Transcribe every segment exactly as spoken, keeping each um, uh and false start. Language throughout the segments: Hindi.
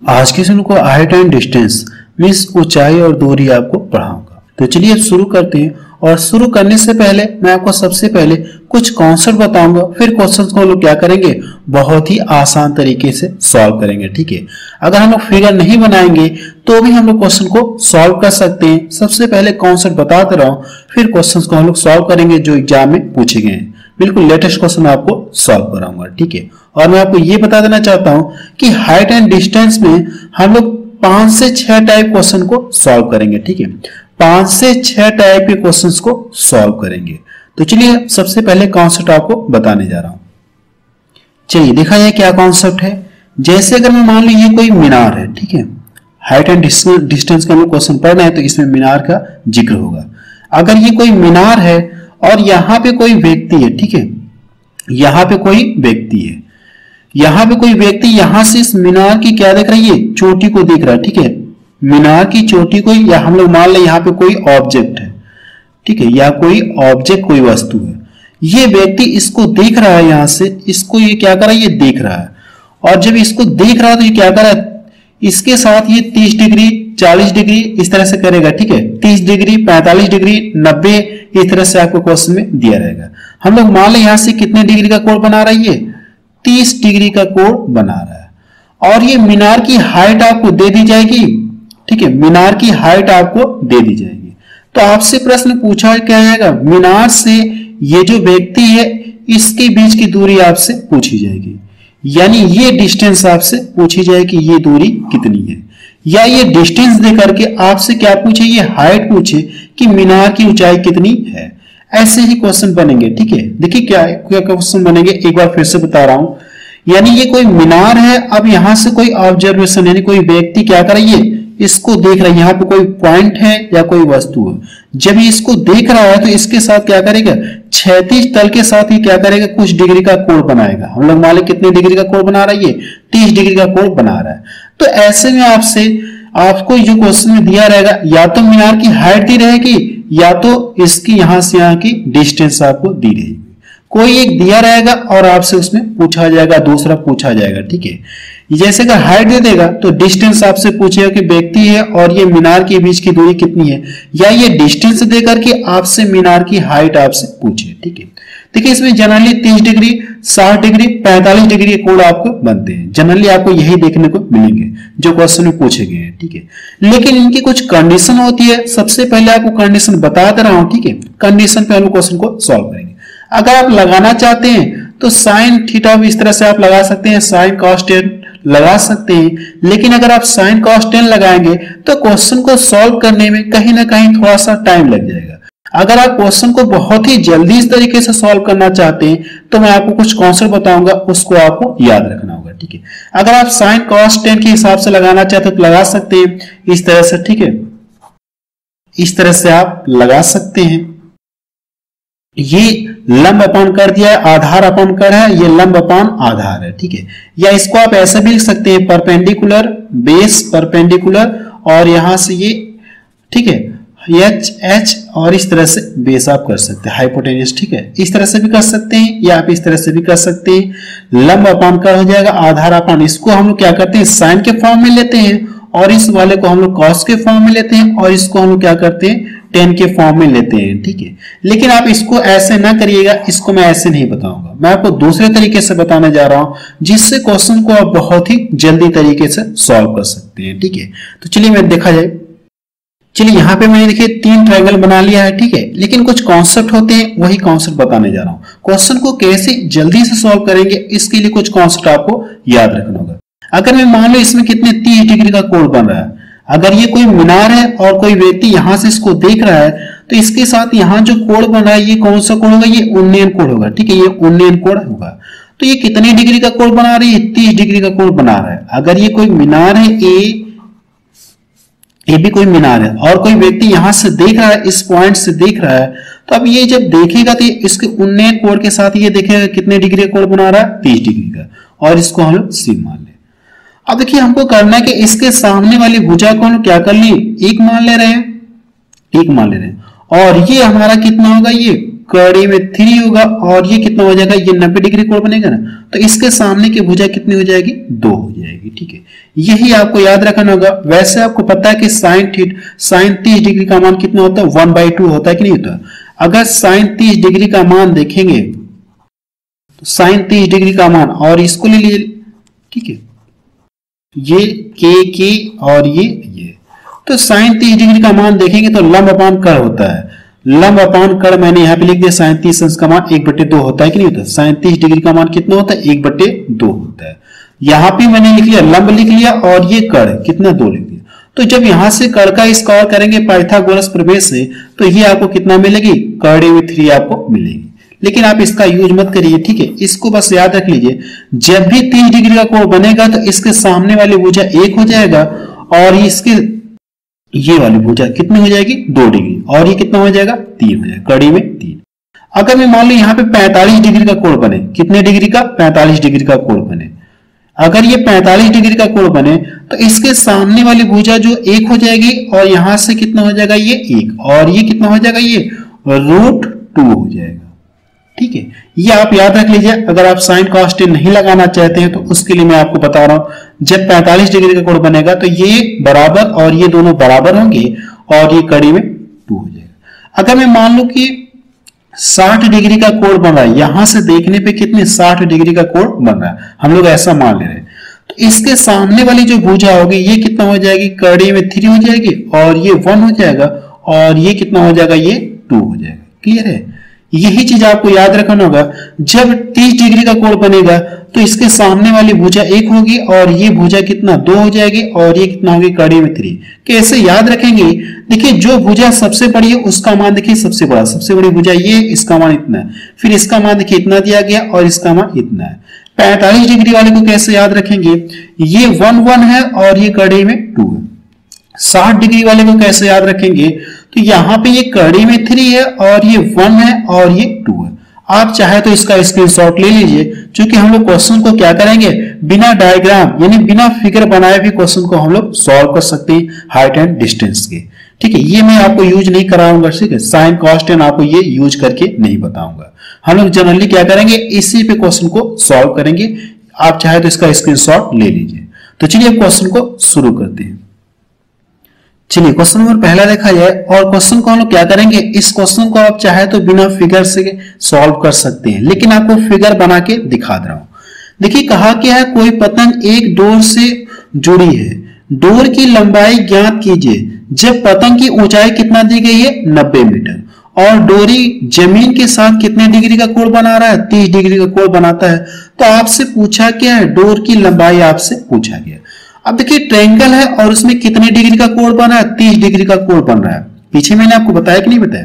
आज के सेशन को हाइट एंड डिस्टेंस मीन्स ऊंचाई और दूरी आपको पढ़ाऊंगा। तो चलिए शुरू करते हैं। और शुरू करने से पहले मैं आपको सबसे पहले कुछ कॉन्सेप्ट बताऊंगा, फिर क्वेश्चंस को हम लोग क्या करेंगे, बहुत ही आसान तरीके से सॉल्व करेंगे। ठीक है, अगर हम लोग फिगर नहीं बनाएंगे तो भी हम लोग क्वेश्चन को सॉल्व कर सकते हैं। सबसे पहले कॉन्सेप्ट बताते रहो, फिर क्वेश्चंस को हम लोग सॉल्व करेंगे जो एग्जाम में पूछे गए हैं। बिल्कुल लेटेस्ट क्वेश्चन आपको सॉल्व कराऊंगा। ठीक है, और मैं आपको ये बता देना चाहता हूं कि हाइट एंड डिस्टेंस में हम लोग पांच से छह टाइप क्वेश्चन को सॉल्व करेंगे। ठीक है, पांच से छह टाइप के क्वेश्चंस को सॉल्व करेंगे। तो चलिए सबसे पहले कॉन्सेप्ट आपको बताने जा रहा हूं। चलिए देखा जाए क्या कॉन्सेप्ट है। जैसे अगर मैं मान ली ये कोई मीनार है, ठीक है, हाइट एंड डिस्टेंस का हम क्वेश्चन पढ़ना है तो इसमें मीनार का जिक्र होगा। अगर ये कोई मीनार है और यहां पे कोई व्यक्ति है, ठीक है, यहां पे कोई व्यक्ति है, यहां पे कोई व्यक्ति यहां से इस मीनार की क्या देख रहा है, ये चोटी को देख रहा है। ठीक है, मीनार की चोटी को, या हम लोग मान लें यहाँ पे कोई ऑब्जेक्ट है, ठीक है, या कोई ऑब्जेक्ट कोई वस्तु है, ये व्यक्ति इसको देख रहा है, यहां से इसको ये क्या कर रहा है, ये देख रहा है। और जब इसको देख रहा है तो ये क्या कर रहा है, इसके साथ ये तीस डिग्री चालीस डिग्री इस तरह से करेगा। ठीक है, तीस डिग्री पैंतालीस डिग्री नब्बे इस तरह से आपको क्वेश्चन में दिया रहेगा। हम लोग मान लें यहां से कितने डिग्री का कोण बना रहा है, ये तीस डिग्री का कोण बना रहा है। और ये मीनार की हाइट आपको दे दी जाएगी। ठीक है, मीनार की हाइट आपको दे दी जाएगी। तो आपसे प्रश्न पूछा क्या जाएगा, मीनार से ये जो व्यक्ति है इसके बीच की दूरी आपसे पूछी जाएगी, यानी ये डिस्टेंस आपसे पूछी जाएगी, ये दूरी कितनी है। या ये डिस्टेंस दे करके आपसे क्या पूछे, ये हाइट पूछे कि मीनार की ऊंचाई कितनी है। ऐसे ही क्वेश्चन बनेंगे। ठीक है, देखिए क्या क्या क्वेश्चन बनेंगे, एक बार फिर से बता रहा हूं। यानी ये कोई मीनार है, अब यहां से कोई ऑब्जर्वेशन यानी कोई व्यक्ति क्या कर रही है, इसको देख रहा है, यहाँ पे कोई पॉइंट है या कोई वस्तु है। जब ये इसको देख रहा है तो इसके साथ क्या करेगा, क्षैतिज तल के साथ ही क्या करेगा, कुछ डिग्री का कोण बनाएगा। हम लोग मान लें कितने डिग्री का कोण बना रहा है, ये तीस डिग्री का कोण बना रहा है। तो ऐसे में आपसे आपको जो क्वेश्चन में दिया रहेगा, या तो मीनार की हाइट दी रहेगी या तो इसकी यहां से यहां की डिस्टेंस आपको दी रहेगी। कोई एक दिया रहेगा और आपसे उसमें पूछा जाएगा, दूसरा पूछा जाएगा। ठीक है, जैसे अगर हाइट दे देगा तो डिस्टेंस आपसे पूछेगा कि व्यक्ति है और ये मीनार के बीच की दूरी कितनी है, या ये डिस्टेंस दे करके आपसे मीनार की हाइट आपसे पूछे। ठीक है, देखिए इसमें जनरली तीस डिग्री साठ डिग्री पैंतालीस डिग्री के कोण आपको बनते हैं। जनरली आपको यही देखने को मिलेंगे जो क्वेश्चन में पूछे गए हैं। ठीक है, लेकिन इनकी कुछ कंडीशन होती है। सबसे पहले आपको कंडीशन बता दे रहा हूं। ठीक है, कंडीशन पे हम क्वेश्चन को सॉल्व करेंगे। अगर आप लगाना चाहते हैं तो साइन थीटा भी इस तरह से आप लगा सकते हैं, साइन कॉस टेन लगा सकते हैं। लेकिन अगर आप साइन कॉस टेन लगाएंगे तो क्वेश्चन को सॉल्व करने में कहीं ना कहीं थोड़ा सा टाइम लग जाएगा। अगर आप क्वेश्चन को बहुत ही जल्दी इस तरीके से सॉल्व करना चाहते हैं तो मैं आपको कुछ कॉन्सेप्ट बताऊंगा, उसको आपको याद रखना होगा। ठीक है, अगर आप साइन कॉस टेन के हिसाब से लगाना चाहते हैं तो लगा सकते हैं इस तरह से। ठीक है, इस तरह से आप लगा सकते हैं। ये लंब अपान कर दिया है, आधार अपान कर है, ये लंब अपान आधार है। ठीक है, या इसको आप ऐसे भी लिख सकते हैं, परपेंडिकुलर बेस परपेंडिकुलर और यहां से ये, ठीक है, एच एच और इस तरह से बेस आप कर सकते हैं, हाइपोटेन्यूस। ठीक है, इस तरह से भी कर सकते हैं या आप इस तरह से भी कर सकते हैं। लंब अपान कर हो जाएगा, आधार अपान, इसको हम लोग क्या करते हैं, साइन के फॉर्म में लेते हैं, और इस वाले को हम लोग कॉस के फॉर्म में लेते हैं, और इसको हम लोग क्या करते हैं, टेन के फॉर्म में लेते हैं। ठीक है, लेकिन आप इसको ऐसे ना करिएगा, इसको मैं ऐसे नहीं बताऊंगा, मैं आपको दूसरे तरीके से बताने जा रहा हूं जिससे क्वेश्चन को आप बहुत ही जल्दी तरीके से सॉल्व कर सकते हैं। ठीक है, तो चलिए मैं देखा जाए। चलिए यहाँ पे मैंने देखिए तीन ट्रायंगल बना लिया है। ठीक है, लेकिन कुछ कॉन्सेप्ट होते हैं, वही कॉन्सेप्ट बताने जा रहा हूं। क्वेश्चन को कैसे जल्दी से सॉल्व करेंगे इसके लिए कुछ कॉन्सेप्ट आपको याद रखना होगा। अगर मैं मान लो इसमें कितने तीस डिग्री का कोण बन रहा है, अगर ये कोई मीनार है और कोई व्यक्ति यहां से इसको देख रहा है तो इसके साथ यहां जो कोण बन रहा है ये कौन सा कोण होगा, ये उन्नयन कोण होगा। ठीक है, ये उन्नयन कोण होगा। तो ये कितने डिग्री का कोण बना रही है, तीस डिग्री का कोण बना रहा है। अगर ये कोई मीनार है, ए ये भी कोई मीनार है और कोई व्यक्ति यहां से देख रहा है, इस पॉइंट से देख रहा है, तो अब ये जब देखेगा तो इसके उन्नयन कोण के साथ ये देखेगा कितने डिग्री का कोण बना रहा है, तीस डिग्री का, और इसको हम लोग सी मान ले। अब देखिए हमको करना है कि इसके सामने वाली भुजा को हम क्या कर ली, एक मान ले रहे हैं, एक मान ले रहे हैं, और ये हमारा कितना होगा, ये कड़ी में थ्री होगा और ये कितना हो जाएगा, ये नब्बे डिग्री कोण बनेगा ना, तो इसके सामने की भुजा कितनी हो जाएगी, दो हो जाएगी। ठीक है, यही आपको याद रखना होगा। वैसे आपको पता है कि साइन थीट साइन तीस डिग्री का मान कितना होता है, वन बाई टू होता है कि नहीं होता। अगर साइन तीस डिग्री का मान देखेंगे तो साइन तीस डिग्री का मान, और इसको ले लीजिए, ठीक है, ये के के और ये ये, तो साइन तीस डिग्री का मान देखेंगे तो लंब अपान कर्ण होता है। लंब अपान कर्ण मैंने यहाँ पे लिख दिया, साइन तीस अंश का मान एक बटे दो होता है कि नहीं होता। साइन तीस डिग्री का मान कितना होता है, एक बटे दो होता है। यहाँ पे मैंने लिख लिया लंब लिख लिया और ये कर्ण कितना, दो लिख दिया। तो जब यहां से कर्ण का स्क्वायर करेंगे पाइथागोरस प्रमेय से, तो ये आपको कितना मिलेगी, कर्ण में थ्री आपको मिलेगी। लेकिन आप इसका यूज मत करिए, ठीक है, इसको बस याद रख लीजिए। जब भी तीस डिग्री का कोण बनेगा तो इसके सामने वाली भुजा एक हो जाएगा और इसके ये वाली भुजा कितनी हो जाएगी, दो डिग्री, और ये कितना हो जाएगा, तीन हो जाएगा, कड़ी में तीन। अगर मैं मान लो यहाँ पे पैंतालीस डिग्री का कोण बने, कितने डिग्री का, पैंतालीस डिग्री का कोण बने, अगर ये पैंतालीस डिग्री का कोण बने तो इसके सामने वाली भुजा जो एक हो जाएगी और यहां से कितना हो जाएगा, ये एक, और ये कितना हो जाएगा, ये रूट टू हो जाएगा। ठीक है, ये आप याद रख लीजिए। अगर आप साइन कॉस टेन नहीं लगाना चाहते हैं तो उसके लिए मैं आपको बता रहा हूं, जब पैंतालीस डिग्री का कोण बनेगा तो ये बराबर और ये दोनों बराबर होंगे और ये कड़ी में टू हो जाएगा। अगर मैं मान लू कि साठ डिग्री का कोण बन रहा है, यहां से देखने पे कितने, साठ डिग्री का कोण बन रहा है, हम लोग ऐसा मान ले रहे हैं, तो इसके सामने वाली जो भुजा होगी ये कितना हो जाएगी, कड़ी में थ्री हो जाएगी और ये वन हो जाएगा और ये कितना हो जाएगा, ये टू हो जाएगा। क्लियर है, यही चीज आपको याद रखना होगा। जब तीस डिग्री का कोण बनेगा तो इसके सामने वाली भुजा एक होगी और ये भुजा कितना, दो हो जाएगी और ये कितना होगी, कड़ी में थ्री। कैसे याद रखेंगे, देखिए जो भुजा सबसे बड़ी है उसका मान देखिए सबसे बड़ा, सबसे बड़ी भुजा ये, इसका मान इतना है, फिर इसका मान देखिए इतना दिया गया और इसका मान इतना है। पैंतालीस डिग्री वाले को कैसे याद रखेंगे, ये वन वन है और ये कड़ी में टू है। साठ डिग्री वाले को कैसे याद रखेंगे, तो यहाँ पे ये कड़ी में थ्री है और ये वन है और ये टू है। आप चाहे तो इसका स्क्रीनशॉट ले लीजिए, क्योंकि हम लोग क्वेश्चन को क्या करेंगे, बिना डायग्राम यानी बिना फिगर बनाए भी क्वेश्चन को हम लोग सॉल्व कर सकते हैं हाइट एंड डिस्टेंस के। ठीक है, ये मैं आपको यूज नहीं कराऊंगा, ठीक है, साइन कॉस टेन आपको ये यूज करके नहीं बताऊंगा। हम लोग जनरली क्या करेंगे, इसी पे क्वेश्चन को सॉल्व करेंगे। आप चाहे तो इसका स्क्रीनशॉट ले लीजिए। तो चलिए क्वेश्चन को शुरू करते हैं। चलिए क्वेश्चन नंबर पहला देखा जाए, और क्वेश्चन को हम लोग क्या करेंगे, इस क्वेश्चन को आप चाहे तो बिना फिगर से सॉल्व कर सकते हैं, लेकिन आपको फिगर बना के दिखा दे रहा हूं। देखिए कहा क्या है, कोई पतंग एक डोर से जुड़ी है, डोर की लंबाई ज्ञात कीजिए जब पतंग की ऊंचाई कितना दी गई है, नब्बे मीटर, और डोरी जमीन के साथ कितने डिग्री का कोण बना रहा है, तीस डिग्री का कोण बनाता है। तो आपसे पूछा क्या है, डोर की लंबाई आपसे पूछा गया। अब देखिए ट्रायंगल है और उसमें कितने डिग्री का कोण बना है, तीस डिग्री का कोण बन रहा है। पीछे मैंने आपको बताया कि नहीं बताया,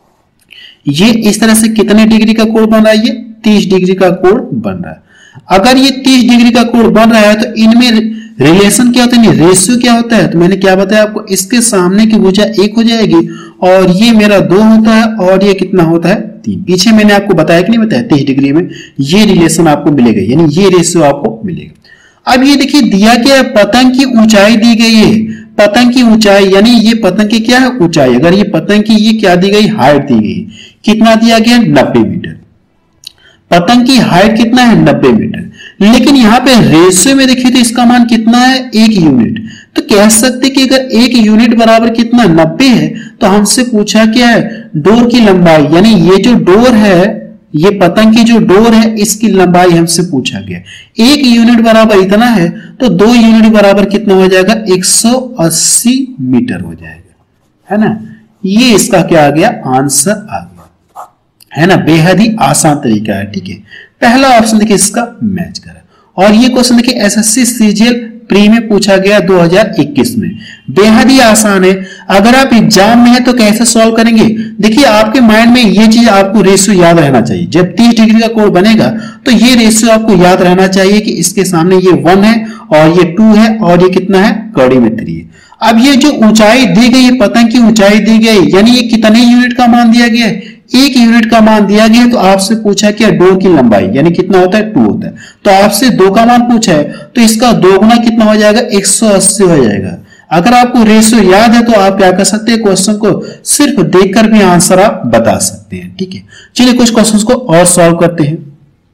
ये इस तरह से कितने डिग्री का कोण बन रहा है, ये तीस डिग्री का कोण बन रहा है। अगर ये तीस डिग्री का कोण बन रहा है तो इनमें रिलेशन क्या होता है, रेशियो क्या होता है, तो मैंने क्या बताया आपको, इसके सामने की भुजा एक हो जाएगी और ये मेरा दो होता है और ये कितना होता है, तीन। पीछे मैंने आपको बताया कि नहीं बताया, तीस डिग्री में ये रिलेशन आपको मिलेगा, यानी ये रेशियो आपको मिलेगा। अब ये देखिए दिया क्या है, पतंग की ऊंचाई दी गई है, पतंग की ऊंचाई यानी ये पतंग की क्या है, ऊंचाई। अगर ये पतंग की ये क्या दी गई, हाइट दी गई, कितना दिया गया, नब्बे मीटर। पतंग की हाइट कितना है, नब्बे मीटर। लेकिन यहाँ पे रेशियो में देखिए तो इसका मान कितना है, एक यूनिट। तो कह सकते कि अगर एक यूनिट बराबर कितना, नब्बे है, तो हमसे पूछा क्या है, डोर की लंबाई, यानी ये जो डोर है, ये पतंग की जो डोर है, इसकी लंबाई हमसे पूछा गया। एक यूनिट बराबर इतना है तो दो यूनिट बराबर कितना हो जाएगा, एक सौ अस्सी मीटर हो जाएगा, है ना। ये इसका क्या आ गया, आंसर आ गया, है ना। बेहद ही आसान तरीका है, ठीक है। पहला ऑप्शन देखिए इसका मैच करा। और ये क्वेश्चन देखिए एसएससी सीजीएल प्री में पूछा गया दो हज़ार इक्कीस में, बेहद ही आसान है। अगर आप एग्जाम में है तो कैसे सॉल्व करेंगे, देखिए आपके माइंड में ये चीज आपको रेशियो याद रहना चाहिए। जब तीस डिग्री का कोण बनेगा तो ये रेशियो आपको याद रहना चाहिए कि इसके सामने ये वन है और ये टू है और ये कितना है, कड़ी में थ्री है। अब ये जो ऊंचाई दी गई है, पतंग की ऊंचाई दी गई, यानी ये कितने यूनिट का मान दिया गया है, एक यूनिट का मान दिया गया। तो आपसे पूछा क्या, डोर की लंबाई यानी कितना होता है, टू होता है। तो आपसे दो का मान पूछा है तो इसका दो गुना कितना हो जाएगा, एक सौ अस्सी हो जाएगा। अगर आपको रेशियो याद है तो आप क्या कर सकते हैं, क्वेश्चन को सिर्फ देखकर भी आंसर आप बता सकते हैं। ठीक है, चलिए कुछ क्वेश्चंस को और सॉल्व करते हैं।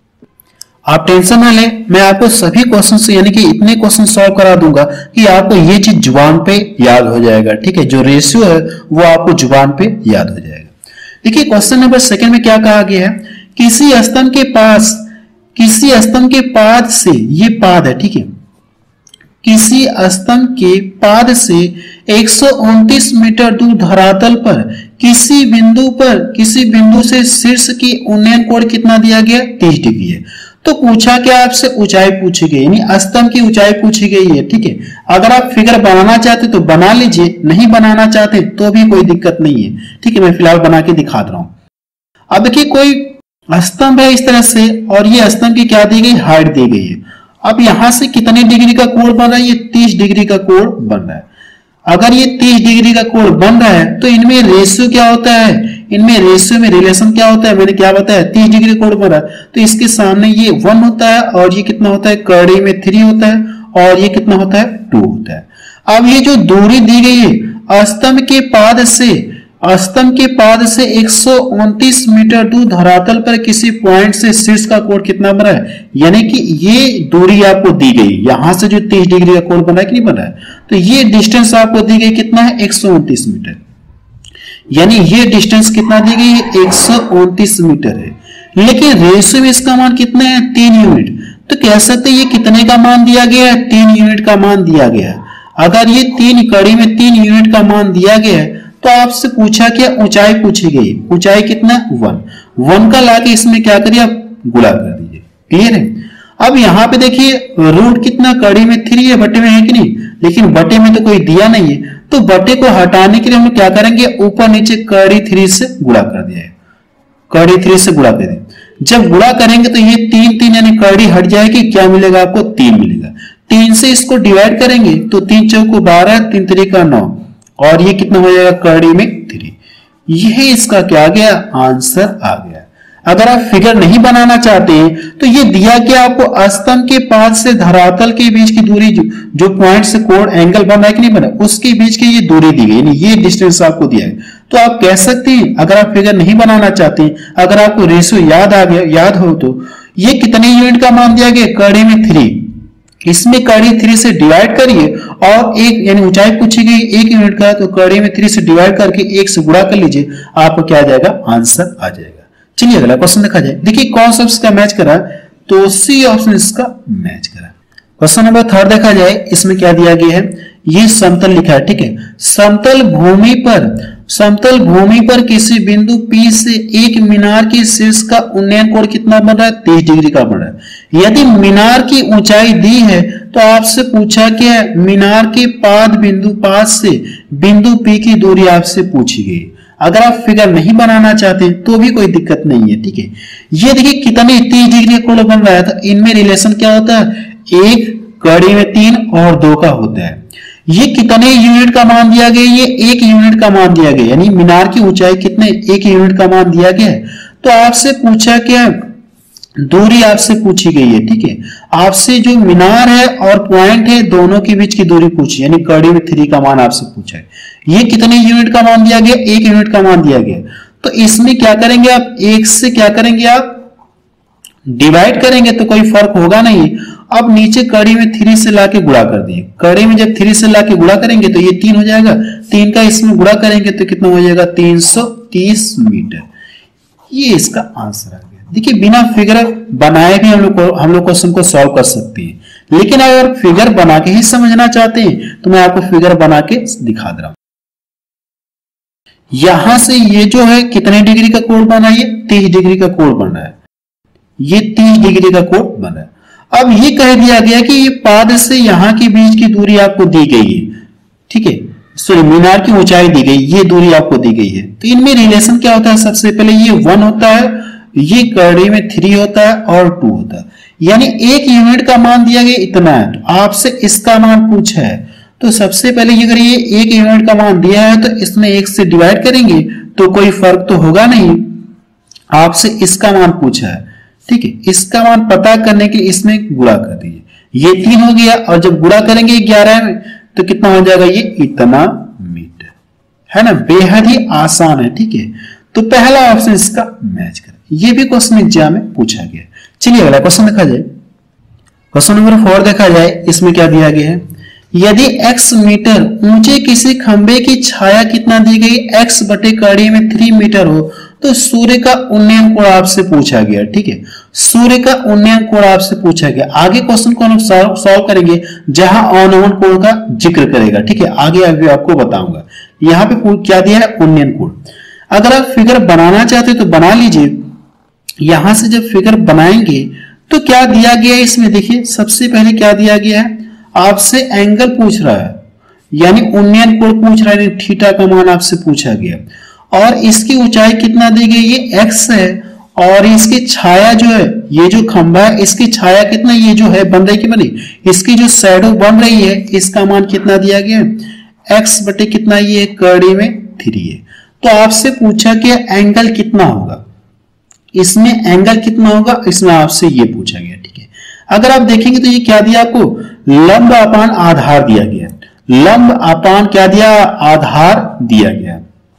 आप टेंशन ना लें, मैं आपको सभी क्वेश्चंस यानी कि इतने क्वेश्चन सॉल्व करा दूंगा कि आपको ये चीज जुबान पे याद हो जाएगा। ठीक है, जो रेशियो है वो आपको जुबान पे याद हो जाएगा। देखिए क्वेश्चन नंबर सेकंड में क्या कहा गया है, किसी स्तंभ के पास किसी स्तंभ के पाद से, ये पाद है, ठीक है, किसी स्तंभ के पाद से एक सौ उनतीस मीटर दूर धरातल पर किसी बिंदु पर किसी बिंदु से शीर्ष की उन्नयन कोण कितना दिया गया, तीस डिग्री है। तो पूछा क्या आपसे, ऊंचाई पूछी गई, यानी स्तंभ की ऊंचाई पूछी गई है। ठीक है, अगर आप फिगर बनाना चाहते तो बना लीजिए, नहीं बनाना चाहते तो भी कोई दिक्कत नहीं है। ठीक है, मैं फिलहाल बना के दिखा रहा हूं। अब देखिए कोई स्तंभ है इस तरह से, और ये स्तंभ की क्या दी गई, हाइट दी गई है। अब यहां से कितने डिग्री का कोण बन रहा है, ये तीस डिग्री का कोण बन रहा है। अगर ये तीस डिग्री का कोण बन रहा है तो इनमें रेशियो क्या होता है, इनमें रेशियो में रिलेशन क्या होता है, मैंने क्या बताया, तीस डिग्री कोण बन रहा है तो इसके सामने ये वन होता है, और ये कितना होता है, कड़ी में थ्री होता है, और ये कितना होता है, टू होता है। अब ये जो दूरी दी गई है स्तंभ के पाद से स्तंभ के पाद से एक सौ उनतीस मीटर दूर धरातल पर किसी पॉइंट से शीर्ष का कोण कितना बना है, यानी कि ये दूरी आपको दी गई, यहां से जो तीस डिग्री का कोण बना है कि नहीं बना है, तो ये डिस्टेंस आपको दी गई कितना है, एक सौ उनतीस मीटर, यानी ये डिस्टेंस कितना दी गई है, एक सौ उनतीस मीटर है। लेकिन रेशियो में इसका मान कितना है, तीन यूनिट। तो कह सकते ये कितने का मान दिया गया है, तीन यूनिट का मान दिया गया है। अगर ये तीन कड़ी में तीन यूनिट का मान दिया गया है तो आपसे पूछा क्या, ऊंचाई पूछी गई, ऊंचाई कितना, वन वन का लाके इसमें क्या करिए, आप गुणा कर दीजिए। क्लियर है। अब यहाँ पे देखिए रूट कितना, कड़ी में थ्री है, बटे में है कि नहीं, लेकिन बटे में तो कोई दिया नहीं है, तो बटे को हटाने के लिए हम क्या करेंगे, ऊपर नीचे कड़ी थ्री से गुणा कर दिया है, कड़ी थ्री से गुणा कर दिया। जब गुणा करेंगे तो ये तीन तीन यानी कड़ी हट जाएगी, क्या मिलेगा आपको, तीन मिलेगा। तीन से इसको डिवाइड करेंगे तो तीन चौको बारह, तीन तरीका नौ, और ये कितना हो जाएगा, कड़ी में थ्री। यह इसका क्या गया, आंसर आ गया। अगर आप फिगर नहीं बनाना चाहते तो ये दिया गया आपको स्तंभ के पाद से धरातल के बीच की दूरी, जो, जो पॉइंट से कोण एंगल बना है कि नहीं बना, उसके बीच की ये दूरी दी गई, यानी ये डिस्टेंस आपको दिया है। तो आप कह सकते हैं अगर आप फिगर नहीं बनाना चाहते, अगर आपको रेशियो याद आ गया, याद हो तो ये कितने यूनिट का मान दिया गया, कड़ी में थ्री, इसमें कड़ी थ्री से डिवाइड करिए, और एक यानी ऊंचाई पूछी गई एक यूनिट का, तो कड़ी में थ्री से डिवाइड करके एक से गुणा कर लीजिए, आपको क्या आ जाएगा, आंसर आ जाएगा। चलिए अगला क्वेश्चन देखा जाए। देखिए कौन सा इसका मैच करा, तो सी ऑप्शन इसका मैच करा। क्वेश्चन नंबर थर्ड देखा जाए, इसमें क्या दिया गया है, ये समतल लिखा है। ठीक है, समतल भूमि पर समतल भूमि पर किसी बिंदु P से एक मीनार के शीर्ष का उन्नयन कोण कितना बन रहा है, तीस डिग्री का बन रहा है। यदि मीनार की ऊंचाई दी है तो आपसे पूछा क्या है, मीनार के पाद बिंदु पास से बिंदु P की दूरी आपसे पूछी गई। अगर आप फिगर नहीं बनाना चाहते तो भी कोई दिक्कत नहीं है। ठीक है, ये देखिए कितने तीस डिग्री का कोण बन रहा है, तो इनमें रिलेशन क्या होता है, एक कड़ी में तीन और दो का होता है। ये कितने यूनिट का मान दिया गया, ये एक यूनिट का मान दिया गया, यानी मीनार की ऊंचाई कितने, एक यूनिट का मान दिया गया है। तो आपसे पूछा क्या, दूरी आपसे पूछी गई है। ठीक है, आपसे जो मीनार है और पॉइंट है दोनों के बीच की दूरी पूछी, यानी कड़ी में थ्री का मान आपसे पूछा है। ये कितने यूनिट का मान दिया गया, एक यूनिट का मान दिया गया। तो इसमें क्या करेंगे आप, एक से क्या करेंगे आप डिवाइड करेंगे तो कोई फर्क होगा नहीं। अब नीचे कड़ी में थ्री से लाके गुणा कर दिए, कड़ी में जब थ्री से लाके गुणा करेंगे तो ये तीन हो जाएगा, तीन का इसमें गुणा करेंगे तो कितना हो जाएगा, तीन सौ तीस मीटर। ये इसका आंसर आ गया। देखिए बिना फिगर बनाए भी हम लोग हम लोग क्वेश्चन को सॉल्व कर सकते हैं, लेकिन अगर फिगर बना के ही समझना चाहते हैं तो मैं आपको फिगर बना के दिखा दे रहा हूं। यहां से ये जो है कितने डिग्री का कोण बना है, ये तीस डिग्री का कोण बन रहा है, ये तीस डिग्री का कोण बन रहा है। अब ये कह दिया गया कि ये पाद से यहां के बीच की दूरी आपको दी गई है। ठीक है, सॉरी मीनार की ऊंचाई दी गई, ये दूरी आपको दी गई है। तो इनमें रिलेशन क्या होता है, सबसे पहले ये वन होता है, ये कड़ी में थ्री होता है और टू होता है, यानी एक यूनिट का मान दिया गया इतना है। तो आपसे इसका मान पूछा है, तो सबसे पहले अगर ये एक यूनिट का मान दिया है तो इसमें एक से डिवाइड करेंगे तो कोई फर्क तो होगा नहीं। आपसे इसका मान पूछा है, ठीक है, इसका मान पता करने के लिए इसमें गुणा कर दीजिए, ये तीन हो गया, और जब गुणा करेंगे ग्यारह में तो कितना हो जाएगा ये इतना मीटर, है ना, बेहद ही आसान है। ठीक है, तो पहला ऑप्शन इसका मैच कर, ये भी क्वेश्चन एग्जाम में पूछा गया। चलिए अगला क्वेश्चन देखा जाए। क्वेश्चन नंबर फोर देखा जाए, इसमें क्या दिया गया है, यदि x मीटर ऊंचे किसी खंबे की छाया कितना दी गई, x बटे कड़ी में थ्री मीटर हो, तो सूर्य का उन्नयन कोण आपसे पूछा गया। ठीक है, सूर्य का उन्नयन कोण आपसे पूछा गया। आगे क्वेश्चन को हम सॉल्व करेंगे जहां अवनमन कोण का जिक्र करेगा। ठीक है, आगे अभी आपको बताऊंगा। यहाँ पे क्या दिया है, उन्नयन कोण। अगर आप फिगर बनाना चाहते तो बना लीजिए। यहां से जब फिगर बनाएंगे तो क्या दिया गया है इसमें, देखिए सबसे पहले क्या दिया गया है, आपसे एंगल पूछ रहा है, यानी उन्नयन कोण पूछ रहा है, थीटा का मान आपसे पूछा गया, और इसकी ऊंचाई कितना दी गई, ये x है, और इसकी छाया जो है, ये जो खंभा है इसकी छाया कितना, ये जो है बन रही की बनी, इसकी जो शैडो बन रही है इसका मान कितना दिया गया, x बटे कितना, ये कड़ी में थ्री है। तो आपसे पूछा कि एंगल कितना होगा, इसमें एंगल कितना होगा, इसमें आपसे ये पूछा गया। ठीक है, अगर आप देखेंगे तो ये क्या दिया आपको, लंब अपान आधार दिया गया। लंब अपान क्या दिया, आधार दिया गया।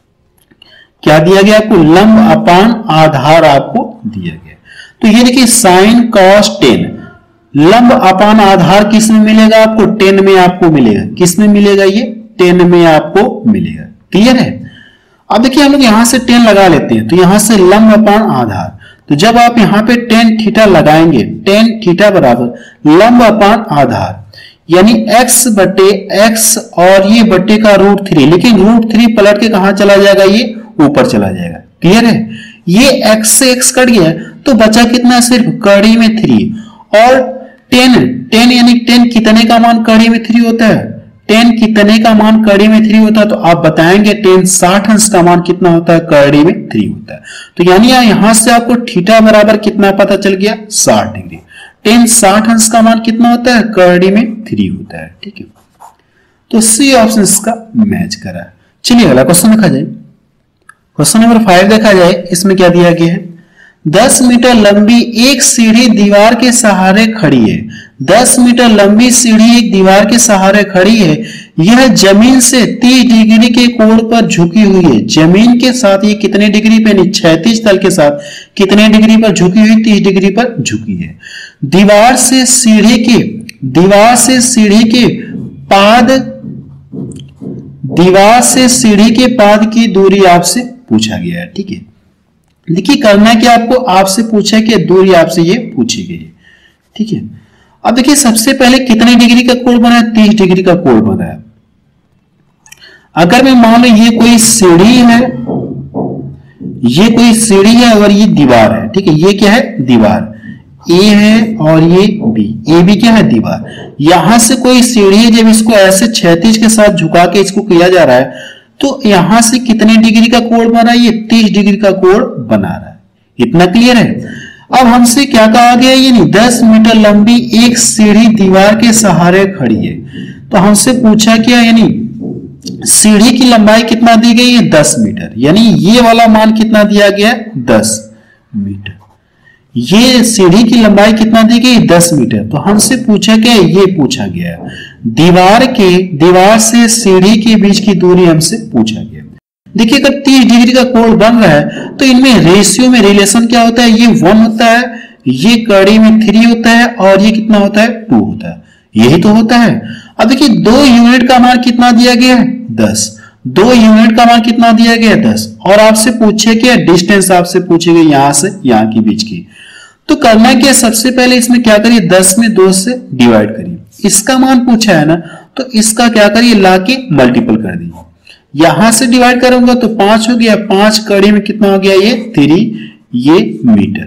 क्या दिया गया आपको, लंब अपान आधार आपको दिया गया। तो ये देखिए साइन कॉस टेन, लंब अपान आधार किस में मिलेगा आपको, टेन में आपको मिलेगा। किस में मिलेगा, ये टेन में आपको मिलेगा। क्लियर है। अब देखिए हम लोग यहां से टेन लगा लेते हैं, तो यहां से लंब अपान आधार, तो जब आप यहां पे टेन थीटा लगाएंगे, टेन थीटा बराबर लंब अपान आधार, यानी x बटे x और ये बटे का रूट थ्री, लेकिन रूट थ्री पलट के कहां चला जाएगा, ये ऊपर चला जाएगा। क्लियर है, ये x से x कट गया तो बचा कितना, सिर्फ कड़ी में थ्री, और टेन टेन यानी टेन कितने का मान कड़ी में थ्री होता है, टेन कितने का मान कड़ी में थ्री होता है, तो आप बताएंगे टेन साठ अंश का मान कितना होता है, कड़ी में थ्री होता है। तो यानी यहां से आपको थीटा बराबर कितना पता चल गया, साठ डिग्री। टेन साठ अंश का मान कितना होता है, कड़ी में थ्री होता है। ठीक है, तो सी ऑप्शन इसका मैच करा। चलिए अगला क्वेश्चन देखा जाए। क्वेश्चन नंबर फाइव देखा जाए, इसमें क्या दिया गया है, दस मीटर लंबी एक सीढ़ी दीवार के सहारे खड़ी है। दस मीटर लंबी सीढ़ी एक दीवार के सहारे खड़ी है। यह जमीन से तीस डिग्री के कोण पर झुकी हुई है। जमीन के साथ ये कितने डिग्री पे, क्षैतिज तल के साथ कितने डिग्री पर झुकी हुई, तीस डिग्री पर झुकी है। दीवार से सीढ़ी के दीवार से सीढ़ी के पाद दीवार से सीढ़ी के पाद की दूरी आपसे पूछा गया है। ठीक है, देखिए करना क्या आपको, आपसे पूछा कि दूरी आपसे ये पूछी गई है। ठीक है, अब देखिए सबसे पहले कितने डिग्री का कोण बना है, तीस डिग्री का कोण बना है। अगर मैं मान लो ये कोई सीढ़ी है, ये कोई सीढ़ी है और ये दीवार है। ठीक है, ये क्या है, दीवार ए है और ये बी, ए बी क्या है, दीवार। यहां से कोई सीढ़ी है, जब इसको ऐसे क्षैतिज के साथ झुका के इसको किया जा रहा है, तो यहां से कितने डिग्री का कोण बना रहा है, ये तीस डिग्री का कोण बना रहा है। इतना क्लियर है। अब हमसे क्या कहा गया, ये नहीं दस मीटर लंबी एक सीढ़ी दीवार के सहारे खड़ी है, तो हमसे पूछा क्या, यानी सीढ़ी की लंबाई कितना दी गई है, दस मीटर, यानी ये वाला मान कितना दिया गया, दस मीटर। ये सीढ़ी की लंबाई कितना दी गई, दस मीटर। तो हमसे पूछा क्या, ये पूछा गया दीवार के दीवार से सीढ़ी के बीच की दूरी हमसे पूछा गया। देखिए अगर तीस डिग्री का कोण बन रहा है तो इनमें रेशियो में रिलेशन क्या होता है, ये वन होता है, ये कड़ी में थ्री होता है, और ये कितना होता है, टू होता है। यही तो होता है। अब देखिए दो यूनिट का मान कितना दिया गया है, दस। दो यूनिट का मान कितना दिया गया है, दस, और आपसे पूछे क्या, डिस्टेंस आपसे पूछे गए यहां से यहां के बीच की। तो करना क्या, सबसे पहले इसमें क्या करिए, दस में दो से डिवाइड करिए। इसका मान पूछा है ना, तो इसका क्या करिए, लाके मल्टीपल कर दीजिए। यहां से डिवाइड करूंगा तो पांच हो गया, पांच कड़ी में कितना हो गया, ये थ्री, ये मीटर।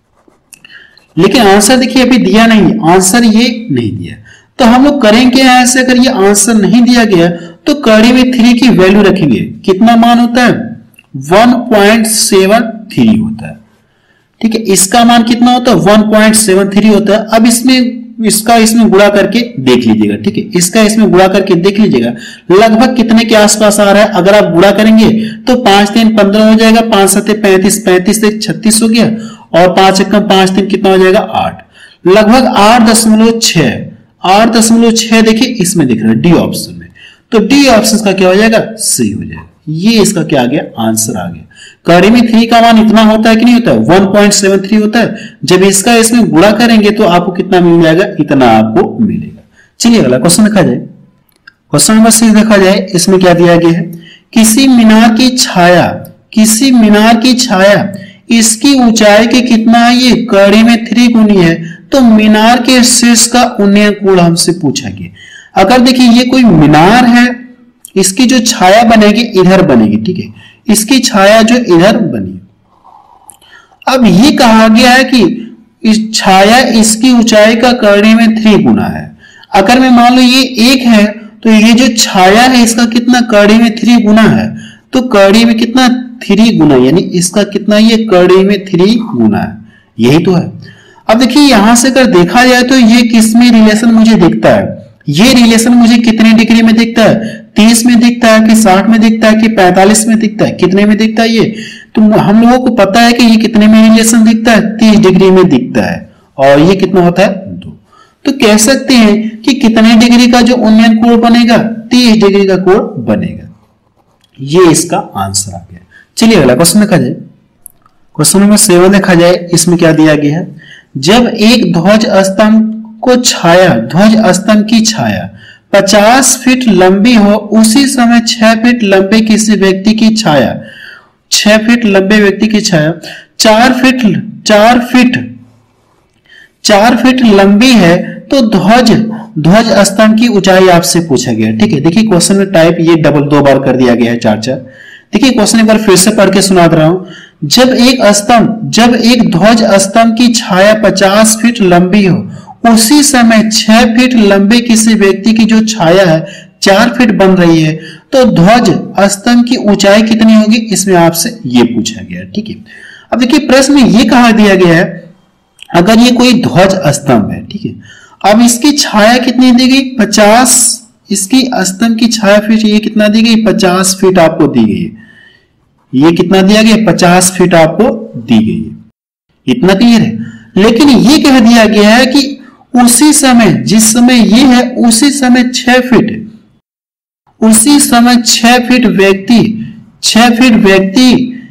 लेकिन आंसर देखिए अभी दिया नहीं, आंसर ये नहीं दिया। तो हम लोग करेंगे ऐसे, अगर ये आंसर नहीं दिया गया तो कड़ी में थ्री की वैल्यू रखेंगे। कितना मान होता है, वन पॉइंट सेवन थ्री होता है। ठीक है, इसका मान कितना होता है, वन पॉइंट सेवन थ्री होता है। अब इसमें इसका इसमें गुणा करके देख लीजिएगा। ठीक है, इसका इसमें गुणा करके देख लीजिएगा लगभग कितने के आसपास आ रहा है। अगर आप गुणा करेंगे तो पांच तीन पंद्रह हो जाएगा, पांच सत्ते पैंतीस, पैंतीस से छत्तीस हो गया, और पांच एक कम पांच तीन कितना हो जाएगा, आठ। लगभग आठ दशमलव छह आठ दशमलव छह देखिए इसमें दिख रहा है, डी ऑप्शन में। तो डी ऑप्शन का क्या हो जाएगा, सी हो जाएगा। ये इसका क्या आ गया, आंसर आ गया। कड़ी में थ्री का मान इतना होता है कि नहीं होता है, वन पॉइंट सेवन थ्री होता है। जब इसका इसमें गुणा करेंगे तो आपको कितना मिल जाएगा, इतना आपको मिलेगा। चलिए अगला क्वेश्चन देखा जाए। क्वेश्चन नंबर सिक्स देखा जाए, इसमें क्या दिया गया है, किसी मीनार की छाया, किसी मीनार की छाया इसकी ऊंचाई के कितना है, ये कड़ी में थ्री गुनी है, तो मीनार के शीर्ष का उन्नयन कोण हमसे पूछा गया। अगर देखिए ये कोई मीनार है, इसकी जो छाया बनेगी इधर बनेगी, ठीक है, इसकी छाया जो इधर बनी। अब ये कहा गया है कि इस छाया इसकी ऊंचाई का कड़ी में थ्री गुना है। अगर मैं मान लो ये एक है, तो ये जो छाया है इसका कितना, कड़ी में थ्री गुना है, तो कड़ी में कितना, थ्री गुना, यानी इसका कितना, ये कड़ी में थ्री गुना है, यही तो है। अब देखिए यहां से अगर देखा जाए तो ये किस में रिलेशन मुझे दिखता है, ये रिलेशन मुझे कितने डिग्री में दिखता है, तीस में दिखता है कि साठ में दिखता है कि पैंतालीस में दिखता है, कितने में दिखता है ये, तो हम लोगों को पता है कि ये कितने में रिलेशन दिखता है, तीस डिग्री में दिखता है, और ये कितना होता है, दो। तो कह सकते हैं कि कितने डिग्री का जो उन्नयन कोण बनेगा, तीस डिग्री का कोण बनेगा। ये इसका आंसर आ गया। चलिए अगला क्वेश्चन देखा जाए। क्वेश्चन नंबर सेवन देखा जाए, इसमें क्या दिया गया है, जब एक ध्वज स्तंभ को छाया, ध्वज स्तंभ की छाया पचास फीट लंबी हो, उसी समय छह फीट लंबे किसी व्यक्ति की छाया, छह फीट लंबे व्यक्ति की छाया चार फीट चार फीट चार फीट लंबी है, तो ध्वज ध्वज स्तंभ की ऊंचाई आपसे पूछा गया। ठीक है, देखिए क्वेश्चन में टाइप ये डबल दो बार कर दिया गया है, चार चार। देखिए क्वेश्चन एक बार फिर से पढ़ के सुना दे रहा हूं। जब एक स्तंभ जब एक ध्वज स्तंभ की छाया पचास फीट लंबी हो, उसी समय छह फीट लंबे किसी व्यक्ति की जो छाया है चार फीट बन रही है, तो ध्वज स्तंभ की ऊंचाई कितनी होगी, इसमें आपसे ये पूछा गया। ठीक है, अब देखिए प्रश्न में ये कहा दिया गया है, अगर ये कोई ध्वज स्तंभ है, ठीक है, अब इसकी छाया कितनी दी गई, पचास, इसकी स्तंभ की छाया फीट ये कितना दी गई, पचास फीट आपको दी गई है। ये कितना दिया गया, पचास फीट आपको दी गई है। इतना क्लियर है। लेकिन ये कह दिया गया है कि उसी समय, जिस समय ये है उसी समय छह फीट उसी समय छह फीट व्यक्ति छह फीट व्यक्ति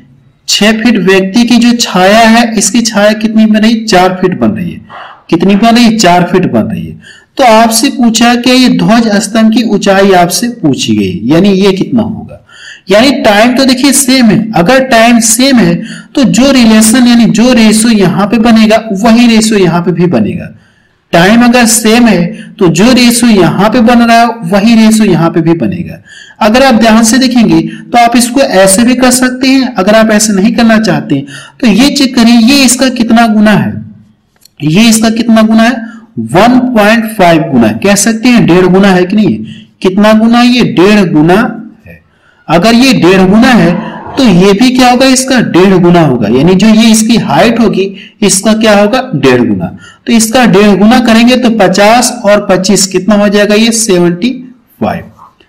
छह फीट व्यक्ति की जो छाया है, इसकी छाया कितनी बन रही, चार फीट बन रही है। कितनी बन रही है, चार फीट बन रही है। तो आपसे पूछा कि ये ध्वज स्तंभ की ऊंचाई आपसे पूछी गई, यानी ये कितना होगा। यानी टाइम तो देखिए सेम है, अगर टाइम सेम है तो जो रिलेशन यानी जो रेशियो यहां पे बनेगा वही रेशियो यहां पे भी बनेगा। टाइम अगर सेम है तो जो रेशियो यहां पे बन रहा है वही रेशियो यहां पे भी बनेगा। अगर आप ध्यान से देखेंगे तो आप इसको ऐसे भी कर सकते हैं, अगर आप ऐसे नहीं करना चाहते तो ये चेक करिए, ये इसका कितना गुना है, ये इसका कितना गुना है, वन पॉइंट फाइव गुना है। कह सकते हैं डेढ़ गुना है कि नहीं, कितना गुना है, ये डेढ़ गुना है। अगर ये डेढ़ गुना है तो ये भी क्या होगा, इसका डेढ़ गुना होगा, यानी जो ये इसकी हाइट होगी इसका क्या होगा, डेढ़ गुना। तो इसका डेढ़ गुना करेंगे तो पचास और पच्चीस कितना हो जाएगा, ये सेवेंटी फाइव।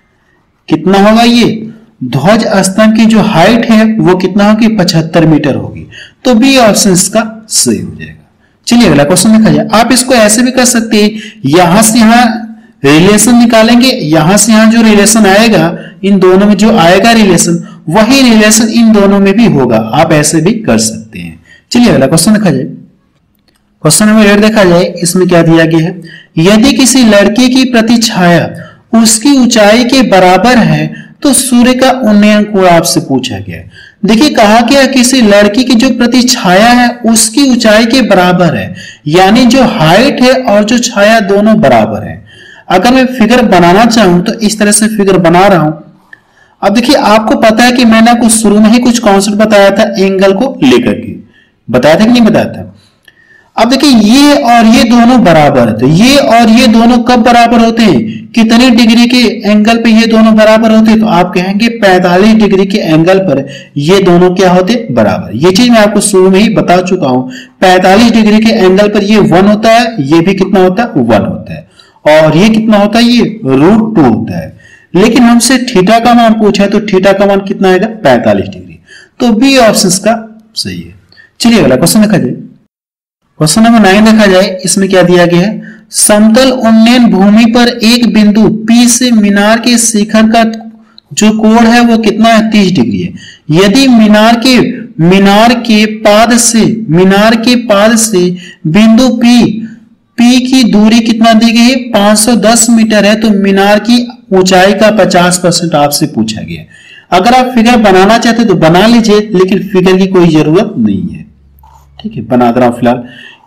कितना होगा, ये ध्वज स्तंभ की जो हाइट है वो कितना होगी, पचहत्तर मीटर होगी। तो बी ऑप्शन इसका सही हो जाएगा। चलिए अगला क्वेश्चन देखा जाए। आप इसको ऐसे भी कर सकते हैं, यहां से यहां रिलेशन निकालेंगे, यहां से यहां जो रिलेशन आएगा, इन दोनों में जो आएगा रिलेशन वही रिलेशन इन दोनों में भी होगा। आप ऐसे भी कर सकते हैं। चलिए अगला क्वेश्चन देखा जाए। क्वेश्चन नंबर एट देखा जाए, इसमें क्या दिया गया है, यदि किसी लड़के की प्रतिछाया उसकी ऊंचाई के बराबर है तो सूर्य का उन्नयन कोण आपसे पूछा गया है। देखिए कहा गया किसी लड़की की जो प्रतिछाया है उसकी ऊंचाई के बराबर है, यानी जो हाइट है और जो छाया दोनों बराबर है। अगर मैं फिगर बनाना चाहूं तो इस तरह से फिगर बना रहा हूं। अब देखिए आपको पता है कि मैंने आपको शुरू में ही कुछ कॉन्सेप्ट बताया था एंगल को लेकर के, बताया था कि नहीं बताया था। अब देखिए ये और ये दोनों बराबर है, तो ये और ये दोनों कब बराबर होते हैं, कितने डिग्री के एंगल पे ये दोनों बराबर होते हैं, तो आप कहेंगे पैंतालीस डिग्री के एंगल पर ये दोनों क्या होते, बराबर। ये चीज मैं आपको शुरू में ही बता चुका हूं, पैंतालीस डिग्री के एंगल पर ये वन होता है, ये भी कितना होता है, वन होता है, और ये कितना होता है, ये रूट टू होता है। लेकिन हमसे थीटा का मान पूछा है तो थीटा का मान कितना आएगा, पैंतालीस डिग्री। तो बी ऑप्शन का सही है। चलिए अगला क्वेश्चन देखा जाए। क्वेश्चन नंबर नाइन देखा जाए, इसमें क्या दिया गया है, समतल उन्नयन भूमि पर एक बिंदु P से मीनार के शिखर का जो कोण है वो कितना है, तीस डिग्री है। यदि मीनार के मीनार के पाद से मीनार के पाद से बिंदु P P की दूरी कितना दी गई है, पाँच सौ दस मीटर है, तो मीनार की ऊंचाई का पचास परसेंट आपसे पूछा गया। अगर आप फिगर बनाना चाहते तो बना लीजिए, लेकिन फिगर की कोई जरूरत नहीं है। ठीक है, बना दे रहा हूं फिलहाल।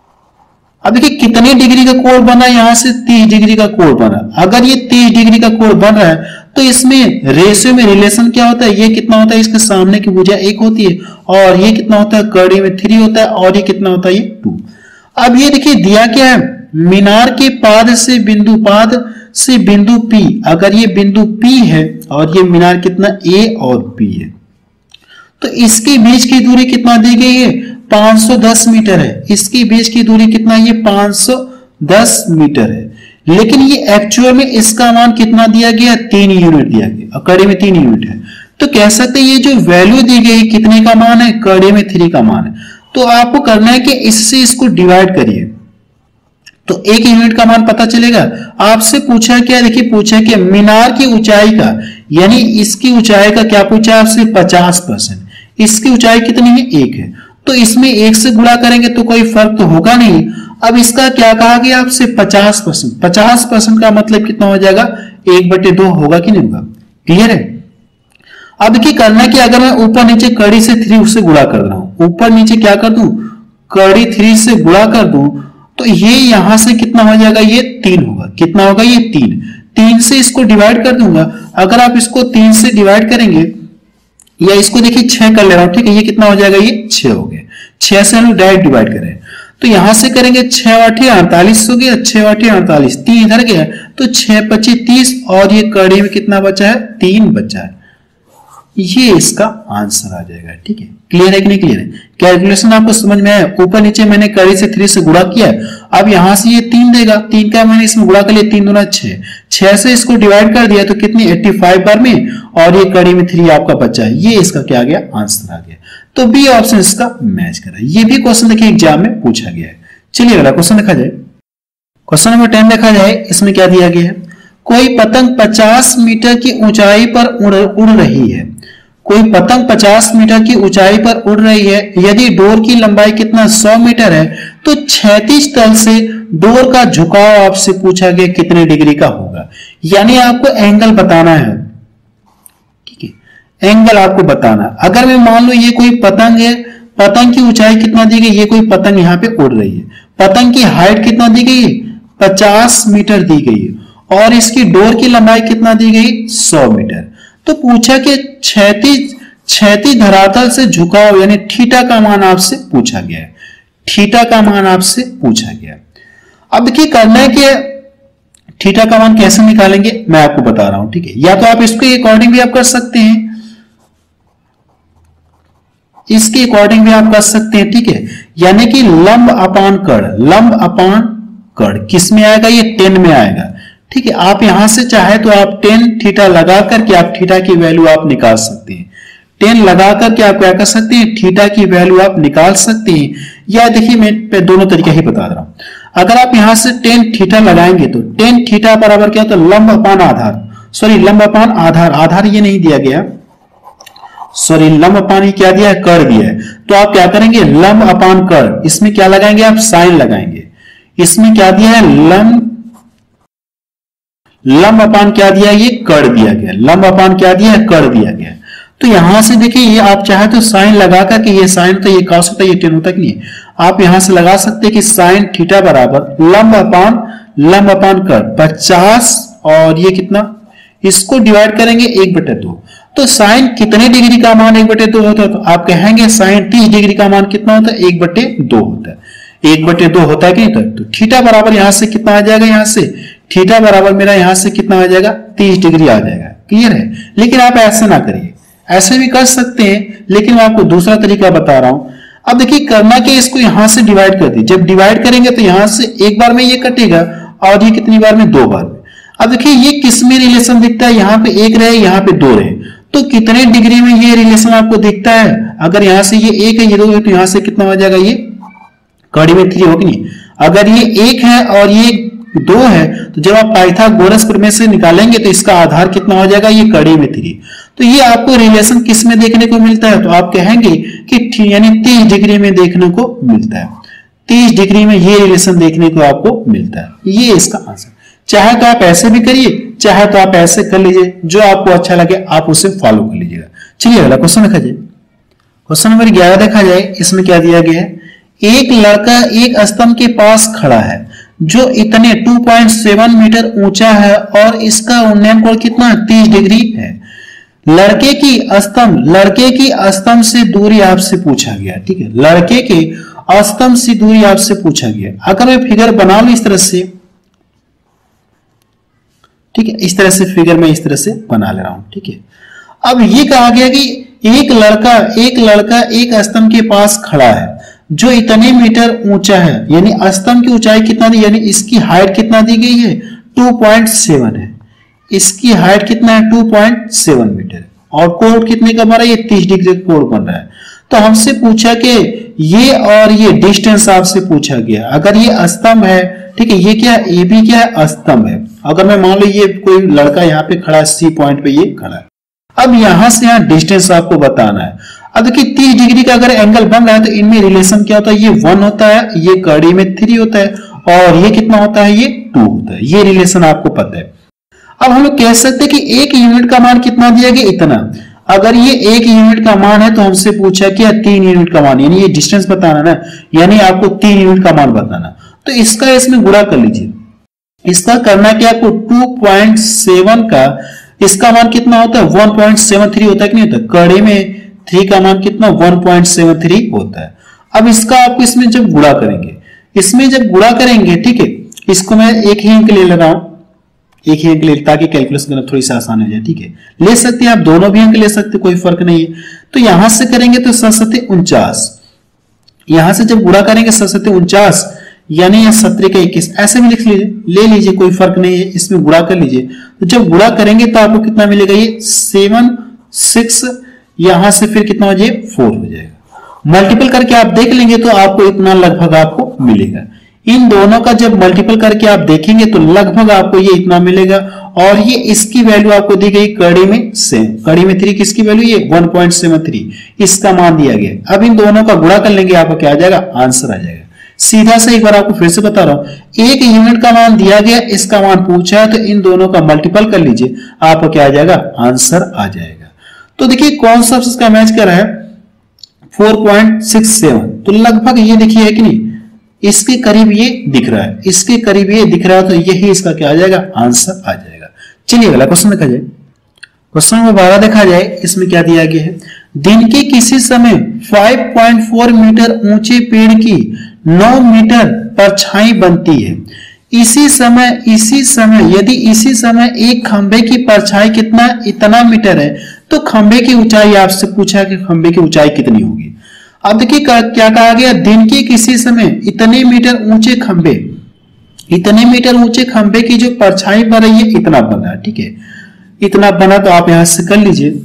अब देखिए कितने डिग्री का कोण बना, यहां से तीस डिग्री का कोण बना। अगर ये तीस डिग्री का कोण बन रहा है तो इसमें रेशियो में रिलेशन क्या होता है, ये कितना होता है, इसके सामने की भुजा एक होती है, और ये कितना होता है, कड़ी में थ्री होता है, और ये कितना होता है, ये टू। अब ये देखिए दिया क्या है, मीनार के पाद से बिंदु पाद से बिंदु P, अगर ये बिंदु P है और ये मीनार कितना A और B है, तो इसके बीच की दूरी कितना दी गई है, पाँच सौ दस मीटर है। इसके बीच की दूरी कितना, ये पाँच सौ दस मीटर है, लेकिन ये एक्चुअल में इसका मान कितना दिया गया, तीन यूनिट दिया गया, और कड़ी में तीन यूनिट है। तो कह सकते हैं ये जो वैल्यू दी गई कितने का मान है, कड़ी में थ्री का मान है। तो आपको करना है कि इससे इसको डिवाइड करिए, तो एक यूनिट का मान पता चलेगा। आपसे पूछा क्या, देखिए पूछा कि मीनार की ऊंचाई का, यानी इसकी ऊंचाई का क्या पूछा आपसे, पचास परसेंट। इसकी ऊंचाई कितनी है, एक है, तो इसमें एक से गुणा करेंगे तो कोई फर्क तो होगा नहीं। अब इसका क्या कहा गया आपसे, पचास परसेंट। पचास परसेंट का मतलब कितना हो जाएगा, एक बटे दो होगा कि नहीं होगा, क्लियर है। अब क्या करना है कि अगर मैं ऊपर नीचे कड़ी से थ्री उससे गुणा कर रहा हूं, ऊपर नीचे क्या कर दूं, कड़ी थ्री से गुणा कर दूं, तो ये यहां से कितना हो जाएगा, ये तीन होगा। कितना होगा, ये तीन। तीन से इसको डिवाइड कर दूंगा। अगर आप इसको तीन से डिवाइड करेंगे, या इसको देखिए छह कर ले रहा हूं, ठीक है, ये कितना हो जाएगा, ये छह हो गया। छह से हम डायरेक्ट डिवाइड करें तो यहां से करेंगे, छह आठे अड़तालीस हो गया, छह आठे अड़तालीस, तीन इधर गया, तो छह पच्चीस तीस, और ये कड़ी में कितना बचा है, तीन बचा है। ये इसका आंसर आ जाएगा। ठीक है, क्लियर है कि नहीं क्लियर है, कैलकुलेशन आपको समझ में आया। ऊपर नीचे मैंने कड़ी से थ्री से गुणा किया, अब यहां से ये तीन देगा, तीन का मैंने इसमें गुणा कर लिया, तीन दूना छह, छह से इसको डिवाइड कर दिया तो कितनी पचासी बार में, और ये कड़ी में थ्री आपका बचा है। ये इसका क्या आ गया, आंसर आ गया। तो बी ऑप्शन इसका मैच करा। ये भी क्वेश्चन देखिए एग्जाम में पूछा गया है। चलिए अगला क्वेश्चन देखा जाए। क्वेश्चन नंबर टेन देखा जाए, इसमें क्या दिया गया है, कोई पतंग पचास मीटर की ऊंचाई पर उड़ उड़ रही है। कोई पतंग पचास मीटर की ऊंचाई पर उड़ रही है। यदि डोर की लंबाई कितना सौ मीटर है, तो क्षैतिज तल से डोर का झुकाव आपसे पूछा गया कितने डिग्री का होगा। यानी आपको एंगल बताना है। ठीक है, एंगल आपको बताना। अगर मैं मान लो ये कोई पतंग है, पतंग की ऊंचाई कितना दी गई, ये कोई पतंग यहाँ पे उड़ रही है, पतंग की हाइट कितना दी गई, पचास मीटर दी गई है, और इसकी डोर की लंबाई कितना दी गई, सौ मीटर। तो पूछा कि क्षैतिज क्षैतिज धरातल से झुकाव यानी थीटा का मान आपसे पूछा गया है। थीटा का मान आपसे पूछा गया। अब देखिए करना है कि थीटा का मान कैसे निकालेंगे, मैं आपको बता रहा हूं। ठीक है, या तो आप इसके अकॉर्डिंग भी आप कर सकते हैं, इसके अकॉर्डिंग भी आप कर सकते हैं। ठीक है, यानी कि लंब अपान कड़, लंब अपान कड़ किस में आएगा, ये टेन में आएगा। ठीक है, आप यहां से चाहे तो आप टेन थीटा लगा करके आप थीटा की वैल्यू आप निकाल सकते हैं। टेन लगा करके आप क्या कर सकते हैं, थीटा की वैल्यू आप निकाल सकते हैं। या देखिए मैं पे दोनों तरीके ही बता रहा हूं। अगर आप यहां से टेन थीटा लगाएंगे तो टेन थीटा बराबर क्या होता है, लंब अपान आधार, सॉरी लंब अपान आधार, आधार ये नहीं दिया गया, सॉरी लंब अपान क्या दिया है, कर दिया है। तो आप क्या करेंगे, लंब अपान कर, इसमें क्या लगाएंगे, आप साइन लगाएंगे। इसमें क्या दिया है, लंब लंब अपान क्या दिया, ये कर दिया गया। लंब अपान क्या दिया है, कर दिया गया। तो यहां से देखिए ये आप चाहे तो साइन लगा करके, ये साइन तो ये कॉस होता है, ये टेन होता कि नहीं, आप यहां से लगा सकते हैं कि साइन थीटा बराबर लंब अपान लंब अपान कर पचास, और ये कितना, इसको डिवाइड करेंगे एक बटे दो। तो साइन कितने डिग्री का मान एक बटे दो होता है, तो आप कहेंगे साइन तीस डिग्री का मान कितना होता है, एक बटे दो होता है। एक बटे दो होता है कि नहीं, तो थीटा बराबर यहां से कितना आ जाएगा, यहां से थीटा बराबर मेरा यहां से कितना आ जाएगा, तीस डिग्री आ जाएगा। क्लियर है, लेकिन आप ऐसे ना करिए, ऐसे भी कर सकते हैं, लेकिन मैं आपको दूसरा तरीका बता रहा हूं। अब देखिए करना कि इसको यहां से डिवाइड कर दिए, जब डिवाइड करेंगे तो यहां से एक बार में ये कटेगा, और ये कितनी बार में, दो बार में। अब देखिए ये किस में रिलेशन दिखता है, यहाँ पे एक रहे यहाँ पे दो रहे, तो कितने डिग्री में ये रिलेशन आपको दिखता है। अगर यहां से ये एक है, ये दो है, तो यहां से कितना हो जाएगा, ये कड़ी में थ्री हो कि नहीं। अगर ये एक है और ये दो है, तो जब आप पाइथागोरस प्रमेय से निकालेंगे तो इसका आधार कितना हो जाएगा, ये कड़ी में थ्री। तो ये आपको रिलेशन किस में देखने को मिलता है, तो आप कहेंगे कि यानी तीस डिग्री में देखने को मिलता है। तीस डिग्री में ये रिलेशन देखने को आपको मिलता है, ये इसका आंसर। चाहे तो आप ऐसे भी करिए, चाहे तो आप ऐसे कर लीजिए, जो आपको अच्छा लगे आप उसे फॉलो कर लीजिएगा। चलिए अगला क्वेश्चन देखा जाए। क्वेश्चन नंबर ग्यारह देखा जाए, इसमें क्या दिया गया है, एक लड़का एक स्तंभ के पास खड़ा है जो इतने दो पॉइंट सात मीटर ऊंचा है और इसका उन्नयन कोण कितना तीस डिग्री है। लड़के की स्तंभ लड़के की स्तंभ से दूरी आपसे पूछा गया, ठीक है, लड़के के स्तंभ से दूरी आपसे पूछा गया। अगर मैं फिगर बना लूं इस तरह से, ठीक है, इस तरह से फिगर में इस तरह से बना ले रहा हूं, ठीक है। अब ये कहा गया कि एक लड़का एक लड़का एक स्तंभ के पास खड़ा है जो इतने मीटर ऊंचा है, यानी स्तंभ की ऊंचाई कितना दी, यानी इसकी हाइट कितना दी गई है, दो पॉइंट सात है, इसकी हाइट कितना है, दो पॉइंट सात मीटर, और कोण कितने का बन रहा है, ये तीस डिग्री का कोण बन रहा है। तो हमसे पूछा कि ये और ये डिस्टेंस आपसे पूछा गया। अगर ये स्तंभ है, ठीक है, ये क्या है, ए बी क्या है, स्तंभ है। अगर मैं मान लो ये कोई लड़का यहाँ पे खड़ा है, सी पॉइंट पे ये खड़ा है, अब यहां से यहाँ डिस्टेंस आपको बताना है। अब देखिए तीस डिग्री का अगर एंगल बन रहा है तो इनमें रिलेशन क्या होता है, ये वन होता है, ये कड़ी में थ्री होता है, और ये कितना होता है, ये टू होता है। ये रिलेशन आपको पता है। अब हम लोग कह सकते हैं कि एक यूनिट का मान कितना दिया गया, इतना। अगर ये एक यूनिट का मान है तो हमसे पूछा क्या, तीन यूनिट का मान, यानी ये डिस्टेंस बताना ना, यानी आपको तीन यूनिट का मान बताना। तो इसका इसमें गुणा कर लीजिए। इसका करना क्या, आपको दो पॉइंट सात का इसका मान कितना होता है, एक पॉइंट सात तीन होता है कि नहीं होता, कड़ी में तीन का मान कितना, एक पॉइंट सात तीन होता है। अब इसका आपको इसमें जब गुणा करेंगे, इसमें जब गुणा करेंगे, ठीक है, इसको मैं एक ही अंक ले ले रहा हूं, एक ही अंक ले, ताकि कैलकुलेशन करना थोड़ी सी आसान हो जाए, ठीक है। ले सकते हैं आप दोनों भी अंक ले सकते, कोई फर्क नहीं है। तो यहां से करेंगे तो सत्ते उनचास, यहां से जब गुणा करेंगे सत्ते उनचास, यानी यह सत्रह का इक्कीस, ऐसे भी लिख लीजिए, ले लीजिए, कोई फर्क नहीं है, इसमें गुणा कर लीजिए। तो जब गुणा करेंगे तो आपको कितना मिलेगा, ये सेवन सिक्स, यहां से फिर कितना हो जाएगा, फोर हो जाएगा। मल्टीपल करके आप देख लेंगे तो आपको इतना लगभग आपको मिलेगा। इन दोनों का जब मल्टीपल करके आप देखेंगे तो लगभग आपको ये इतना मिलेगा, और ये इसकी वैल्यू आपको दी गई कड़ी में सेम, कड़ी में थ्री, किसकी वैल्यू, ये एक पॉइंट सात तीन, इसका मान दिया गया। अब इन दोनों का गुणा कर लेंगे, आपको क्या आ जाएगा, आंसर आ जाएगा। सीधा से एक बार आपको फिर से बता रहा हूं, एक यूनिट का मान दिया गया, इसका मान पूछा है, तो इन दोनों का मल्टीपल कर लीजिए, आपको क्या आ जाएगा, आंसर आ जाएगा। तो देखिए कौन सा इसका मैच कर रहा है, चार पॉइंट छह सात, तो लगभग ये देखिए है कि नहीं, इसके करीब ये दिख रहा है, इसके करीब ये दिख रहा है, तो यही इसका क्या आ जाएगा, आंसर आ जाएगा। चलिए अगला क्वेश्चन देखा जाए। क्वेश्चन नंबर बारह देखा जाए, इसमें क्या दिया गया है, दिन के किसी समय पाँच पॉइंट चार मीटर ऊंचे पेड़ की नौ मीटर परछाई बनती है। इसी समय इसी समय यदि इसी समय एक खंबे की परछाई कितना इतना मीटर है, तो खंबे की ऊंचाई आपसे पूछा कि खंबे की ऊंचाई कितनी होगी। अब देखिए क्या कहा गया, दिन के किसी समय इतने मीटर ऊंचे खंबे, इतने मीटर ऊंचे खंबे की जो परछाई बन रही है इतना बना, ठीक है, इतना बना। तो आप यहां से कर लीजिए।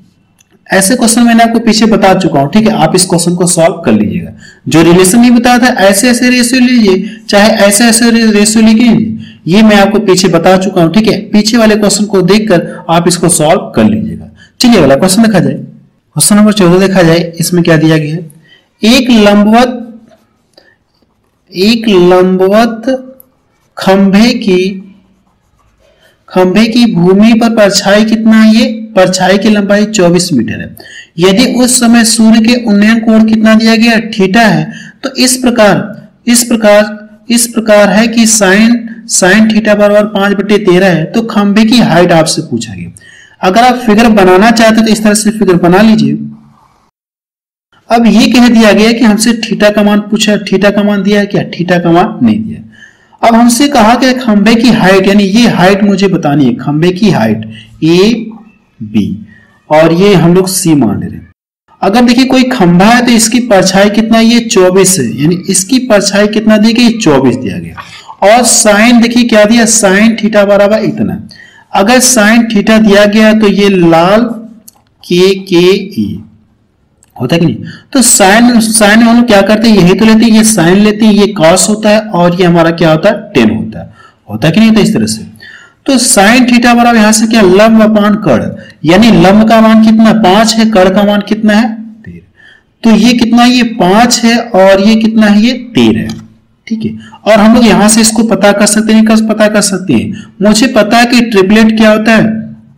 ऐसे क्वेश्चन मैंने आपको पीछे बता चुका हूं, ठीक है, आप इस क्वेश्चन को सॉल्व कर लीजिएगा। जो रिलेशन नहीं बताया था, ऐसे ऐसे रेशियो लीजिए, चाहे ऐसे ऐसे रेशियो लिखिए, ये मैं आपको पीछे बता चुका हूं, ठीक है। पीछे वाले क्वेश्चन को देखकर आप इसको सॉल्व कर लीजिएगा। चलिए अगला क्वेश्चन देखा जाए। क्वेश्चन नंबर चौदह देखा जाए, इसमें क्या दिया गया है, एक लंबवत एक लंबवत खंभे की खंभे की भूमि पर परछाई कितना है, ये परछाई की लंबाई चौबीस मीटर है। यदि उस समय सूर्य के उन्नयन कोण कितना दिया गया, थीटा है, तो इस प्रकार इस प्रकार इस प्रकार है कि साइन साइन थीटा बराबर पांच बटे तेरह है। तो खंभे की हाइट आपसे पूछा गया। अगर आप फिगर बनाना चाहते हैं तो इस तरह से फिगर बना लीजिए। अब ये कह दिया गया कि हमसे थीटा का मान पूछा, थीटा का मान दिया है क्या, थीटा का मान नहीं दिया। अब हमसे कहा कि खंभे की हाइट, यानी ये हाइट मुझे बतानी है, खंभे की हाइट ए बी, और ये हम लोग सी मान ले रहे हैं। अगर देखिए कोई खंभा है तो इसकी परछाई कितना, ये चौबीस है, यानी इसकी परछाई कितना दी गई, चौबीस दिया गया। और साइन देखिए क्या दिया, साइन थीटा बराबर इतना। अगर साइन थीटा दिया गया तो ये लाल के के ई होता है कि नहीं। तो साइन साइन हम लोग क्या करते हैं, यही तो लेते हैं, ये साइन लेते हैं, ये कॉस होता है, और ये हमारा क्या होता है, टेन होता है होता है कि नहीं होता इस तरह से। तो साइन थीटा बराबर यहां से क्या, लंब अपान कर्ण, यानी लंब का मान कितना पांच है, कर्ण का मान कितना है तेरह। तो ये कितना है, ये पांच है और ये कितना है, ये तेरह है, ठीक है। और हम लोग यहां से इसको पता कर सकते हैं, कैसे पता कर सकते हैं, मुझे पता है कि ट्रिपलेट क्या होता है,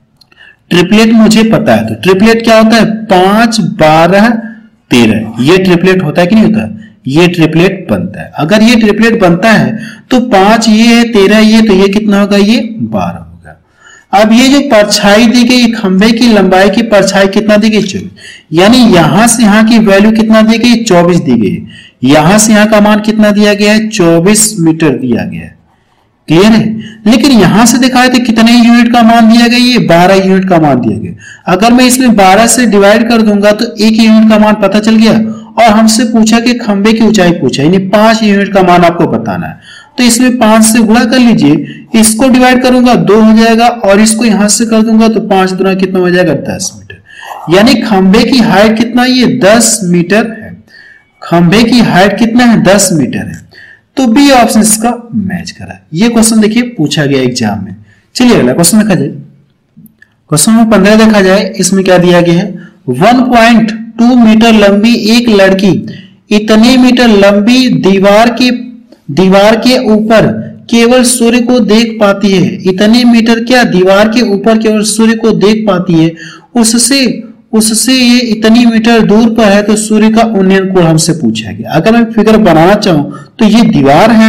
ट्रिपलेट मुझे पता है। तो ट्रिपलेट क्या होता है, पांच बारह तेरह, ये ट्रिपलेट होता है कि नहीं होता, ये ट्रिपलेट बनता है। अगर ये ट्रिपलेट बनता है तो पांच ये है, तेरह ये, तो ये कितना होगा, ये बारह होगा। अब ये जो परछाई दी गई, खंभे की लंबाई की परछाई कितना दी गई, चौबीस, यानी यहां से यहां की वैल्यू कितना दी गई, चौबीस दी गई। यहां से यहां का मान कितना दिया गया है, चौबीस मीटर दिया गया है, क्लियर है। लेकिन यहां से दिखाए थे कितने यूनिट का मान दिया गया, ये बारह यूनिट का मान दिया गया। अगर मैं इसमें बारह से डिवाइड कर दूंगा तो एक यूनिट का मान पता चल गया। और हमसे पूछा कि खंबे की ऊंचाई पूछा, यानी पांच यूनिट का मान आपको बताना है। तो इसमें पांच से गुणा कर लीजिए, इसको डिवाइड करूंगा दो हो जाएगा, और इसको यहां से कर दूंगा तो पांच दुना कितना हो जाएगा, दस मीटर। यानी खंबे की हाइट कितना, ये दस मीटर है। खंबे की हाइट कितना है, दस मीटर है। तो बी ऑप्शन इसका मैच करा। ये क्वेश्चन देखिए पूछा गया एग्जाम में। चलिए अगला क्वेश्चन देखा जाए। क्वेश्चन नंबर पंद्रह देखा जाए, इसमें क्या दिया गया है, वन पॉइंट टू मीटर लंबी एक लड़की इतने मीटर लंबी दीवार के दीवार के ऊपर केवल सूर्य को देख पाती है। इतने मीटर क्या, दीवार के ऊपर केवल सूर्य को देख पाती है। उससे उससे ये इतनी मीटर दूर पर है, तो सूर्य का उन्नयन कोण हमसे पूछा गया। अगर मैं फिगर बनाना चाहूं तो ये दीवार है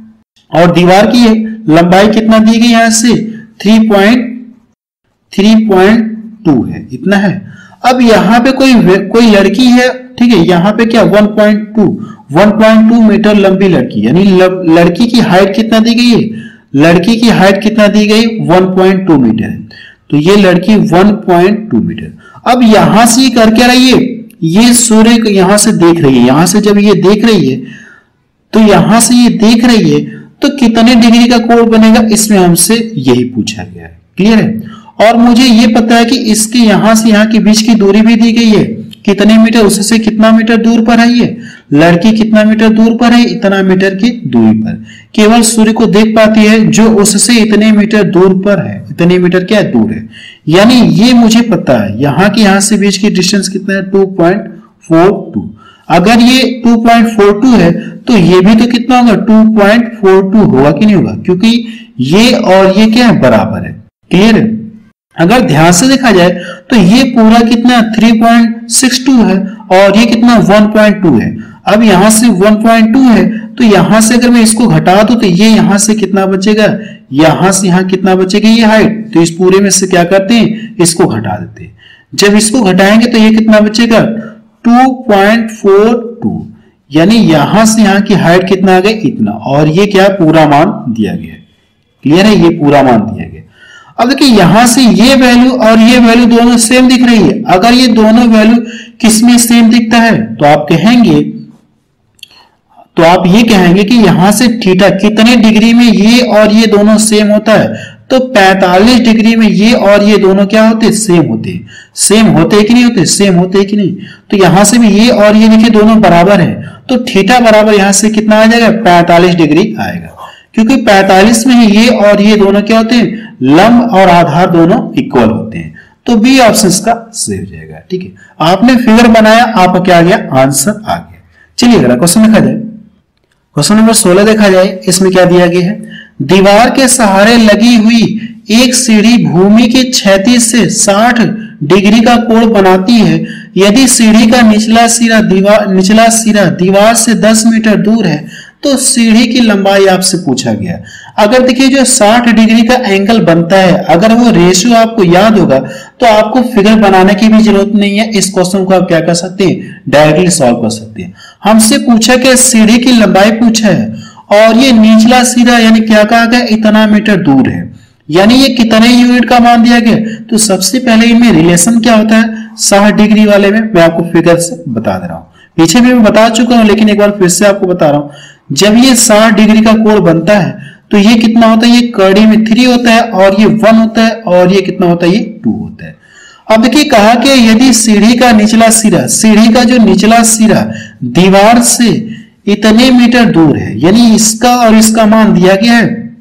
और दीवार की लंबाई कितना दी गई, यहां से three point three point two है, इतना है। अब यहाँ पे कोई कोई लड़की है, ठीक है, यहाँ पे क्या one point two one point two metre लंबी लड़की, यानी लड़की की हाइट कितना दी गई है, लड़की की हाइट कितना दी गई, वन पॉइंट टू मीटर है। तो ये लड़की वन पॉइंट टू मीटर। अब यहां से ये कर क्या रही है, ये सूर्य को यहां से देख रही है। यहां से जब ये देख रही है तो यहां से ये देख रही है तो कितने डिग्री का कोण बनेगा, इसमें हमसे यही पूछा गया है, क्लियर है। और मुझे ये पता है कि इसके यहां से यहां के बीच की दूरी भी दी गई है, कितने मीटर, उससे कितना मीटर दूर पर है, ये लड़की कितना मीटर दूर पर है, इतना मीटर की दूरी पर। केवल सूर्य को देख पाती है जो उससे इतने मीटर दूर पर है, इतने मीटर क्या दूर है। यानी ये मुझे पता है, यहां की यहां से बीच की डिस्टेंस कितना है, टू पॉइंट फोर टू। अगर ये टू पॉइंट फोर टू है तो ये भी तो कितना होगा, टू पॉइंट फोर टू होगा कि नहीं होगा, क्योंकि ये और ये क्या है, बराबर है, क्लियर है। अगर ध्यान से देखा जाए तो ये पूरा कितना थ्री पॉइंट सिक्स टू है और ये कितना वन पॉइंट टू है। अब यहां से वन पॉइंट टू है तो यहां से अगर मैं इसको घटा दूं तो ये यहां से कितना बचेगा, यहां से यहां कितना बचेगा, ये हाइट। तो इस पूरे में से क्या करते हैं, इसको घटा देते हैं। जब इसको घटाएंगे तो ये कितना बचेगा, टू पॉइंट फोर टू, यानी यहां से यहां की हाइट कितना आ गया, इतना। और ये क्या पूरा मान दिया गया है, क्लियर है, ये पूरा मान दिया गया। अब देखिए यहां से ये वैल्यू और ये वैल्यू दोनों सेम दिख रही है। अगर ये दोनों वैल्यू किसमें सेम दिखता है तो आप कहेंगे तो आप ये कहेंगे कि यहां से थीटा कितने डिग्री में ये और ये दोनों सेम होता है, तो पैंतालीस डिग्री में ये और ये दोनों क्या होते हैं, सेम होते हैं। सेम होते हैं कि नहीं होते, सेम होते हैं कि नहीं। तो यहां से भी ये और ये देखिए दोनों बराबर है, तो थीटा बराबर यहां से कितना आ जाएगा, पैंतालीस डिग्री आएगा। क्योंकि पैंतालीस में ये और ये दोनों क्या होते हैं, लंब और आधार दोनों इक्वल होते हैं। तो बी ऑप्शन का सही हो जाएगा, ठीक है। आपने फिगर बनाया, आपका क्या आ गया, आंसर आ गया। चलिए अगला क्वेश्चन देखा जाए। क्वेश्चन नंबर सोलह देखा जाए, इसमें क्या दिया गया है, दीवार के सहारे लगी हुई एक सीढ़ी भूमि के क्षैतिज से साठ डिग्री का कोण बनाती है। यदि सीढ़ी का निचला सिरा दीवार निचला सिरा दीवार से दस मीटर दूर है तो सीढ़ी की लंबाई आपसे पूछा गया। अगर देखिए जो साठ डिग्री का एंगल बनता है, अगर वो रेशियो आपको याद होगा तो आपको फिगर बनाने की भी जरूरत नहीं है। इस क्वेश्चन को आप क्या कर सकते हैं, डायरेक्टली सॉल्व कर सकते हैं। हमसे पूछा कि सीढ़ी की लंबाई पूछा है और ये निचला सिरा यानी क्या कहा गया, इतना मीटर दूर है, यानी ये कितने यूनिट का मान दिया गया। तो सबसे पहले इनमें रिलेशन क्या होता है, साठ डिग्री वाले में मैं आपको फिगर से बता दे रहा हूँ। पीछे भी मैं बता चुका हूं लेकिन एक बार फिर से आपको बता रहा हूं। जब ये साठ डिग्री का कोण बनता है तो ये कितना होता है, ये कड़ी में थ्री होता है और ये वन होता है और ये कितना होता है, ये टू होता है। अब देखिए कहा कि यदि सीढ़ी का निचला सिरा सीढ़ी का जो निचला सिरा दीवार से इतने मीटर दूर है, यानी इसका और इसका मान दिया गया है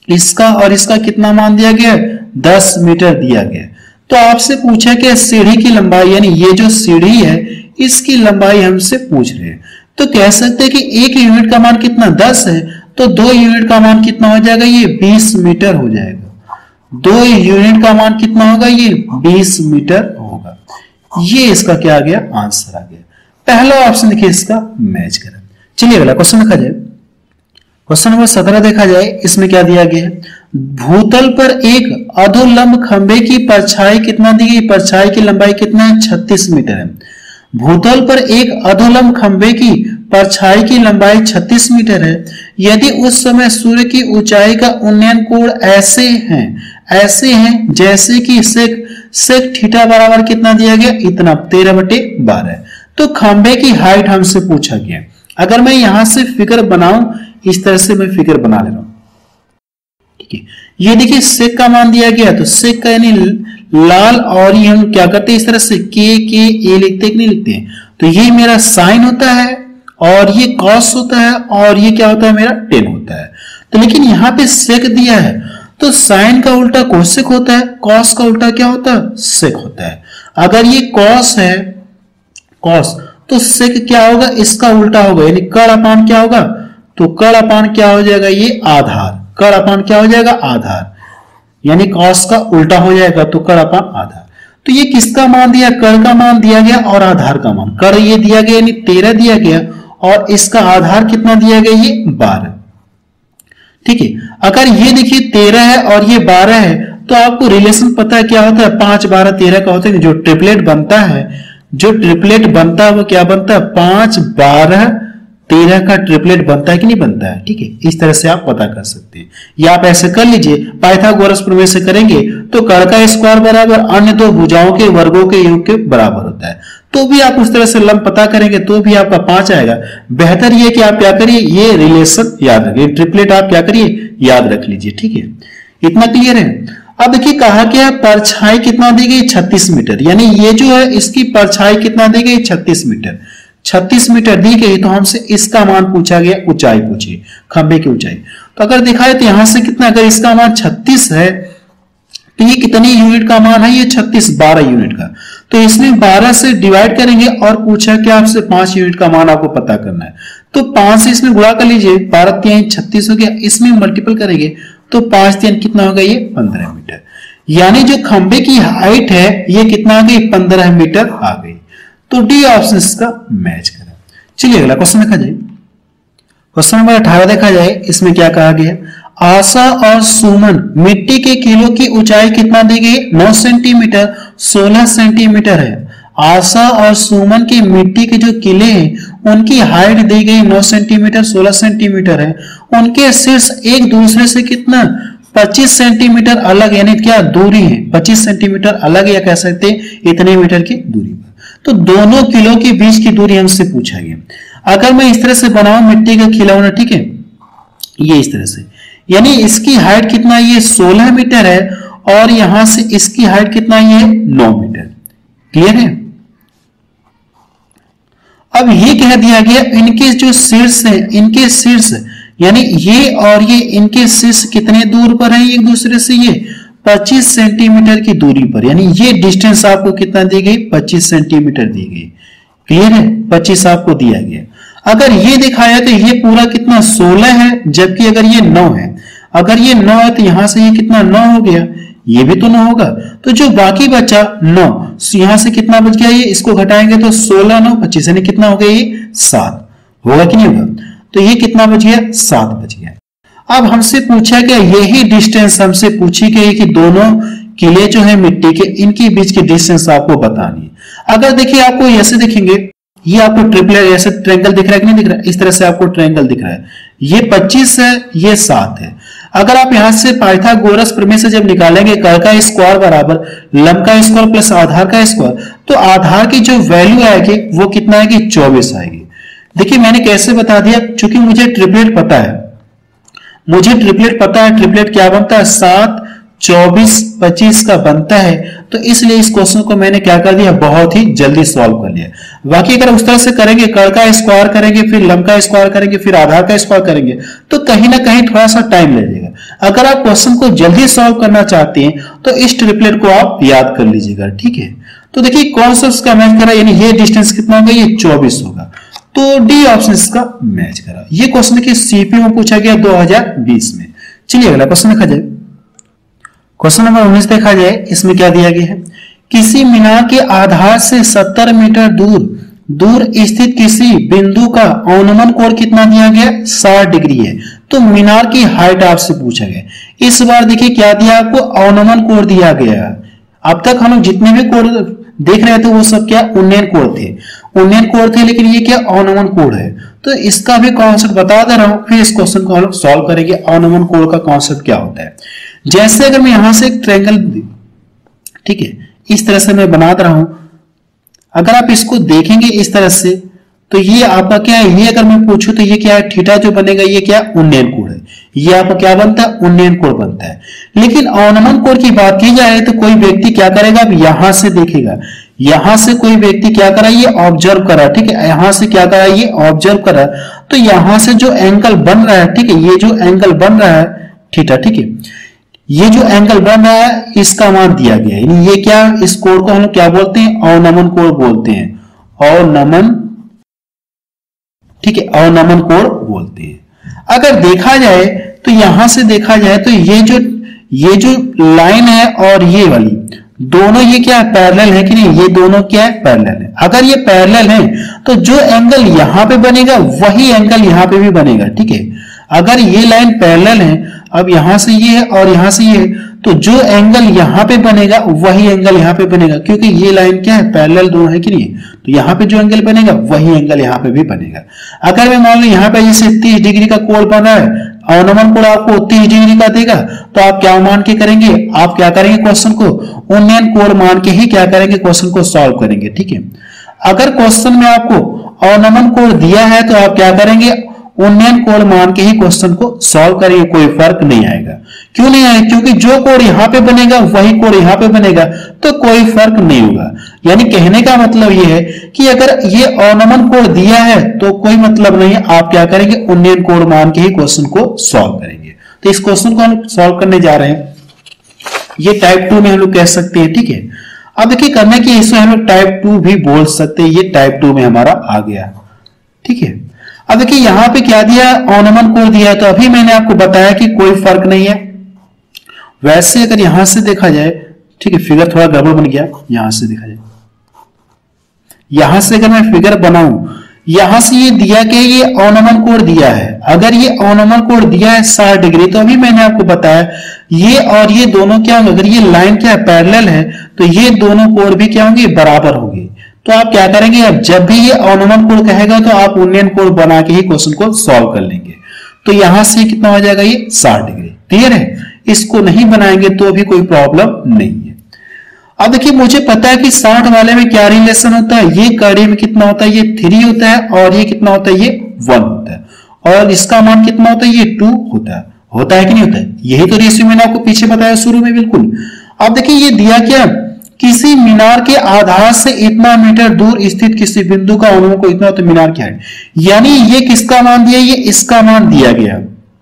इसका और इसका कितना मान दिया गया, दस मीटर दिया गया। तो आपसे पूछा कि सीढ़ी की लंबाई, यानी ये जो सीढ़ी है इसकी लंबाई हमसे पूछ रहे हैं। तो कह सकते हैं कि एक यूनिट का मान कितना, दस है, तो दो यूनिट का मान कितना हो जाएगा, ये बीस मीटर हो जाएगा। दो यूनिट का मान कितना होगा, ये बीस मीटर होगा। ये इसका क्या आ गया, आंसर आ गया। पहला ऑप्शन देखिए इसका मैच करें। चलिए अगला क्वेश्चन देखा जाए। क्वेश्चन नंबर सत्रह देखा जाए, इसमें क्या दिया गया है, भूतल पर एक अधोलंब खंबे की परछाई कितना दी गई, परछाई की लंबाई कितना है, छत्तीस मीटर है। भूतल पर एक अधोलंब खंबे की परछाई की लंबाई छत्तीस मीटर है। यदि उस समय सूर्य की ऊंचाई का उन्नयन कोण ऐसे हैं ऐसे हैं जैसे कि सेक सेक थीटा बराबर कितना दिया गया, इतना, तेरह बटे बारह। तो खंबे की हाइट हमसे पूछा गया। अगर मैं यहां से फिगर बनाऊं, इस तरह से मैं फिगर बना ले रहा हूं, ठीक है। ये देखिए सेक का मान दिया गया, तो सेक का यानी लाल, और ये हम क्या करते हैं, इस तरह से के के ए लिखते हैं कि नहीं लिखते हैं। तो ये मेरा साइन होता है और ये कॉस होता है और ये क्या होता है, मेरा टेन होता है। तो लेकिन यहाँ पे सेक दिया है, तो साइन का उल्टा कोसेक होता है, कॉस का उल्टा क्या होता है, सेक होता है। अगर ये कॉस है, कॉस, तो सेक क्या होगा, इसका उल्टा होगा, यानी कड़ अपान क्या होगा, तो कड़ अपान क्या हो जाएगा, ये आधार, कड़ अपान क्या हो जाएगा, आधार, यानी कॉस का उल्टा हो जाएगा, तो कड़ अपान आधार। तो ये किसका मान दिया, कड़ का मान दिया गया और आधार का मान, कड़ ये दिया गया यानी तेरह दिया गया और इसका आधार कितना दिया गया, ये बारह, ठीक है। अगर ये देखिए तेरह है और ये बारह है, तो आपको रिलेशन पता है क्या होता है, पांच बारह तेरह का होता है। जो ट्रिपलेट बनता है, जो ट्रिपलेट बनता है वो क्या बनता है, पांच बारह तेरह का ट्रिपलेट बनता है कि नहीं बनता है, ठीक है। इस तरह से आप पता कर सकते हैं, या आप ऐसे कर लीजिए, पाइथागोरस प्रमेय से करेंगे तो कड़ का स्क्वायर बराबर अन्य दो भुजाओं के वर्गों के योग के बराबर होता है। तो भी आप उस तरह से लंब पता करेंगे तो भी आपका पांच आएगा। बेहतर ये कि आप क्या करिए, ये रिलेशन याद रखिए, ट्रिपलेट आप क्या करिए, याद रख लीजिए, ठीक है। इतना क्लियर है। अब देखिए कहा क्या, परछाई कितना दी गई, छत्तीस मीटर, यानी ये जो है इसकी परछाई कितना दी गई, छत्तीस मीटर। छत्तीस मीटर दी गई, तो हमसे इसका मान पूछा गया, ऊंचाई पूछी, खंबे की ऊंचाई। तो अगर दिखाए तो यहां से कितना, अगर इसका मान छत्तीस है तो ये कितनी यूनिट का मान है, ये छत्तीस, बारह यूनिट का। तो इसमें बारह से डिवाइड करेंगे और पूछा कि आपसे पांच यूनिट का मान आपको पता करना है। तो पांच से इसमें गुणा कर लीजिए, बारह तीन छत्तीस हो गया, इसमें मल्टीपल करेंगे तो पांच तीन कितना होगा, ये पंद्रह मीटर। यानी जो खंबे की हाइट है ये कितना आ गई, पंद्रह मीटर आ गई। तो डी ऑप्शन इसका मैच करें। चलिए अगला क्वेश्चन देखा जाए। क्वेश्चन नंबर अठारह देखा जाए, इसमें क्या कहा गया, आशा और सुमन मिट्टी के किलो की ऊंचाई कितना दी गई, नौ सेंटीमीटर, सोलह सेंटीमीटर है। आशा और सुमन की मिट्टी के जो किले हैं उनकी हाइट दी गई नौ सेंटीमीटर, सोलह सेंटीमीटर है। उनके शीर्ष एक दूसरे से कितना, पच्चीस सेंटीमीटर अलग, यानी क्या दूरी है, पच्चीस सेंटीमीटर अलग, या कह सकते हैं इतने मीटर की दूरी पर। तो दोनों किलो के बीच की दूरी हमसे पूछा गया। अगर मैं इस तरह से बनाऊं मिट्टी का खिलौना, ठीक है, ये इस तरह से, यानी इसकी हाइट कितना, ये सोलह मीटर है और यहां से इसकी हाइट कितना, ये नौ मीटर। क्लियर है। अब ये कह दिया गया इनके जो शीर्ष है, इनके शीर्ष यानी ये और ये, इनके शीर्ष कितने दूर पर है एक दूसरे से, ये पच्चीस सेंटीमीटर की दूरी पर, यानी ये डिस्टेंस आपको कितना दी गई, पच्चीस सेंटीमीटर दी गई। क्लियर है, पच्चीस आपको दिया गया। अगर ये दिखाया तो ये पूरा कितना, सोलह है, जबकि अगर ये नौ है, अगर ये नौ है तो यहां से ये कितना, नौ हो गया, ये भी तो नौ होगा। तो जो बाकी बचा नौ, यहां से कितना बच गया, ये इसको घटाएंगे तो सोलह नौ पच्चीस, यानी कितना हो गया, ये सात होगा कि नहीं होगा। तो ये कितना बच गया, सात बच गया। अब हमसे पूछा गया, यही डिस्टेंस हमसे पूछी गई कि दोनों किले जो है मिट्टी के, इनके बीच की डिस्टेंस आपको बतानी है। अगर देखिए आपको ऐसे दिखेंगे, ये आपको ट्रिपलेट ऐसे ट्रायंगल दिख रहा है कि नहीं दिख रहा है, इस तरह से आपको ट्रायंगल दिख रहा है, ये पच्चीस है, ये सात है। अगर आप यहां से पाइथागोरस प्रमेय से जब निकालेंगे कड़ का स्क्वायर बराबर लंब का स्क्वायर प्लस आधार का स्क्वायर, तो आधार की जो वैल्यू आएगी वो कितना आएगी, चौबीस आएगी। देखिए मैंने कैसे बता दिया, क्योंकि मुझे ट्रिपलेट पता है, मुझे ट्रिपलेट पता है, ट्रिपलेट क्या बनता है, सात चौबीस पच्चीस का बनता है। तो इसलिए इस क्वेश्चन को मैंने क्या कर दिया, बहुत ही जल्दी सॉल्व कर लिया। बाकी अगर उस तरह से करेंगे, कड़ का स्क्वायर करेंगे, फिर लंब का स्क्वायर करेंगे, फिर आधार का स्क्वायर करेंगे, तो कहीं ना कहीं थोड़ा सा टाइम लगेगा। अगर आप क्वेश्चन को जल्दी सॉल्व करना चाहते हैं तो इस ट्रिपलेट को आप याद कर लीजिएगा, ठीक है। तो देखिए कौन सा उसका मैच करा, यानी ये डिस्टेंस कितना होगा, ये चौबीस होगा, तो डी ऑप्शन इसका मैच करा। ये क्वेश्चन देखिए सीपीयू में पूछा गया दो हज़ार बीस में। चलिए अगला क्वेश्चन देखा जाए। क्वेश्चन नंबर उन्नीस देखा जाए, इसमें क्या दिया गया है, किसी मीनार के आधार से सत्तर मीटर दूर दूर स्थित किसी बिंदु का अवनमन कोण कितना दिया गया, साठ डिग्री है। तो मीनार की हाइट आपसे पूछा गया। इस बार देखिए क्या दिया आपको, अवनमन कोण दिया गया। अब तक हम लोग जितने भी कोण देख रहे थे वो सब क्या उन्नयन कोण थे, उन्नयन कोण थे, लेकिन ये क्या अवनमन कोण है। तो इसका भी कॉन्सेप्ट बता दे रहा हूं, फिर इस क्वेश्चन को हम लोग सॉल्व करेंगे। अवनमन कोण का कॉन्सेप्ट क्या होता है। जैसे अगर मैं यहां से एक ट्रायंगल, ठीक है, इस तरह से मैं बना दे रहा हूं, अगर आप इसको देखेंगे इस तरह से तो ये आपका क्या है, ये अगर मैं पूछूं तो ये क्या है, थीटा जो बनेगा ये क्या उन्नयन कोण है, ये आपका क्या बनता है, उन्नयन कोण बनता है। लेकिन अवनमन कोण की बात की जाए तो कोई व्यक्ति क्या करेगा, अब यहां से देखेगा, यहां से कोई व्यक्ति क्या करा, ये ऑब्जर्व करा, ठीक है, यहां से क्या करा, ये ऑब्जर्व करा, तो यहां से जो एंगल बन रहा है, ठीक है, ये जो एंगल बन रहा है थीटा, ठीक है, ये जो एंगल बन रहा है इसका मान दिया गया है। यानी ये क्या, इस कोण को हम लोग क्या बोलते हैं, अवनमन कोण बोलते हैं, अवनमन, ठीक है, अवनमन कोण बोलते हैं। अगर देखा जाए तो यहां से देखा जाए तो ये जो ये जो लाइन है और ये वाली दोनों ये क्या है, पैरेलल है कि नहीं, ये दोनों क्या है, पैरेलल है। अगर ये पैरेलल है तो जो एंगल यहां पे बनेगा वही एंगल यहां पे भी बनेगा, ठीक है। अगर ये लाइन पैरेलल है, अब यहां से ये है और यहां से ये है, तो जो एंगल यहां पे बनेगा वही एंगल यहां पे बनेगा, क्योंकि ये लाइन क्या है, पैरेलल दोनों है कि नहीं। तो यहां पे जो एंगल बनेगा वही एंगल यहां पे भी बनेगा। अगर मैं मान लो यहां पे जैसे तीस डिग्री का कोण बना है, अवनमन कोण आपको तीस डिग्री का देगा, तो आप क्या मान के करेंगे, आप क्या करेंगे, क्वेश्चन को उन्नयन कोण मान के ही क्या करेंगे, क्वेश्चन को सॉल्व करेंगे, ठीक है। अगर क्वेश्चन में आपको अवनमन कोण दिया है तो आप क्या करेंगे, उन्नयन कोण मान के ही क्वेश्चन को सॉल्व करेंगे, कोई फर्क नहीं आएगा। क्यों नहीं आएगा, क्योंकि जो कोण यहां पे बनेगा वही कोण यहां पे बनेगा, तो कोई फर्क नहीं होगा। यानी कहने का मतलब ये है कि अगर ये अवनमन कोण दिया है तो कोई मतलब नहीं है, आप क्या करेंगे, उन्नयन कोण मान के ही क्वेश्चन को सॉल्व करेंगे। तो इस क्वेश्चन को हम सॉल्व करने जा रहे हैं, ये टाइप टू में हम लोग कह सकते हैं, ठीक है। अब देखिए करने की इसमें हम लोग टाइप टू भी बोल सकते हैं, ये टाइप टू में हमारा आ गया, ठीक है। अब देखिए यहां पे क्या दिया, अवनमन कोण दिया है, तो अभी मैंने आपको बताया कि कोई फर्क नहीं है। वैसे अगर यहां से देखा जाए, ठीक है, फिगर थोड़ा गड़बड़ बन गया, यहां से देखा जाए, यहां से अगर मैं फिगर बनाऊं, यहां से ये दिया कि ये अवनमन कोण दिया है, अगर ये अवनमन कोण दिया है साठ डिग्री, तो अभी मैंने आपको बताया ये और ये दोनों क्या होंगे, अगर ये लाइन क्या पैरेलल है तो ये दोनों कोण भी क्या होंगे, बराबर होंगे। तो आप क्या करेंगे, अब जब भी ये अवनमन कोण कहेगा तो आप उन्नयन कोण बना के ही क्वेश्चन को सॉल्व कर लेंगे। तो यहां से कितना हो जाएगा, ये साठ डिग्री। क्लियर है, इसको नहीं बनाएंगे तो भी कोई प्रॉब्लम नहीं है। अब देखिए मुझे पता है कि साठ वाले में क्या रिलेशन होता है, ये कड़ी में कितना होता है, ये थ्री होता है, और ये कितना होता है, ये वन होता है, और इसका मान कितना होता है, ये टू होता है। होता है कि नहीं होता है, यही तो रेशियो मैंने आपको पीछे बताया शुरू में, बिल्कुल। अब देखिए ये दिया क्या, किसी मीनार के आधार से इतना मीटर दूर स्थित किसी बिंदु का अवनमन को इतना होता है मीनार की हाइट। यानी ये किसका मान दिया, ये इसका मान दिया गया,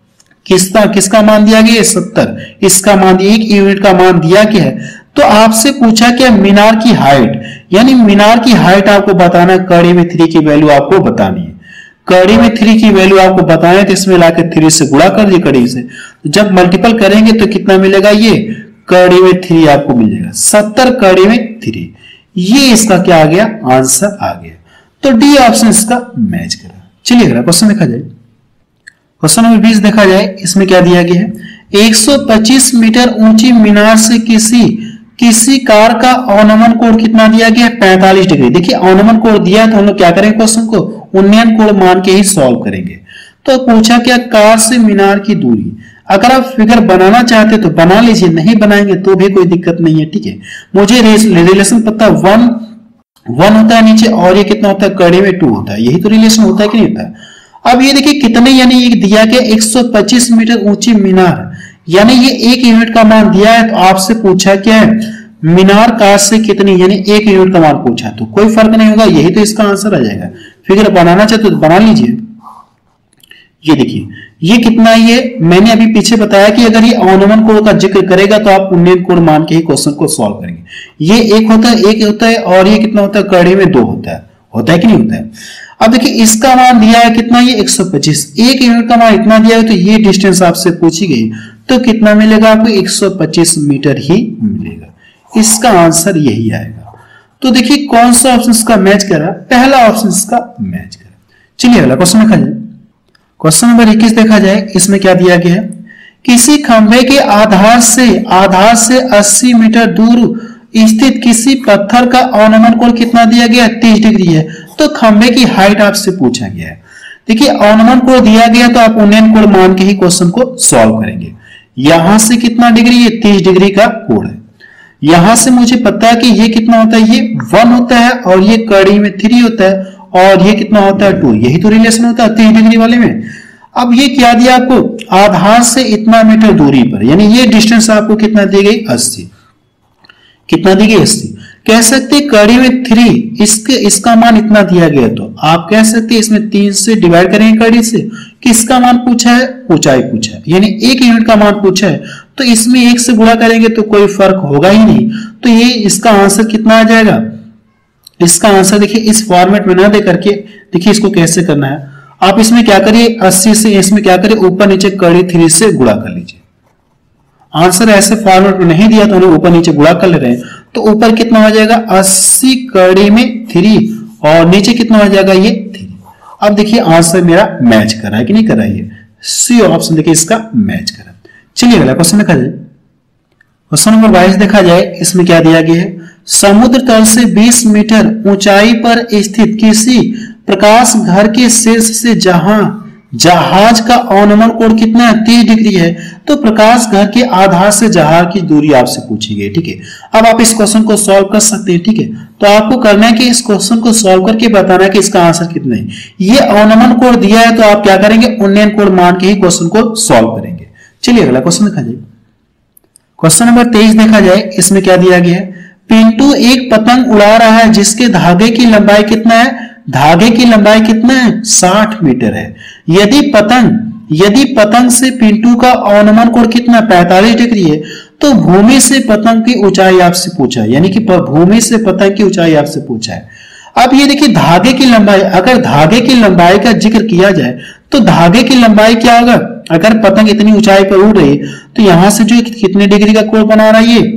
किसका किसका मान दिया गया, सत्तर, इसका मान दिया, एक यूनिट का मान दिया गया है। तो आपसे पूछा क्या, मीनार की हाइट, यानी मीनार की हाइट आपको बताना है, कड़ी में थ्री की वैल्यू आपको बतानी है। कड़ी में थ्री की वैल्यू आपको बताना है तो इसमें लाके थ्री से गुणा कर दिए कड़ी से, जब मल्टीपल करेंगे तो कितना मिलेगा, ये कड़ी में थ्री आपको मिल जाएगा, सत्तर कड़ी में थ्री। ये इसका क्या आ गया, आंसर आ गया। तो डी ऑप्शन इसका मैच करा। चलिए अगला क्वेश्चन देखा जाए। क्वेश्चन नंबर बीस देखा जाए, इसमें क्या दिया गया है, एक सौ पच्चीस मीटर ऊंची मीनार से किसी किसी कार का अवनमन कोण कितना दिया गया, पैंतालीस डिग्री। देखिए अवनमन कोण दिया है तो हम लोग क्या करेंगे, क्वेश्चन को उन्नयन कोण मान के ही सॉल्व करेंगे। तो पूछा क्या, कार से मीनार की दूरी, अगर आप फिगर बनाना चाहते तो बना लीजिए, नहीं बनाएंगे तो भी कोई दिक्कत नहीं है, ठीक है। मुझे रिलेशन पता, वन वन होता है नीचे और ये कितना होता है, कड़ी में टू होता है, यही तो रिलेशन होता है कि नहीं होता है। अब ये देखिए कितने, यानी ये दिया गया एक सौ पच्चीस मीटर ऊंची मीनार, यानी ये एक यूनिट का मान दिया है। तो आपसे पूछा क्या है, मीनार कार से कितनी, यानी एक यूनिट का मान पूछा, तो कोई फर्क नहीं होगा, यही तो इसका आंसर आ जाएगा। फिगर बनाना चाहते तो बना लीजिए। ये देखिए ये कितना, ये मैंने अभी पीछे बताया कि अगर ये अनुमान कोण का जिक्र करेगा तो आप उन्नयन कोण मान के ही क्वेश्चन को सॉल्व करेंगे। ये एक होता है, एक होता है, और ये कितना होता है, कड़ी में दो होता है, होता है कि नहीं होता है। अब देखिए इसका मान दिया है कितना, ये एक सौ पच्चीस, एक यूनिट का मान इतना दिया है, तो ये डिस्टेंस आपसे पूछी गई तो कितना मिलेगा आपको, एक सौ पच्चीस मीटर ही मिलेगा। इसका आंसर यही आएगा। तो देखिए कौन सा ऑप्शन इसका मैच कर रहा है, पहला ऑप्शन इसका मैच कर रहा है। चलिए अगला क्वेश्चन देखा जाए। क्वेश्चन नंबर इक्कीस देखा जाए, इसमें क्या दिया गया है, किसी खंभे के आधार से आधार से अस्सी मीटर दूर स्थित किसी पत्थर का अवनमन कोण कितना दिया गया है, तीस डिग्री है। तो खंभे की हाइट आपसे पूछा गया है। देखिए अवनमन कोण दिया गया तो आप उन्नयन कोण मान के ही क्वेश्चन को सॉल्व करेंगे। यहां से कितना डिग्री, ये तीस डिग्री का कोण है। यहां से मुझे पता है कि ये कितना होता है, ये वन होता है, और ये कड़ी में थ्री होता है, और ये कितना होता है, टू। यही तो रिलेशन होता है तीस डिग्री वाले में। अब ये क्या दिया आपको, आधार से इतना मीटर दूरी पर, यानी ये डिस्टेंस आपको कितना दी गई, अस्सी। कितना दी गई, अस्सी। कह सकते कड़ी में थ्री, इसके इसका मान इतना दिया गया, तो आप कह सकते इसमें तीन से डिवाइड करेंगे कड़ी से, किसका मान पूछा है, ऊंचाई पूछा है, यानी एक यूनिट का मान पूछा है, तो इसमें एक से गुणा करेंगे तो कोई फर्क होगा ही नहीं। तो ये इसका आंसर कितना आ जाएगा, इसका आंसर देखिए इस फॉर्मेट में ना दे करके, देखिए इसको कैसे करना है, आप इसमें क्या करिए, अस्सी से इसमें क्या करिए, ऊपर नीचे कड़ी थ्री से गुणा कर लीजिए। आंसर ऐसे फॉर्मेट में नहीं दिया तो हम ऊपर नीचे गुणा कर ले रहे हैं, तो ऊपर कितना हो जाएगा, अस्सी कड़ी में थ्री, और नीचे कितना हो जाएगा, ये थ्री। अब देखिए आंसर मेरा मैच कर रहा है कि नहीं कर रहा है, सी ऑप्शन देखिए इसका मैच कर रहा है। चलिए अगला क्वेश्चन देखा जाए। क्वेश्चन नंबर बाईस देखा जाए, इसमें क्या दिया गया है, समुद्र तल से बीस मीटर ऊंचाई पर स्थित किसी प्रकाश घर के शीर्ष से जहां जहाज का अवनमन कोण कितना है, तीस डिग्री है, तो प्रकाश घर के आधार से जहाज की दूरी आपसे पूछी गई। ठीक है, अब आप इस क्वेश्चन को सॉल्व कर सकते हैं। ठीक है, तो आपको करना है कि इस क्वेश्चन को सॉल्व करके बताना है कि इसका आंसर कितना है। ये अवनमन कोण दिया है तो आप क्या करेंगे, उन्नयन कोण मान के ही क्वेश्चन को सॉल्व करेंगे। चलिए अगला क्वेश्चन देखा जाए। क्वेश्चन नंबर तेईस देखा जाए, इसमें क्या दिया गया है, पिंटू एक पतंग उड़ा रहा है जिसके धागे की लंबाई कितना है, धागे की लंबाई कितना है, साठ मीटर है। यदि पतंग यदि पतंग से पिंटू का अवनमन कोण कितना, पैंतालीस डिग्री है, तो भूमि से पतंग की ऊंचाई आपसे पूछा है, यानी कि भूमि से पतंग की ऊंचाई आपसे पूछा है। अब ये देखिए धागे की लंबाई, अगर धागे की लंबाई का जिक्र किया जाए तो धागे की लंबाई क्या होगा, अगर पतंग इतनी ऊंचाई पर उड़ रही है तो यहां से जो कितने डिग्री का कोण बना रहा है, ये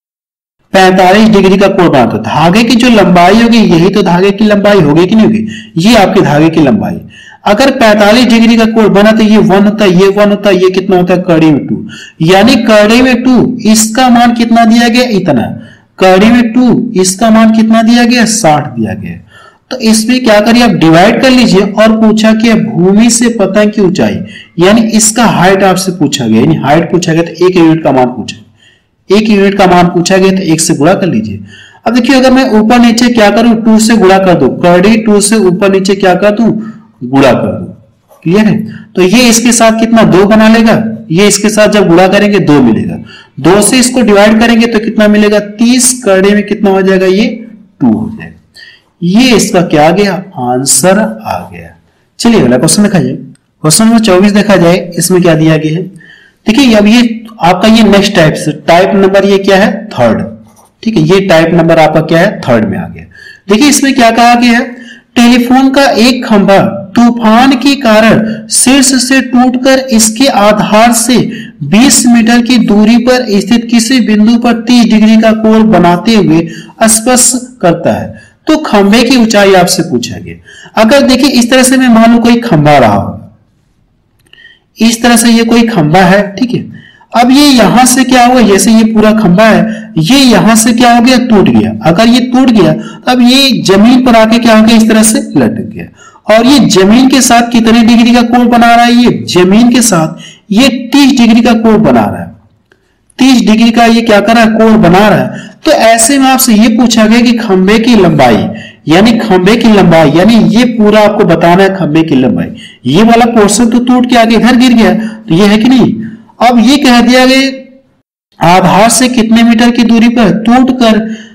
पैंतालीस डिग्री का कोण बना। तो धागे की जो लंबाई होगी यही तो धागे की लंबाई होगी कि नहीं होगी, ये आपके धागे की लंबाई। अगर पैंतालीस डिग्री का कोण बना तो ये वन होता है, ये वन होता है, ये कितना होता है, कड़ी में टू, यानी कड़ी में टू, इसका मान कितना दिया गया, इतना। कड़ी में टू, इसका मान कितना दिया गया, साठ दिया गया। तो इसमें क्या करिए, आप डिवाइड कर लीजिए, और पूछा कि भूमि से पतंग की ऊंचाई, यानी इसका हाइट आपसे पूछा गया, यानी हाइट पूछा गया तो एक यूनिट का मान पूछा, एक यूनिट का मान पूछा गया तो एक से गुणा कर लीजिए। अब देखिए अगर मैं ऊपर नीचे क्या करूं, टू से गुणा कर दूं, कड़ी टू से ऊपर नीचे क्या कर दूं, गुणा कर दूं। क्लियर है, तो ये इसके साथ कितना, दो बना लेगा, ये इसके साथ जब गुणा करेंगे दो मिलेगा, दो से इसको डिवाइड करेंगे तो कितना मिलेगा, तीस कड़ी में कितना हो जाएगा, ये टू हो जाएगा। ये इसका क्या आ गया, आंसर आ गया। चलिए अगला क्वेश्चन देखा जाए। क्वेश्चन नंबर चौबीस देखा जाए, इसमें क्या दिया गया है, देखिए अब ये आपका ये नेक्स्ट टाइप से टाइप नंबर ये क्या है, थर्ड। ठीक है, ये टाइप नंबर आपका क्या है, थर्ड में आ गया। देखिए इसमें क्या कहा गया है, टेलीफोन का एक खंभा तूफान के कारण शीर्ष से टूटकर इसके आधार से बीस मीटर की दूरी पर स्थित किसी बिंदु पर तीस डिग्री का कोण बनाते हुए स्पर्श करता है, तो खंभे की ऊंचाई आपसे पूछा गया। अगर देखिए इस तरह से मैं मान लो कोई खंभा रहा होगा, इस तरह से ये कोई खंभा है, ठीक है। अब ये यहां से क्या हुआ, जैसे ये पूरा खंभा है, ये यहां से क्या हो गया, टूट गया। अगर ये टूट गया अब ये जमीन पर आके क्या हो गया, इस तरह से लटक गया, और ये जमीन के साथ कितने डिग्री का कोण बना रहा है, ये जमीन के साथ ये तीस डिग्री का कोण बना रहा है, तीस डिग्री का ये क्या कर रहा है, कोण बना रहा है। तो ऐसे में आपसे ये पूछा गया कि खंभे की लंबाई, यानी खंभे की लंबाई, यानी ये पूरा आपको बताना है खंभे की लंबाई। ये वाला पोर्शन तो टूट के आगे इधर गिर गया, तो ये है कि नहीं। अब ये कह दिया गया आधार से कितने मीटर की दूरी पर टूटकर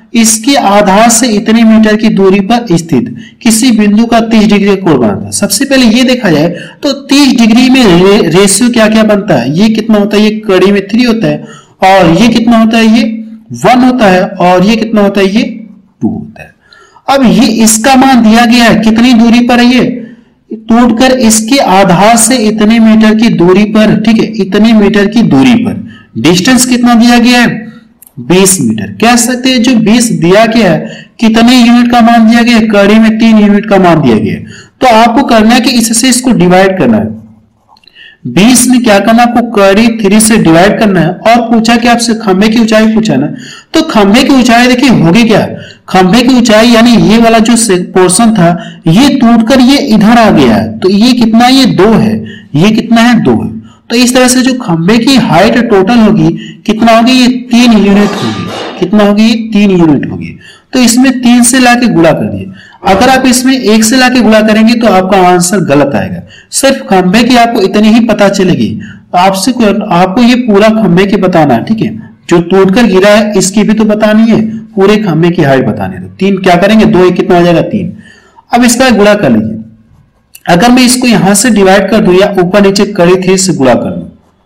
इसके आधार से इतने मीटर की दूरी पर स्थित किसी बिंदु का तीस डिग्री का कोण बनता है। सबसे पहले ये देखा जाए तो तीस डिग्री में रे, रेशियो क्या क्या बनता है, ये कितना होता है, ये कड़ी में थ्री होता है, और ये कितना होता है, ये वन होता है, और ये कितना होता है, ये टू होता है। अब ये इसका मान दिया गया है, कितनी दूरी पर है, ये तोड़कर इसके आधार से इतने मीटर की दूरी पर, ठीक है, इतने मीटर की दूरी पर डिस्टेंस कितना दिया गया है, बीस मीटर। कह सकते हैं जो बीस दिया गया है, कितने यूनिट का मान दिया गया है, कड़ी में तीन यूनिट का मान दिया गया है। तो आपको करना है कि इससे इसको डिवाइड करना है, बीस में क्या करना है आपको, कड़ी थ्री से डिवाइड करना है। और पूछा कि आपसे खंभे की ऊंचाई पूछा ना, तो खंभे की ऊंचाई देखिए होगी क्या, खंभे की ऊंचाई यानी ये वाला जो पोर्शन था ये टूटकर ये इधर आ गया है, तो ये कितना, ये दो है, ये कितना है, दो है। तो इस तरह से जो खंभे की हाइट टोटल होगी कितना होगी, ये तीन यूनिट होगी। कितना होगी, ये तीन यूनिट होगी। तो इसमें तीन से लाके गुणा कर दिए। अगर आप इसमें एक से लाके गुणा करेंगे तो आपका आंसर गलत आएगा। सिर्फ खंभे की आपको इतनी ही पता चलेगी, आपसे आपको ये पूरा खंभे की बताना है, ठीक है, जो टूटकर गिरा है इसकी भी तो बतानी है, पूरे खंभे की हाइट बतानी है। तो तीन क्या करेंगे, दो एक कितना हो जाएगा, तीन। अब इसका गुणा कर लीजिए। अगर मैं इसको यहां से डिवाइड कर दूं या ऊपर नीचे कड़ी थ्री से गुणा कर लूं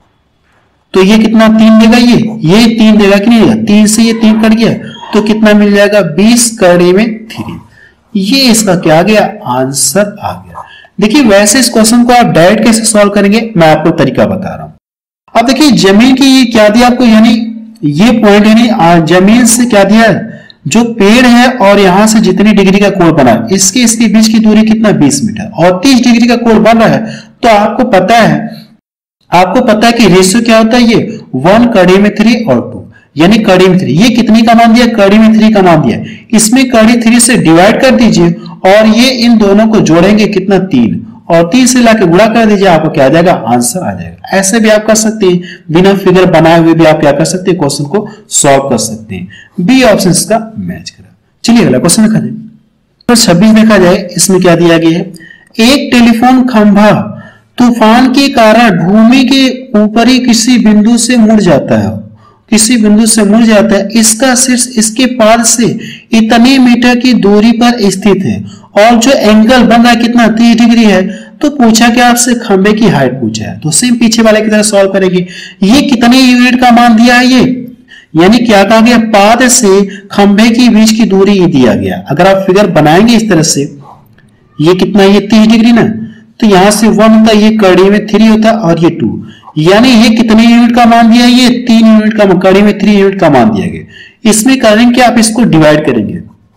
तो ये कितना, तीन देगा, ये ये तीन देगा कि नहीं देगा, तीन से ये तीन कट गया तो कितना मिल जाएगा, बीस कड़ी में थ्री। ये इसका क्या आ गया, आंसर आ गया। देखिए वैसे इस क्वेश्चन को आप डायरेक्ट कैसे सॉल्व करेंगे, मैं आपको तरीका बता रहा हूं। अब देखिए जमीन की ये क्या दिया आपको, यानी ये पॉइंट यानी जमीन से क्या दिया है, जो पेड़ है और यहां से जितनी डिग्री का कोण बना है इसके इसके बीच की दूरी कितना, बीस मीटर, और तीस डिग्री का कोण बन रहा है। तो आपको पता है आपको पता है कि रेशियो क्या होता है, ये वन कड़ी में थ्री और टू, यानी कड़ी में थ्री। ये कितनी का मान दिया, कड़ी में थ्री का मान दिया। इसमें कड़ी थ्री से डिवाइड कर दीजिए और ये इन दोनों को जोड़ेंगे कितना, तीन, और तीन से लाके गुणा कर दीजिए, आपको क्या आ जाएगा, आंसर आ जाएगा। ऐसे भी आप कर सकते हैं, बिना फिगर बनाए हुए भी आप क्या कर सकते हैं, क्वेश्चन को सॉल्व कर सकते हैं। बी ऑप्शन इसका मैच करा। चलिए अगला क्वेश्चन देखा जाए। तो छब्बीस देखा जाए, इसमें क्या दिया गया है, एक टेलीफोन खंभा तूफान के कारण भूमि के ऊपरी किसी बिंदु से मुड़ जाता है, किसी बिंदु से मुड़ जाता है, इसका शीर्ष इसके पाद से इतने मीटर की दूरी पर स्थित है और जो एंगल बन रहा है कितना, तीस डिग्री है। तो पूछा कि आपसे खंबे की हाइट पूछा है, तो सेम पीछे वाले की तरह सॉल्व करेंगे। ये कितने यूनिट का मान दिया है, ये यानी क्या कहा गया, पाद से खंबे के बीच की दूरी ये दिया गया। अगर आप फिगर बनाएंगे इस तरह से, ये कितना, ये तीस डिग्री ना, तो यहां से वन होता है, ये कड़ी में थ्री होता है, और ये टू, यानी ये कितने यूनिट का मान दिया, ये तीन यूनिट का, कड़ी में थ्री यूनिट का मान दिया गया। इसमें करेंगे आप इसको डिवाइड करेंगे,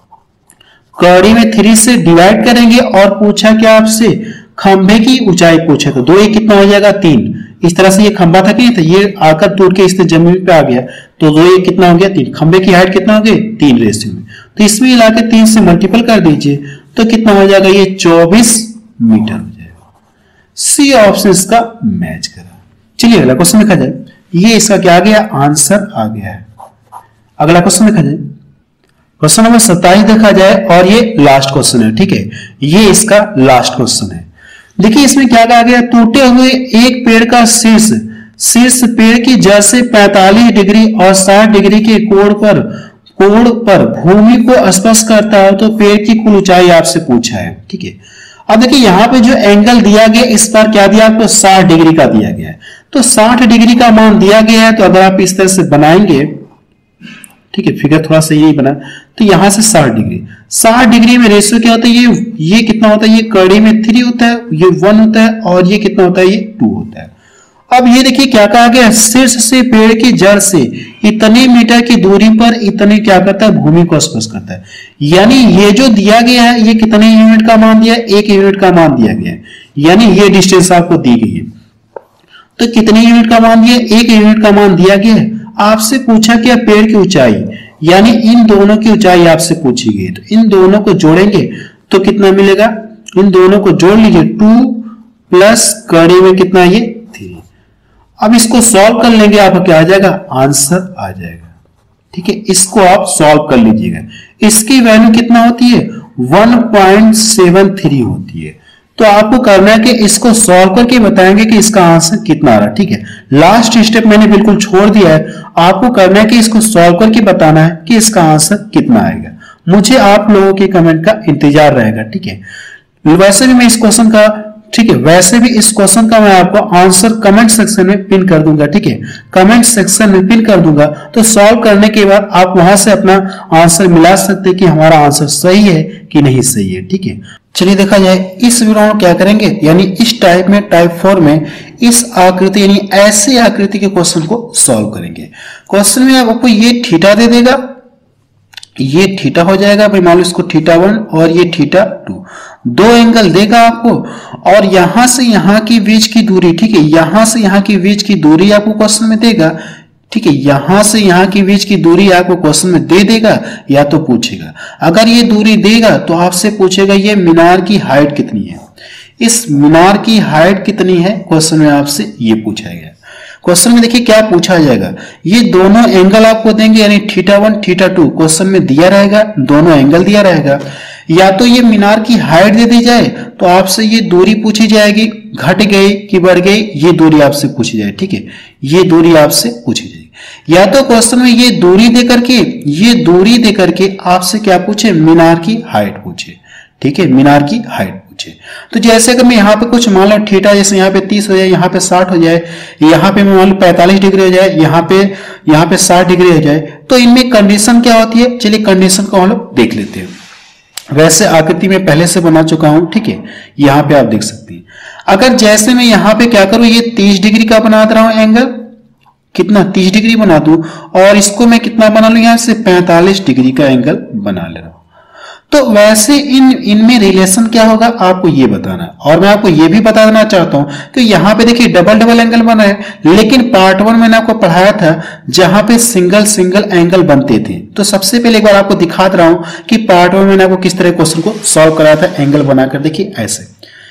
कड़ी में थ्री से डिवाइड करेंगे, और पूछा क्या आपसे खंभे की ऊंचाई पूछा, तो दो ये कितना हो जाएगा, तीन। इस तरह से ये खंभा था कि नहीं था, ये आकर टूट के इससे जमीन पे आ गया, तो दो ये कितना हो गया, तीन। खंभे की हाइट कितना हो गई, तीन रेशियो में, तो इसमें मिलाकर तीन से मल्टीपल कर दीजिए तो कितना हो जाएगा, ये चौबीस मीटर हो जाएगा। सी ऑप्शन इसका मैच करा। चलिए अगला क्वेश्चन देखा जाए। ये इसका क्या आ गया, आंसर आ गया है। अगला क्वेश्चन देखा जाए, क्वेश्चन नंबर सत्ताईस देखा जाए, और ये लास्ट क्वेश्चन है, ठीक है, ये इसका लास्ट क्वेश्चन है। देखिए इसमें क्या कहा गया, टूटे हुए एक पेड़ का शीर्ष शीर्ष पेड़ की जड़ से पैंतालीस डिग्री और साठ डिग्री के कोण पर कोण पर भूमि को स्पर्श करता है, तो पेड़ की कुल ऊंचाई आपसे पूछा है, ठीक है। अब देखिए यहाँ पे जो एंगल दिया गया, इस पर क्या दिया आपको, साठ डिग्री का दिया गया है, तो साठ डिग्री का मान दिया गया है। तो अगर आप इस तरह से बनाएंगे, ठीक है, फिगर थोड़ा सा यही बना, तो यहां से साठ डिग्री, साठ डिग्री में रेशियो क्या होता है, ये ये कितना होता है, ये कड़ी में थ्री होता है, ये वन होता है, और ये कितना होता है, ये टू होता है। अब ये देखिए क्या कहा गया, शीर्ष से पेड़ की जड़ से इतने मीटर की दूरी पर इतने क्या करता है, भूमि को स्पर्श करता है। यानी ये जो दिया गया है, ये कितने यूनिट का मान दिया है, एक यूनिट का मान दिया गया है, यानी ये डिस्टेंस आपको दी गई है। तो कितने यूनिट का मान दिया, एक यूनिट का मान दिया गया है। आपसे पूछा क्या, पेड़ की ऊंचाई, यानी इन दोनों की ऊंचाई आपसे पूछी गई, तो इन दोनों को जोड़ेंगे तो कितना मिलेगा, इन दोनों को जोड़ लीजिए, टू प्लस कड़ी में कितना, ये थ्री। अब इसको सॉल्व कर लेंगे, आपका क्या आ जाएगा, आंसर आ जाएगा, ठीक है। इसको आप सॉल्व कर लीजिएगा। इसकी वैल्यू कितना होती है, वन पॉइंट सेवन थ्री होती है, तो आपको करना है कि इसको सॉल्व करके बताएंगे कि इसका आंसर कितना आ रहा है। ठीक है, लास्ट स्टेप मैंने बिल्कुल छोड़ दिया है, आपको करना है कि इसको सॉल्व करके बताना है कि इसका आंसर कितना आएगा। मुझे आप लोगों के कमेंट का इंतजार रहेगा। ठीक है, वैसे भी मैं इस क्वेश्चन का ठीक है वैसे भी इस क्वेश्चन का मैं आपको आंसर कमेंट सेक्शन में पिन कर दूंगा। ठीक है, कमेंट सेक्शन में पिन कर दूंगा, तो सॉल्व करने के बाद आप वहां से अपना आंसर मिला सकते हैं कि हमारा आंसर सही है कि नहीं सही है। ठीक है, चलिए देखा जाए इस वीडियो में क्या करेंगे, यानी इस टाइप में टाइप फोर में इस आकृति यानी ऐसी आकृति के क्वेश्चन को सॉल्व करेंगे। क्वेश्चन में आपको ये थीटा दे देगा, ये थीटा हो जाएगा, भाई मान लो इसको थीटा वन और ये थीटा टू, दो एंगल देगा आपको, और यहां से यहां की बीच की दूरी, ठीक है, यहां से यहां की बीच की दूरी आपको क्वेश्चन में देगा। ठीक है, यहां से यहां की बीच की दूरी आपको क्वेश्चन में दे देगा या तो पूछेगा। अगर ये दूरी देगा तो आपसे पूछेगा ये मीनार की हाइट कितनी है, इस मीनार की हाइट कितनी है, क्वेश्चन में आपसे ये पूछा गया। क्वेश्चन में देखिए क्या पूछा जाएगा, ये दोनों एंगल आपको देंगे, यानी theta one theta two question में दिया रहेगा, दोनों एंगल दिया रहेगा। या तो ये मीनार की हाइट दे दी जाए तो आपसे ये दूरी पूछी जाएगी, घट गई कि बढ़ गई, ये दूरी आपसे पूछी जाए। ठीक है, ये दूरी आपसे पूछी जाएगी। या तो क्वेश्चन में ये दूरी दे करके ये दूरी दे करके आपसे क्या पूछे, मीनार की हाइट पूछे। ठीक है, मीनार की हाइट पूछे। तो जैसे अगर मैं यहाँ पे कुछ मान लो थीटा, जैसे यहाँ पे तीस हो जाए, यहाँ पे साठ हो जाए, यहाँ पे मान लो पैंतालीस डिग्री हो जाए, यहाँ पे यहाँ पे साठ डिग्री हो जाए, तो इनमें कंडीशन क्या होती है, चलिए कंडीशन को हम लोग देख लेते हैं। वैसे आकृति में पहले से बना चुका हूं। ठीक है, यहाँ पे आप देख सकते हैं। अगर जैसे मैं यहाँ पे क्या करूं, ये तीस डिग्री का बना रहा हूं एंगल, कितना तीस डिग्री बना दूं, और इसको मैं कितना बना लूं, यहां से पैंतालीस डिग्री का एंगल बना ले रहा हूं। तो वैसे इन इनमें रिलेशन क्या होगा आपको ये बताना है। और मैं आपको ये भी बता देना चाहता हूं कि यहाँ पे देखिए डबल डबल एंगल बना है, लेकिन पार्ट वन मैंने आपको पढ़ाया था जहां पे सिंगल सिंगल एंगल बनते थे। तो सबसे पहले एक बार आपको दिखा दे रहा हूं कि पार्ट वन मैंने आपको किस तरह क्वेश्चन को सॉल्व कराया था एंगल बनाकर। देखिए ऐसे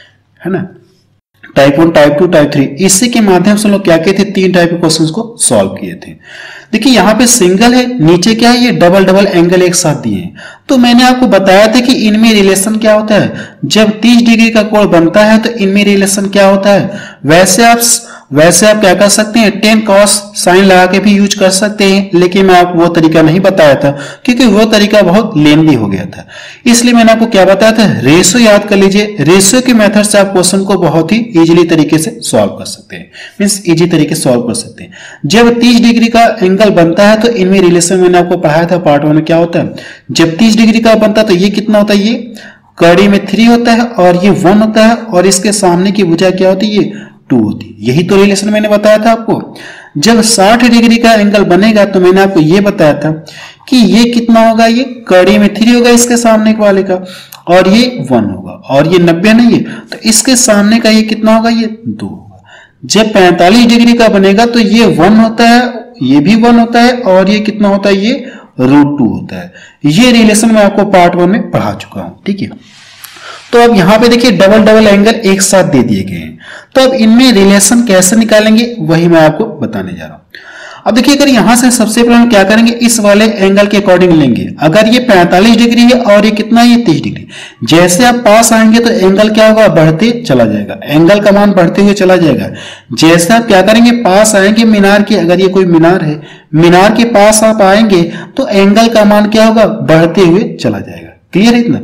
है ना, type one type two type three, इसी के माध्यम से हम लोग क्या किए थे, तीन टाइप के क्वेश्चंस को सॉल्व किए थे। देखिए यहाँ पे सिंगल है, नीचे क्या है, ये डबल डबल एंगल एक साथ दिए हैं। तो मैंने आपको बताया था कि इनमें रिलेशन क्या होता है, जब तीस डिग्री का कोण बनता है तो इनमें रिलेशन क्या होता है। वैसे आप वैसे आप क्या कर सकते हैं, टेन कॉस साइन लगा के भी यूज कर सकते हैं, लेकिन मैं आपको वो तरीका नहीं बताया था क्योंकि वो तरीका बहुत लेंदी हो गया था। इसलिए मैंने आपको क्या बताया था, रेशियो याद कर लीजिए। रेशियो के मेथड से आप क्वेश्चन को बहुत ही इजीली तरीके से सॉल्व कर सकते हैं, मींस इजी तरीके से सॉल्व कर सकते हैं। जब तीस डिग्री का एंगल बनता है तो इनमें रिलेशन मैंने आपको पढ़ाया था पार्ट वन में क्या होता है। जब तीस डिग्री का बनता है तो ये कितना होता है, ये कड़ी में थ्री होता है और ये वन होता है, और इसके सामने की भुजा क्या होती है, ये टू होती है। यही तो रिलेशन मैंने बताया था आपको। जब साठ डिग्री का एंगल बनेगा तो मैंने आपको ये बताया था कि ये कितना होगा, ये कड़ी में थ्री होगा इसके सामने वाले का, और ये वन होगा, और ये नब्बे नहीं है तो इसके सामने का ये कितना होगा, ये दो होगा। जब पैंतालीस डिग्री का बनेगा तो ये वन होता है, ये भी वन होता है, और ये कितना होता है, ये रूट टू होता है। ये रिलेशन मैं आपको पार्ट वन में पढ़ा चुका हूं। ठीक है, तो अब यहां पे देखिए डबल डबल एंगल एक साथ दे दिए गए हैं, तो अब इनमें रिलेशन कैसे निकालेंगे वही मैं आपको बताने जा रहा हूं। अब देखिए अगर यहां से सबसे पहले हम क्या करेंगे, इस वाले एंगल के अकॉर्डिंग लेंगे। अगर ये पैंतालीस डिग्री है और ये कितना है, ये तीस डिग्री, जैसे आप पास आएंगे तो एंगल क्या होगा, बढ़ते चला जाएगा, एंगल का मान बढ़ते हुए चला जाएगा। जैसे आप क्या करेंगे, पास आएंगे मीनार की, अगर ये कोई मीनार है, मीनार के पास आप आएंगे तो एंगल का मान क्या होगा, बढ़ते हुए चला जाएगा। क्लियर है इतना।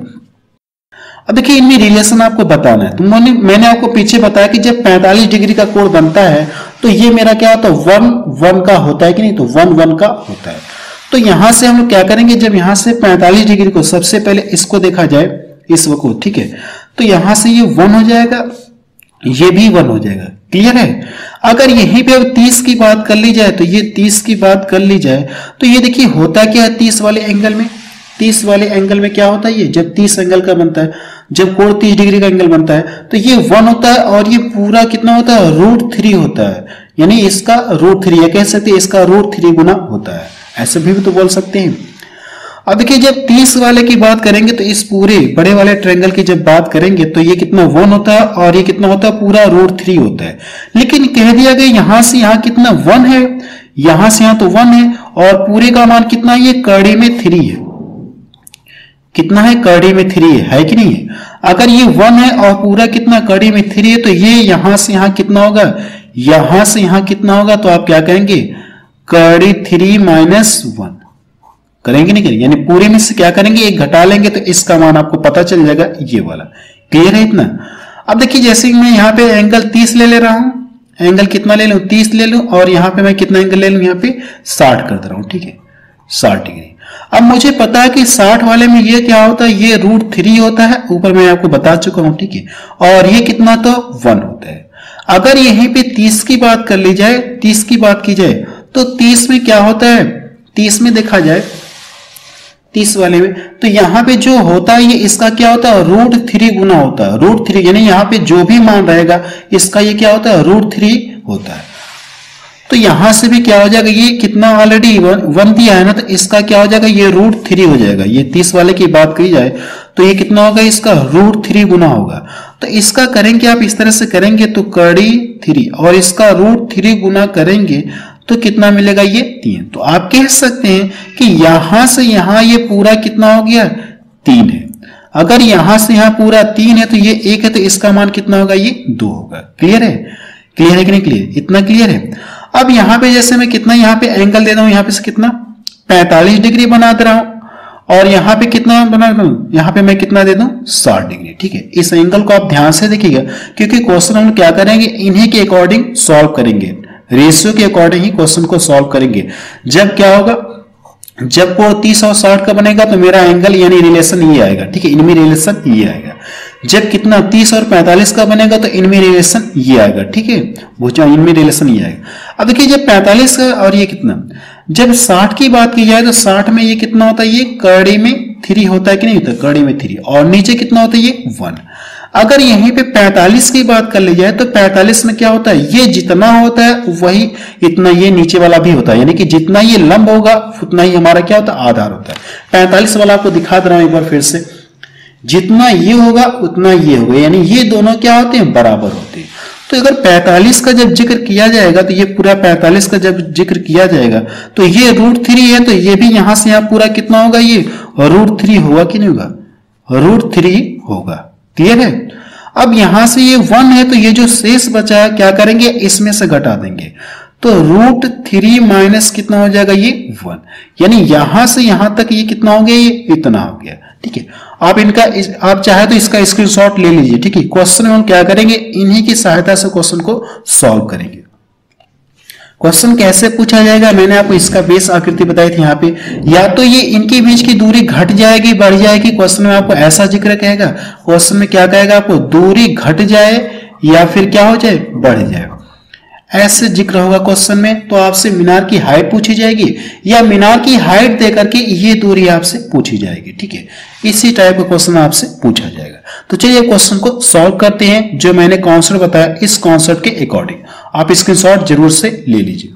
अब देखिए इनमें रिलेशन आपको बताना है। तो मैंने मैंने आपको पीछे बताया कि जब पैंतालीस डिग्री का कोण बनता है तो ये मेरा क्या होता है, वन वन का होता है कि नहीं, तो वन वन का होता है। तो यहां से हम लोग क्या करेंगे, जब यहां से पैंतालीस डिग्री को सबसे पहले इसको देखा जाए, इस को, ठीक है, तो यहां से ये वन हो जाएगा, ये भी वन हो जाएगा। क्लियर है। अगर यहीं पे अब तीस की बात कर ली जाए, तो ये तीस की बात कर ली जाए तो ये देखिए होता क्या है, तीस वाले एंगल में तीस वाले एंगल में क्या होता है, ये जब तीस एंगल का बनता है, जब कोण तीस डिग्री का एंगल बनता है तो ये वन होता है, और ये पूरा कितना होता है, रूट थ्री होता है, यानी इसका रूट थ्री, या कह सकते हैं इसका रूट थ्री गुना होता है, ऐसे भी तो बोल सकते हैं। अब देखिए जब तीस वाले की बात करेंगे तो इस पूरे बड़े वाले ट्रायंगल की जब बात करेंगे तो ये कितना वन होता है, और ये कितना होता है, पूरा रूट थ्री होता है। लेकिन कह दिया गया यहां से यहां कितना वन है, यहां से यहां तो वन है, और पूरे का मान कितना है, ये कड़ी में थ्री है, कितना है, कड़ी में थ्री है, है कि नहीं है। अगर ये वन है और पूरा कितना कड़ी में थ्री है तो ये यहां से यहां कितना होगा, यहां से यहां कितना होगा, तो आप क्या कहेंगे कड़ी थ्री माइनस वन करेंगे नहीं करेंगे, यानी पूरे में से क्या करेंगे एक घटा लेंगे तो इसका मान आपको पता चल जाएगा ये वाला। क्लियर है इतना। अब देखिए जैसे मैं यहाँ पे एंगल तीस ले ले रहा हूं, एंगल कितना ले लूं तीस ले लूं, और यहाँ पे मैं कितना एंगल ले लूं यहाँ पे साठ कर दे रहा हूं, ठीक है साठ डिग्री। अब मुझे पता है कि साठ वाले में ये क्या होता है, ये रूट थ्री होता है, ऊपर मैं आपको बता चुका हूं, ठीक है, और ये कितना तो वन होता है। अगर यहीं पे तीस की बात कर ली जाए, तीस की बात की जाए तो तीस में क्या होता है, तीस में देखा जाए तीस वाले में तो यहां पे जो होता है ये इसका क्या होता है रूट थ्री गुना होता है, रूट थ्री यानी यहाँ पे जो भी मान रहेगा इसका ये क्या होता है रूट थ्री होता है। तो यहां से भी क्या हो जाएगा, ये कितना ऑलरेडी वन, वन दिया है ना, तो इसका क्या हो जाएगा ये रूट थ्री हो जाएगा। ये तीस वाले की बात करी जाए तो ये कितना होगा, इसका रूट थ्री गुना होगा। तो इसका करेंगे आप इस तरह से करेंगे तो कड़ी थ्री और इसका रूट थ्री गुना करेंगे तो कितना मिलेगा ये तीन। तो आप कह सकते हैं कि यहां से यहां ये पूरा कितना हो गया तीन है। अगर यहां से यहां पूरा तीन है तो ये एक है, तो इसका मान कितना होगा ये दो होगा। क्लियर है, क्लियर है कि नहीं क्लियर, इतना क्लियर है। अब यहां पे जैसे मैं कितना यहाँ पे एंगल दे रहा हूं, यहाँ पे से कितना पैंतालीस डिग्री बना दे रहा हूं और यहाँ पे कितना बना दूं, यहाँ पे मैं कितना दे दूं साठ डिग्री। ठीक है, इस एंगल को आप ध्यान से देखिएगा क्योंकि क्वेश्चन हम क्या करेंगे इन्हीं के अकॉर्डिंग सॉल्व करेंगे, रेशियो के अकॉर्डिंग ही क्वेश्चन को सॉल्व करेंगे। जब क्या होगा, जब कोण तीस और साठ का बनेगा तो मेरा एंगल यानी रिलेशन ये आएगा। ठीक है, इनमें रिलेशन ये आएगा। जब कितना तीस और पैंतालीस का बनेगा तो इनमें रिलेशन ये आएगा। ठीक है, वो इनमें रिलेशन ये आएगा। अब देखिए जब पैंतालीस का और ये कितना, जब साठ की बात की जाए तो साठ में ये कितना होता है, ये कड़ी में थ्री होता है कि नहीं होता, कड़ी में थ्री, और नीचे कितना होता है ये वन। अगर यहीं पे पैंतालीस की बात कर ली जाए तो पैंतालीस में क्या होता है, ये जितना होता है वही इतना ये नीचे वाला भी होता है, यानी कि जितना ये लंब होगा उतना ही हमारा क्या होता है आधार होता है। पैंतालीस वाला आपको दिखा दे रहा हूं एक बार फिर से, जितना ये होगा उतना ये होगा, यानी ये दोनों क्या होते हैं बराबर होते हैं। तो अगर पैंतालीस का जब जिक्र किया जाएगा तो ये पूरा पैंतालीस का जब जिक्र किया जाएगा तो ये रूट थ्री है, तो ये भी यहां से यहां पूरा कितना होगा, ये रूट थ्री होगा कि नहीं होगा, रूट थ्री होगा। क्लियर है। अब यहां से ये वन है तो ये जो शेष बचा है क्या करेंगे, इसमें से घटा देंगे तो रूट थ्री माइनस कितना हो जाएगा ये वन, यानी यहां से यहां तक ये कितना हो गया, ये इतना हो गया। ठीक है, आप इनका इस, आप चाहे तो इसका स्क्रीनशॉट ले लीजिए। ठीक है, क्वेश्चन में हम क्या करेंगे, इन्हीं की सहायता से क्वेश्चन को सॉल्व करेंगे। क्वेश्चन कैसे पूछा जाएगा, मैंने आपको इसका बेस आकृति बताई थी यहाँ पे, या तो ये इनके बीच की दूरी घट जाएगी बढ़ जाएगी, क्वेश्चन में आपको ऐसा जिक्र कहेगा, क्वेश्चन में क्या कहेगा आपको दूरी घट जाए या फिर क्या हो जाए बढ़ जाए, ऐसे जिक्र होगा क्वेश्चन में। तो आपसे मीनार की हाइट पूछी जाएगी या मीनार की हाइट देकर के ये दूरी आपसे पूछी जाएगी। ठीक है, इसी टाइप का क्वेश्चन आपसे पूछा जाएगा। तो चलिए क्वेश्चन को सॉल्व करते हैं, जो मैंने कॉन्सेप्ट बताया इस कॉन्सेप्ट के अकॉर्डिंग आप स्क्रीनशॉट जरूर से ले लीजिए।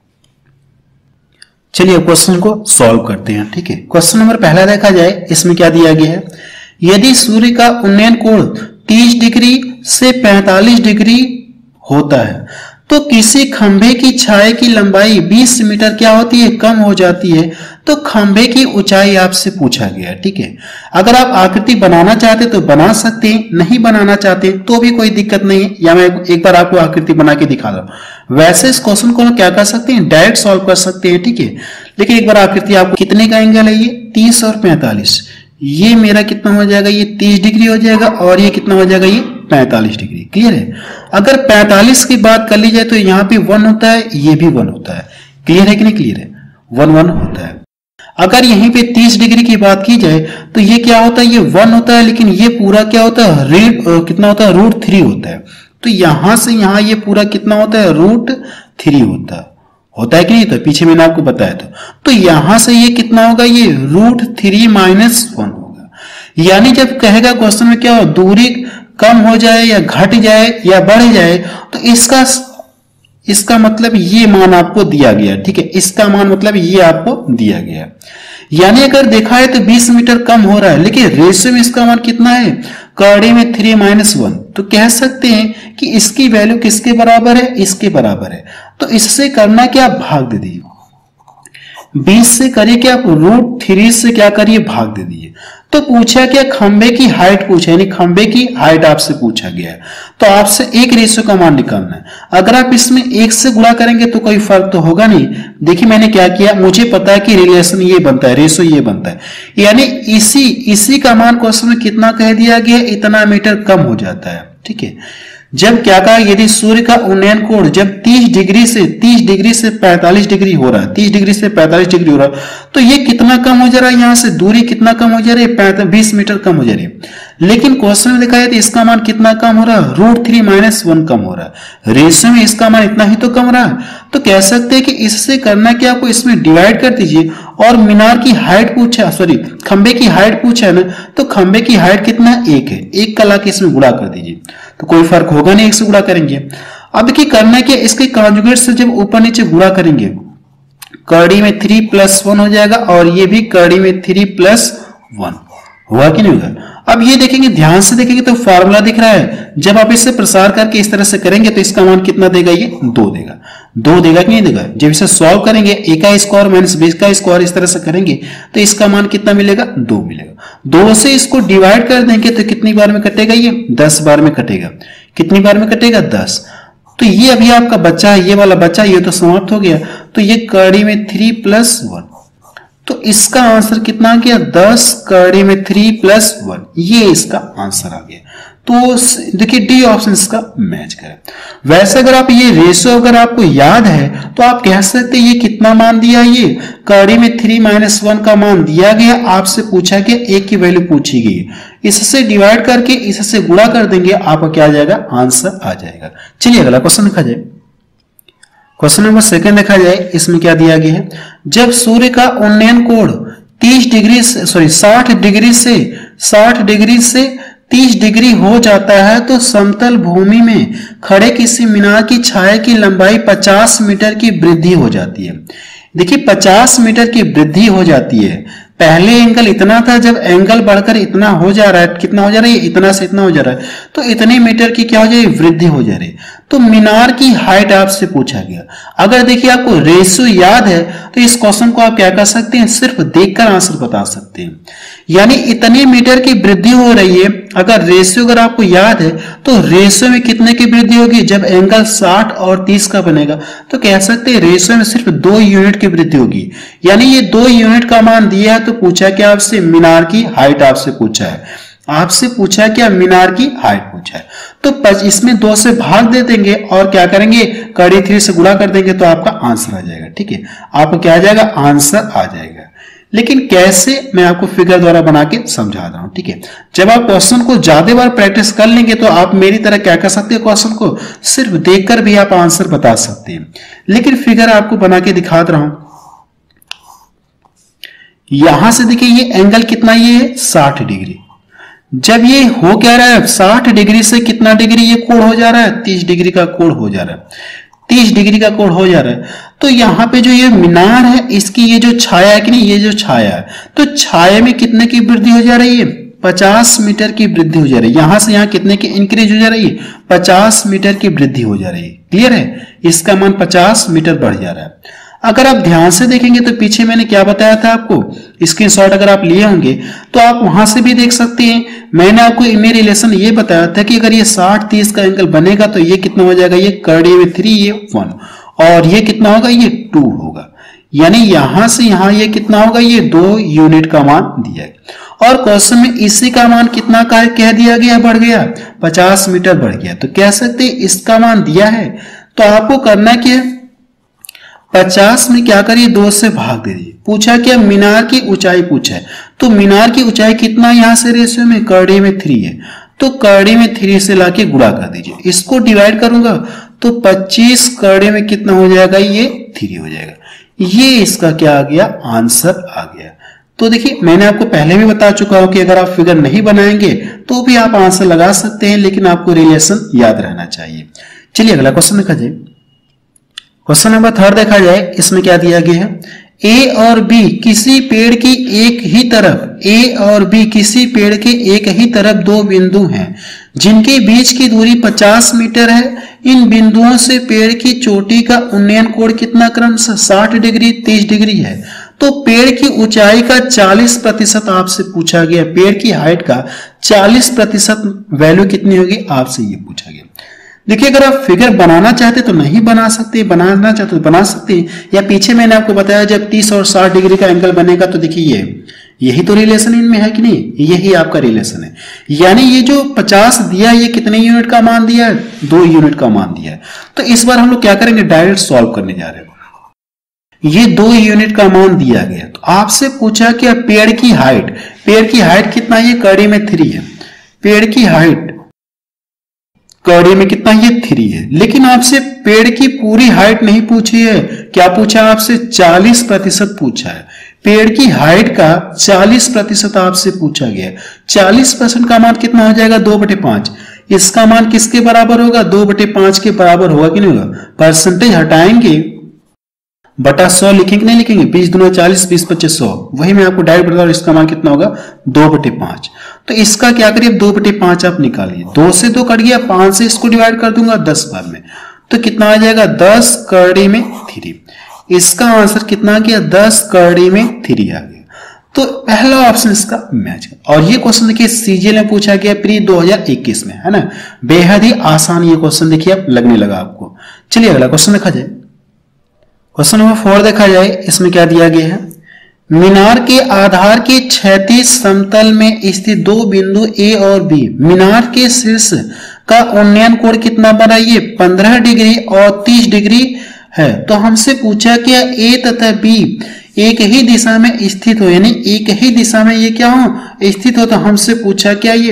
चलिए क्वेश्चन को सॉल्व करते हैं। ठीक है, क्वेश्चन नंबर पहला देखा जाए, इसमें क्या दिया गया है, यदि सूर्य का उन्नयन कोण तीस डिग्री से पैंतालीस डिग्री होता है तो किसी खंभे की छाया की लंबाई बीस मीटर क्या होती है, कम हो जाती है, तो खंभे की ऊंचाई आपसे पूछा गया है। ठीक है, अगर आप आकृति बनाना चाहते तो बना सकते हैं, नहीं बनाना चाहते तो भी कोई दिक्कत नहीं है, या मैं एक बार आपको आकृति बना के दिखा रहा हूं। वैसे इस क्वेश्चन को क्या कर सकते हैं, डायरेक्ट सॉल्व कर सकते हैं। ठीक है, लेकिन एक बार आकृति आपको कितने का एंगल है, ये तीस और पैंतालीस, ये मेरा कितना हो जाएगा, ये तीस डिग्री हो जाएगा और ये कितना हो जाएगा, ये पैंतालीस डिग्री। क्लियर है। अगर पैंतालीस की बात कर ली जाए तो यहाँ पे वन होता है, ये भी वन होता है। क्लियर है कि नहीं क्लियर है, वन वन होता है। अगर यहीं पे तीस डिग्री की बात की जाए तो ये क्या होता है, ये वन होता है, लेकिन ये पूरा क्या होता है रेड कितना होता है, रूट थ्री होता है। तो यहां से यहां ये पूरा कितना होता है, रूट थ्री होता है, होता है कि नहीं, तो पीछे मैंने आपको बताया था। तो यहां से ये कितना होगा, ये रूट थ्री माइनस वन होगा। यानी जब कहेगा क्वेश्चन में क्या हो, दूरी कम हो जाए या घट जाए या बढ़ जाए तो इसका इसका मतलब ये मान आपको दिया गया। ठीक है, इसका मान मतलब ये आपको दिया गया। यानी अगर देखा है तो बीस मीटर कम हो रहा है, लेकिन रेशियो में इसका मान कितना है, कड़ी में थ्री माइनस वन, तो कह सकते हैं कि इसकी वैल्यू किसके बराबर है, इसके बराबर है। तो इससे करना क्या, भाग दे दीजिए, बीस से करिए कि आप रूट थ्री से क्या करिए भाग दे दीजिए। तो पूछा क्या, खंबे की हाइट पूछा, यानी खंबे की हाइट आपसे पूछा गया है, तो आपसे एक रेशियो का मान निकालना है। अगर आप इसमें एक से गुणा करेंगे तो कोई फर्क तो होगा नहीं। देखिए मैंने क्या किया, मुझे पता है कि रिलेशन ये बनता है, रेशियो ये बनता है, यानी इसी इसी का मान क्वेश्चन में कितना कह दिया गया, इतना मीटर कम हो जाता है। ठीक है, जब क्या कहा, यदि सूर्य का उन्नयन कोण जब तीस डिग्री से तीस डिग्री से पैंतालीस डिग्री हो रहा है, तीस डिग्री से पैंतालीस डिग्री हो रहा है, तो ये कितना कम हो जा रहा है, यहां से दूरी कितना कम हो जा रही है, बीस मीटर कम हो जा रही है। लेकिन क्वेश्चन में दिखाया तो इसका मान कितना कम हो रहा है, रूट थ्री माइनस वन कम हो रहा है। रेशियो में इसका मान इतना ही तो कम रहा है। तो कह सकते हैं कि इससे करना क्या, आपको इसमें डिवाइड कर दीजिए और मीनार की हाइट पूछा, सॉरी खंबे की हाइट पूछा है ना, तो खंबे की हाइट कितना, एक है, एक का लाके इसमें गुणा कर दीजिए, तो कोई फर्क होगा नहीं, एक से गुणा करेंगे। अब देखिए करना क्या, इसके कॉन्जुगेट से जब ऊपर नीचे गुणा करेंगे, कड़ी में थ्री प्लस वन हो जाएगा और ये भी कड़ी में थ्री प्लस वन हुआ कि नहीं होगा। अब ये देखेंगे, ध्यान से देखेंगे तो फॉर्मूला दिख रहा है, जब आप इसे प्रसार करके इस तरह से करेंगे तो इसका मान कितना देगा, ये दो देगा, दो देगा कि नहीं देगा। जब इसे सॉल्व करेंगे, ए का स्क्वायर माइनस बी का स्क्वायर इस तरह से करेंगे तो इसका मान कितना मिलेगा, दो मिलेगा। दो से इसको डिवाइड कर देंगे तो कितनी बार में कटेगा, ये दस बार में कटेगा। कितनी बार में कटेगा, दस। तो ये अभी आपका बच्चा है, ये वाला बच्चा, ये तो समाप्त हो गया। तो ये कड़ी में थ्री प्लस वन, तो इसका आंसर कितना आ गया, दस कड़ी में थ्री प्लस वन, ये इसका आंसर आ गया। तो देखिए डी ऑप्शन इसका मैच करें। वैसे अगर आप ये रेशियो अगर आपको याद है तो आप कह सकते हैं ये कितना मान दिया, ये कड़ी में थ्री माइनस वन का मान दिया गया, आपसे पूछा गया, एक की वैल्यू पूछी गई, इससे डिवाइड करके इससे गुणा कर देंगे, आपका क्या आ जाएगा, आंसर आ जाएगा। चलिए अगला क्वेश्चन देखा जाए। क्वेश्चन नंबर सेकंड देखा जाए, इसमें क्या दिया गया है, जब सूर्य का उन्नयन कोण तीस डिग्री से सॉरी साठ डिग्री से साठ डिग्री से तीस डिग्री हो जाता है तो समतल भूमि में खड़े किसी मीनार की छाया की लंबाई पचास मीटर की वृद्धि हो जाती है। देखिए पचास मीटर की वृद्धि हो जाती है। पहले एंगल इतना था, जब एंगल बढ़कर इतना हो जा रहा है, कितना हो जा रहा है, इतना से इतना हो जा रहा है, तो इतने मीटर की क्या हो जाए, वृद्धि हो जा रही है। तो मीनार की हाइट आपसे पूछा गया। अगर देखिए आपको रेशियो याद है तो इस क्वेश्चन को आप क्या कर सकते हैं, सिर्फ देखकर आंसर बता सकते हैं। यानी इतने मीटर की वृद्धि हो रही है, अगर रेशियो अगर आपको याद है तो रेशियो में कितने की वृद्धि होगी, जब एंगल साठ और तीस का बनेगा तो कह सकते हैं रेशियो में सिर्फ दो यूनिट की वृद्धि होगी। यानी ये दो यूनिट का मान दिया है, तो पूछा क्या आपसे, मीनार की हाइट आपसे पूछा है। आपसे पूछा क्या, मीनार की हाइट पूछा है। तो इसमें दो से भाग दे देंगे और क्या करेंगे, कड़ी थ्री से गुणा कर देंगे तो आपका आंसर आ जाएगा। ठीक है, आपको क्या आ जाएगा, आंसर आ जाएगा। लेकिन कैसे, मैं आपको फिगर द्वारा बना के समझा रहा हूं। ठीक है, जब आप क्वेश्चन को ज्यादा बार प्रैक्टिस कर लेंगे तो आप मेरी तरह क्या कर सकते हैं, क्वेश्चन को सिर्फ देखकर भी आप आंसर बता सकते हैं। लेकिन फिगर आपको बना के दिखा रहा हूं। यहां से देखिए ये एंगल कितना, ये है साठ डिग्री। जब ये हो क्या रहा है, साठ डिग्री से कितना डिग्री ये कोण हो जा रहा है, तीस डिग्री का कोण हो जा रहा है, तीस डिग्री का कोण हो जा रहा है। तो यहाँ पे जो ये मीनार है, इसकी ये जो छाया है कि नहीं, ये जो छाया है, तो छाया में कितने की वृद्धि हो जा रही है, पचास मीटर की वृद्धि हो जा रही है। यहां से यहां कितने की इंक्रीज हो जा रही है, पचास मीटर की वृद्धि हो जा रही है। क्लियर है, इसका मान पचास मीटर बढ़ जा रहा है। अगर आप ध्यान से देखेंगे तो पीछे मैंने क्या बताया था आपको, स्क्रीनशॉट अगर आप लिए होंगे तो आप वहां से भी देख सकते हैं। मैंने आपको इमेज रिलेशन ये बताया था कि अगर ये साठ तीस का एंगल बनेगा तो ये कितना हो जाएगा, ये कड़ी में थ्री, ये वन, और ये कितना होगा, ये टू होगा। यानी यहां से यहां ये कितना होगा, ये दो यूनिट का मान दिया गया। और क्वेश्चन में इसी का मान कितना का कह दिया गया, बढ़ गया, पचास मीटर बढ़ गया। तो कह सकते इसका मान दिया है, तो आपको करना क्या, पचास में क्या करिए, दो से भाग दे दीजिए। पूछा क्या, मीनार की ऊंचाई पूछा है, तो मीनार की ऊंचाई कितना यहां से रेशियो में, कड़ी में थ्री है, तो कड़ी में थ्री से लाके गुणा कर दीजिए। इसको डिवाइड करूंगा तो पच्चीस कड़ी में कितना हो जाएगा, ये थ्री हो जाएगा। ये इसका क्या आ गया, आंसर आ गया। तो देखिए मैंने आपको पहले भी बता चुका हूं कि अगर आप फिगर नहीं बनाएंगे तो भी आप आंसर लगा सकते हैं, लेकिन आपको रिलेशन याद रहना चाहिए। चलिए अगला क्वेश्चन देखा जाए। क्वेश्चन नंबर थर्ड देखा जाए, इसमें क्या दिया गया है, ए और बी किसी पेड़ की एक ही तरफ ए और बी किसी पेड़ के एक ही तरफ दो बिंदु हैं जिनके बीच की दूरी पचास मीटर है। इन बिंदुओं से पेड़ की चोटी का उन्नयन कोण कितना क्रमशः साठ डिग्री तीस डिग्री है। तो पेड़ की ऊंचाई का चालीस प्रतिशत आपसे पूछा गया, पेड़ की हाइट का चालीस प्रतिशत वैल्यू कितनी होगी आपसे ये पूछा गया। देखिए अगर आप फिगर बनाना चाहते तो नहीं बना सकते, बनाना चाहते तो बना सकते हैं, या पीछे मैंने आपको बताया जब तीस और साठ डिग्री का एंगल बनेगा तो देखिए ये यही तो रिलेशन इनमें है कि नहीं, यही आपका रिलेशन है। यानी ये जो पचास दिया ये कितने यूनिट का मान दिया है, दो यूनिट का मान दिया है। तो इस बार हम लोग क्या करेंगे, डायरेक्ट सॉल्व करने जा रहे हैं। ये दो यूनिट का मान दिया गया, तो आपसे पूछा कि पेड़ की हाइट, पेड़ की हाइट कितना है, कड़ी में थ्री है, पेड़ की हाइट कड़ी में कितना, ये थ्री है। लेकिन आपसे पेड़ की पूरी हाइट नहीं पूछी है, क्या पूछा आपसे, चालीस प्रतिशत पूछा है। पेड़ की हाइट का चालीस प्रतिशत आपसे पूछा गया। चालीस परसेंट का मान कितना हो जाएगा, दो बटे पांच। इसका मान किसके बराबर होगा, दो बटे पांच के बराबर होगा कि नहीं होगा। परसेंटेज हटाएंगे, बटा सौ लिखेंगे नहीं लिखेंगे, बीस दूना चालीस, बीस पच्चीस सौ, वही मैं आपको डायरेक्ट बता रहा हूं। इसका मान कितना होगा, दो बटे पांच। तो इसका क्या करिए, दो बटे पांच आप निकालिए, दो से दो कट गया, पांच से इसको डिवाइड कर दूंगा दस बार में, तो कितना आ जाएगा, दस कड़ी में थ्री। इसका आंसर कितना आ गया, दस कड़ी में थ्री आ गया। तो पहला ऑप्शन इसका मैच है। और ये क्वेश्चन देखिए सीजीएल में पूछा गया प्री दो हज़ार इक्कीस में, है ना, बेहद ही आसान ये क्वेश्चन देखिए अब लगने लगा आपको। चलिए अगला क्वेश्चन देखा जाए। क्वेश्चन नंबर फोर देखा जाए, इसमें क्या दिया गया है, मीनार के आधार के क्षैतिज समतल में स्थित दो बिंदु ए और बी, मीनार के शीर्ष का उन्नयन कोण कितना बनाइए, पंद्रह डिग्री और तीस डिग्री है। तो हमसे पूछा कि ए तथा बी एक ही दिशा में स्थित हो, यानी एक ही दिशा में ये क्या हो, स्थित हो। तो हमसे पूछा क्या, ये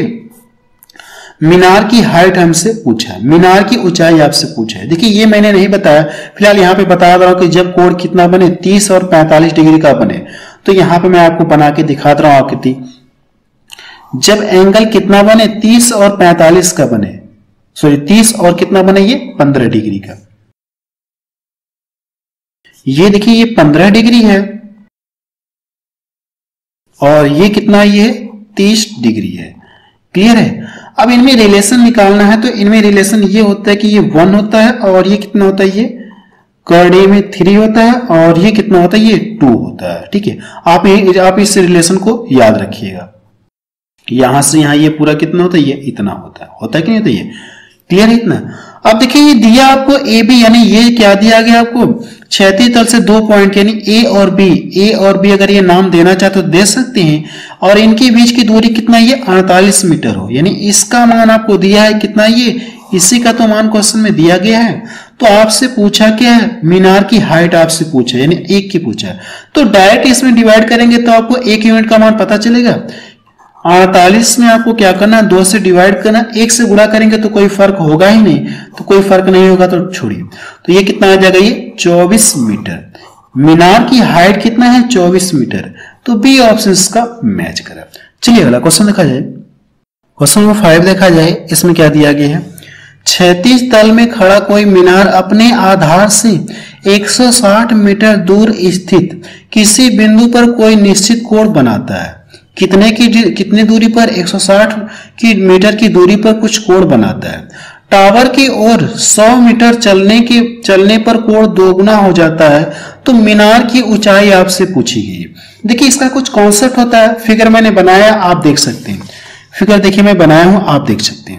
मीनार की हाइट हमसे पूछा है, मीनार की ऊंचाई आपसे पूछा है। देखिए ये मैंने नहीं बताया, फिलहाल यहाँ पे बता रहा हूं कि जब कोण कितना बने, तीस और पैंतालीस डिग्री का बने, तो यहाँ पे मैं आपको बना के दिखा रहा हूं आकृति। जब एंगल कितना बने, तीस और पैंतालीस का बने, सॉरी तीस और कितना बने, ये पंद्रह डिग्री का। ये देखिए ये पंद्रह डिग्री है और ये कितना, ये तीस डिग्री है। क्लियर है। अब इनमें रिलेशन निकालना है, तो इनमें रिलेशन ये होता है कि ये वन होता है और ये कितना होता है, ये कड़ी में थ्री होता है, और ये कितना होता है, ये टू होता है। ठीक है, आप ये आप इस रिलेशन को याद रखिएगा। यहां से यहां ये पूरा कितना होता है, ये इतना होता है, होता है कि नहीं होता, ये क्लियर है इतना। अब देखिए ये दिया आपको ए बी, यानी ये क्या दिया गया आपको, क्षैतिज तल से दो पॉइंट यानी ए और बी, ए और बी अगर ये नाम देना चाहते तो दे सकते हैं, और इनके बीच की दूरी कितना, ये अड़तालीस मीटर हो, यानी इसका मान आपको दिया है कितना, ये इसी का तो मान क्वेश्चन में दिया गया है। तो आपसे पूछा क्या है, मीनार की हाइट आपसे पूछा यानी एक की पूछा है, तो डायरेक्ट इसमें डिवाइड करेंगे तो आपको एक यूनिट का मान पता चलेगा। अड़तालीस में आपको क्या करना, दो से डिवाइड करना, एक से गुणा करेंगे तो कोई फर्क होगा ही नहीं, तो कोई फर्क नहीं होगा तो छोड़िए। तो ये कितना आ जाएगा, ये चौबीस मीटर। मीनार की हाइट कितना है, चौबीस मीटर। तो बी ऑप्शन इसका मैच करा। चलिए अगला क्वेश्चन देखा जाए। क्वेश्चन नंबर फाइव देखा जाए, इसमें क्या दिया गया है, क्षैतिज तल में खड़ा कोई मीनार अपने आधार से एक सौ साठ मीटर दूर स्थित किसी बिंदु पर कोई निश्चित कोण बनाता है। कितने की कितनी दूरी पर, एक सौ साठ की मीटर की दूरी पर कुछ कोण बनाता है। टावर की ओर सौ मीटर चलने के चलने पर कोण दोगुना हो जाता है। तो मीनार की ऊंचाई आपसे पूछी गई। देखिए इसका कुछ कॉन्सेप्ट होता है, फिगर मैंने बनाया, आप देख सकते हैं। फिगर देखिए मैं बनाया हूं, आप देख सकते हैं।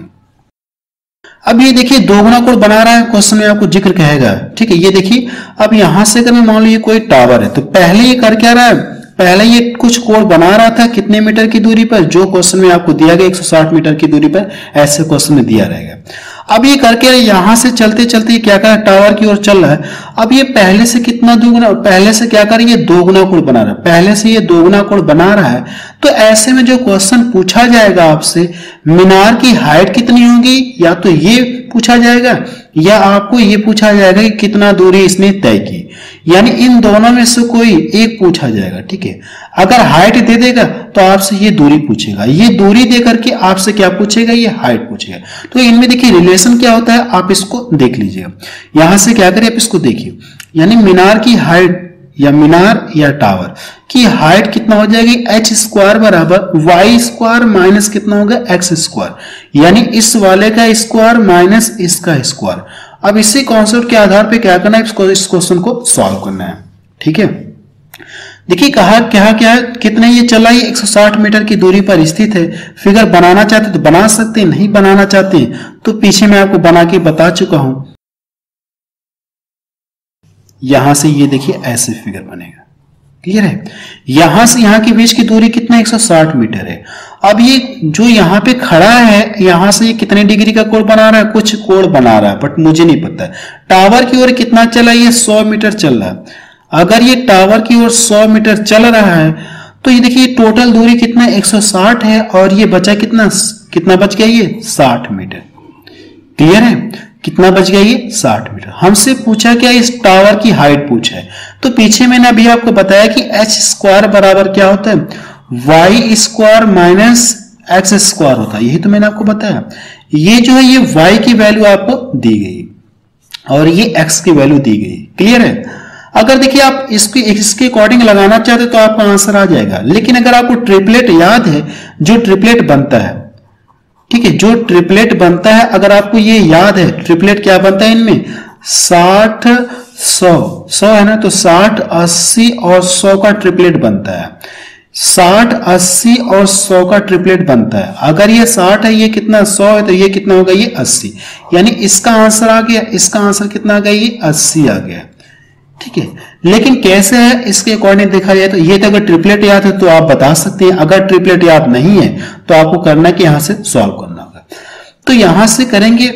अब ये देखिए दोगुना कोण बना रहा है, क्वेश्चन में आपको जिक्र कहेगा। ठीक है, ये देखिए अब यहां से अगर मैं मान लो ये कोई टावर है, तो पहले ये कर क्या रहा है, पहले ये कुछ कोण बना रहा था कितने मीटर की दूरी पर, जो क्वेश्चन में आपको दिया गया एक सौ साठ मीटर की दूरी पर, ऐसे क्वेश्चन में दिया रहेगा। अब ये करके यहां से चलते चलते ये क्या कर रहा है, टावर की ओर चल रहा है। अब ये पहले से कितना दोगुना, पहले से क्या कर, ये दोगुना कोण बना रहा है, पहले से ये दोगुना कोण बना रहा है। तो ऐसे में जो क्वेश्चन पूछा जाएगा आपसे, मीनार की हाइट कितनी होगी, या तो ये पूछा जाएगा या आपको ये पूछा जाएगा कि कितना दूरी इसने तय की, यानी इन दोनों में से कोई एक पूछा जाएगा। ठीक है, अगर हाइट दे देगा तो आपसे ये दूरी पूछेगा, ये दूरी दे करके आपसे क्या पूछेगा, ये हाइट पूछेगा। तो इनमें देखिए रिलेशन क्या होता है, आप इसको देख लीजिएगा। यहां से क्या करें, आप इसको देखिए, यानी मीनार की हाइट या मीनार या टावर की हाइट कितना हो जाएगी, एच स्क्वायर बराबर वाई स्क्वायर माइनस कितना होगा, एक्स स्क्वायर, यानी इस वाले का स्क्वायर माइनस इसका स्क्वायर। अब इसी कॉन्सेप्ट के आधार पे क्या करना है, इस क्वेश्चन को सॉल्व करना है। ठीक है, देखिए कहा क्या क्या कितने ये चला, ये एक सौ साठ मीटर की दूरी पर स्थित है। फिगर बनाना चाहते तो बना सकते हैं, नहीं बनाना चाहते तो पीछे मैं आपको बना के बता चुका हूं। यहां से ये देखिए ऐसे फिगर बनेगा, क्लियर है। यहां से यहां के बीच की दूरी कितना, एक सौ साठ मीटर है। अब ये जो यहां पे खड़ा है, यहां से ये कितने डिग्री का कोण बना रहा है, कुछ कोण बना रहा है बट मुझे नहीं पता। टावर की ओर कितना चला, ये सौ मीटर चल रहा है। अगर ये टावर की ओर सौ मीटर चल रहा है तो ये देखिए टोटल दूरी कितना, एक सौ साठ है और ये बचा कितना, कितना बच गया, ये साठ मीटर। क्लियर है, कितना बच गया, ये साठ मीटर। हमसे पूछा क्या, इस टावर की हाइट पूछा है। तो पीछे मैंने अभी आपको बताया कि एच स्क्वायर बराबर क्या होता है, Y square minus X square होता है। यही तो मैंने आपको बताया। ये जो है ये वाई की वैल्यू आपको दी गई और ये एक्स की वैल्यू दी गई। क्लियर है। अगर देखिए आप इसके इसके अकॉर्डिंग लगाना चाहते तो आपका आंसर आ जाएगा। लेकिन अगर आपको ट्रिपलेट याद है, जो ट्रिपलेट बनता है, ठीक है, जो ट्रिपलेट बनता है, अगर आपको ये याद है ट्रिपलेट क्या बनता है इनमें, साठ सौ, सौ है ना, तो साठ अस्सी और सौ का ट्रिपलेट बनता है। साठ अस्सी और सौ का ट्रिपलेट बनता है। अगर ये साठ है, ये कितना सौ है, तो ये कितना होगा, ये अस्सी। यानी इसका आंसर आ गया, इसका आंसर कितना आ गया, ये अस्सी आ गया। ठीक है। लेकिन कैसे है इसके अकॉर्डिंग देखा जाए तो ये तो अगर ट्रिपलेट याद है तो आप बता सकते हैं। अगर ट्रिपलेट याद नहीं है तो आपको करना है कि यहां से सॉल्व करना होगा। तो यहां से करेंगे,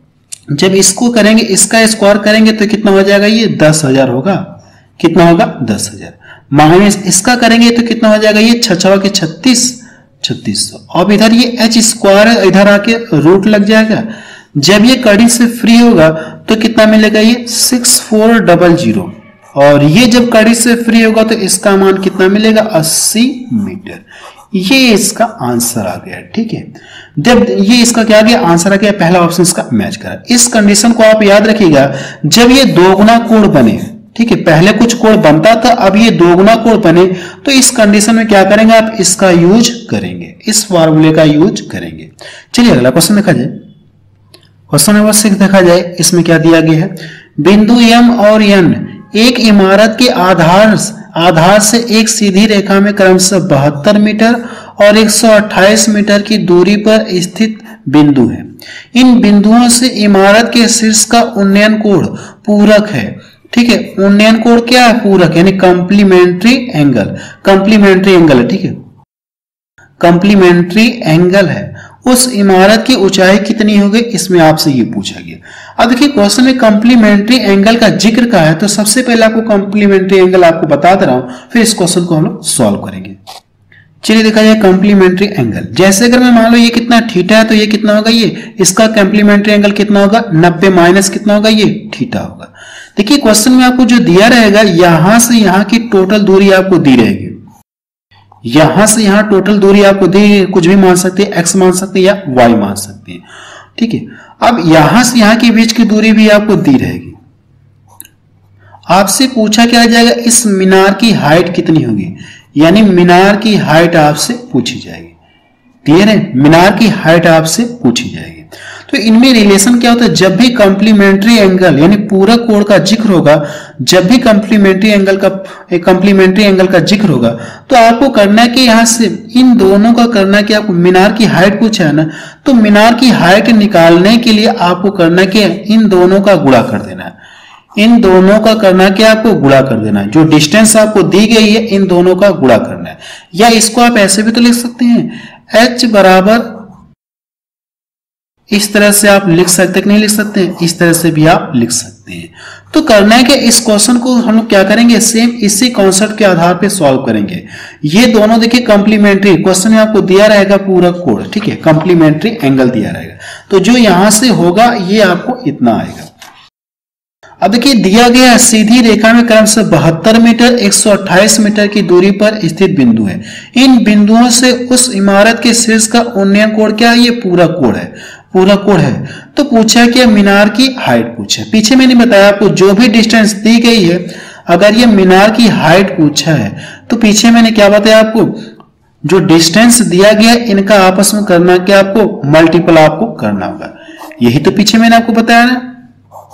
जब इसको करेंगे, इसका स्क्वायर करेंगे तो कितना हो जाएगा, ये दस हजार होगा। कितना होगा, दस हजार। माइनस इसका करेंगे तो कितना हो जाएगा, ये छछा के छत्तीस, छत्तीस सौ। अब इधर ये एच स्क्वायर है, इधर आके रूट लग जाएगा। जब ये कड़ी से फ्री होगा तो कितना मिलेगा, ये सिक्स फोर डबल जीरो। और ये जब कड़ी से फ्री होगा तो इसका मान कितना मिलेगा, अस्सी मीटर। ये इसका आंसर आ गया। ठीक है। जब ये इसका क्या आ गया, आंसर आ गया, पहला ऑप्शन इसका मैच करा। इस कंडीशन को आप याद रखिएगा, जब ये दोगुना कोण बने, ठीक है, पहले कुछ कोण बनता था, अब ये दोगुना कोण बने, तो इस कंडीशन में क्या करेंगे, आप इसका यूज करेंगे, इस फॉर्मूले का यूज करेंगे। चलिए अगला क्वेश्चन देखा जाए। क्वेश्चन नंबर सिक्स देखा जाए। इसमें क्या दिया गया है, बिंदु एम और एन एक इमारत के आधार आधार से एक सीधी रेखा में क्रमशः बहत्तर मीटर और एक सौ अट्ठाईस मीटर की दूरी पर स्थित बिंदु है। इन बिंदुओं से इमारत के शीर्ष का उन्नयन कोण पूरक है। ठीक है, उन्नयन कोण क्या है, पूरक, यानी कंप्लीमेंट्री एंगल, कंप्लीमेंट्री एंगल है। ठीक है, कंप्लीमेंट्री एंगल है। उस इमारत की ऊंचाई कितनी होगी, इसमें आपसे ये पूछा गया। अब देखिए क्वेश्चन में कंप्लीमेंट्री एंगल का जिक्र का है, तो सबसे पहले आपको कंप्लीमेंट्री एंगल आपको बता दे रहा हूं, फिर इस क्वेश्चन को हम लोग सॉल्व करेंगे। चलिए देखा जाए कंप्लीमेंट्री एंगल। जैसे अगर मैं मान लो ये कितना थीटा है, तो ये कितना होगा, ये इसका कंप्लीमेंट्री एंगल कितना होगा, नब्बे माइनस कितना होगा, ये थीटा होगा। देखिए क्वेश्चन में आपको जो दिया रहेगा, यहां से यहां की टोटल दूरी आपको दी रहेगी। यहां से यहां टोटल दूरी आपको दी, कुछ भी मान सकते हैं, एक्स मान सकते हैं या वाई मान सकते हैं। ठीक है। अब यहां से यहां के बीच की दूरी भी आपको दी रहेगी। आपसे पूछा क्या जाएगा, इस मीनार की हाइट कितनी होगी, यानी मीनार की हाइट आपसे पूछी जाएगी। क्लियर है, मीनार की हाइट आपसे पूछी जाएगी। तो इनमें रिलेशन क्या होता है, जब भी कंप्लीमेंट्री एंगल यानी पूरक कोण का जिक्र होगा, जब भी कंप्लीमेंट्री एंगल का कंप्लीमेंट्री एंगल का जिक्र होगा, तो आपको करना है कि यहां से इन दोनों का करना है कि आपको मीनार की हाइट पूछा है ना, तो मीनार की हाइट निकालने के लिए आपको करना है कि इन दोनों का गुणा कर देना है। इन दोनों का करना है कि आपको गुणा कर देना है। जो डिस्टेंस आपको दी गई है, इन दोनों का गुणा करना है। या इसको आप ऐसे भी तो लिख सकते हैं, एच बराबर, इस तरह से आप लिख सकते कि नहीं लिख सकते हैं, इस तरह से भी आप लिख सकते हैं। तो करना है कि इस क्वेश्चन को हम लोग क्या करेंगे, सेम इसी कॉन्सेप्ट के आधार पे सॉल्व करेंगे। ये दोनों देखिए कंप्लीमेंट्री, क्वेश्चन में आपको दिया रहेगा पूरक कोण, ठीक है, कंप्लीमेंट्री एंगल दिया रहेगा, तो जो यहां से होगा ये आपको इतना आएगा। अब देखिए दिया गया सीधी रेखा में क्रमशः बहत्तर मीटर एक सौ अट्ठाईस मीटर की दूरी पर स्थित बिंदु है। इन बिंदुओं से उस इमारत के शीर्ष का उन्नयन कोण क्या है, ये पूरक कोण है, पूरक कोण है। तो पूछा क्या, मीनार की हाइट पूछा। पीछे मैंने बताया आपको जो भी डिस्टेंस दी गई है, अगर ये मीनार की हाइट पूछा है तो पीछे मैंने क्या बताया आपको, जो डिस्टेंस दिया गया इनका आपस में करना क्या, आपको मल्टीपल आपको करना होगा। यही तो पीछे मैंने आपको बताया ना।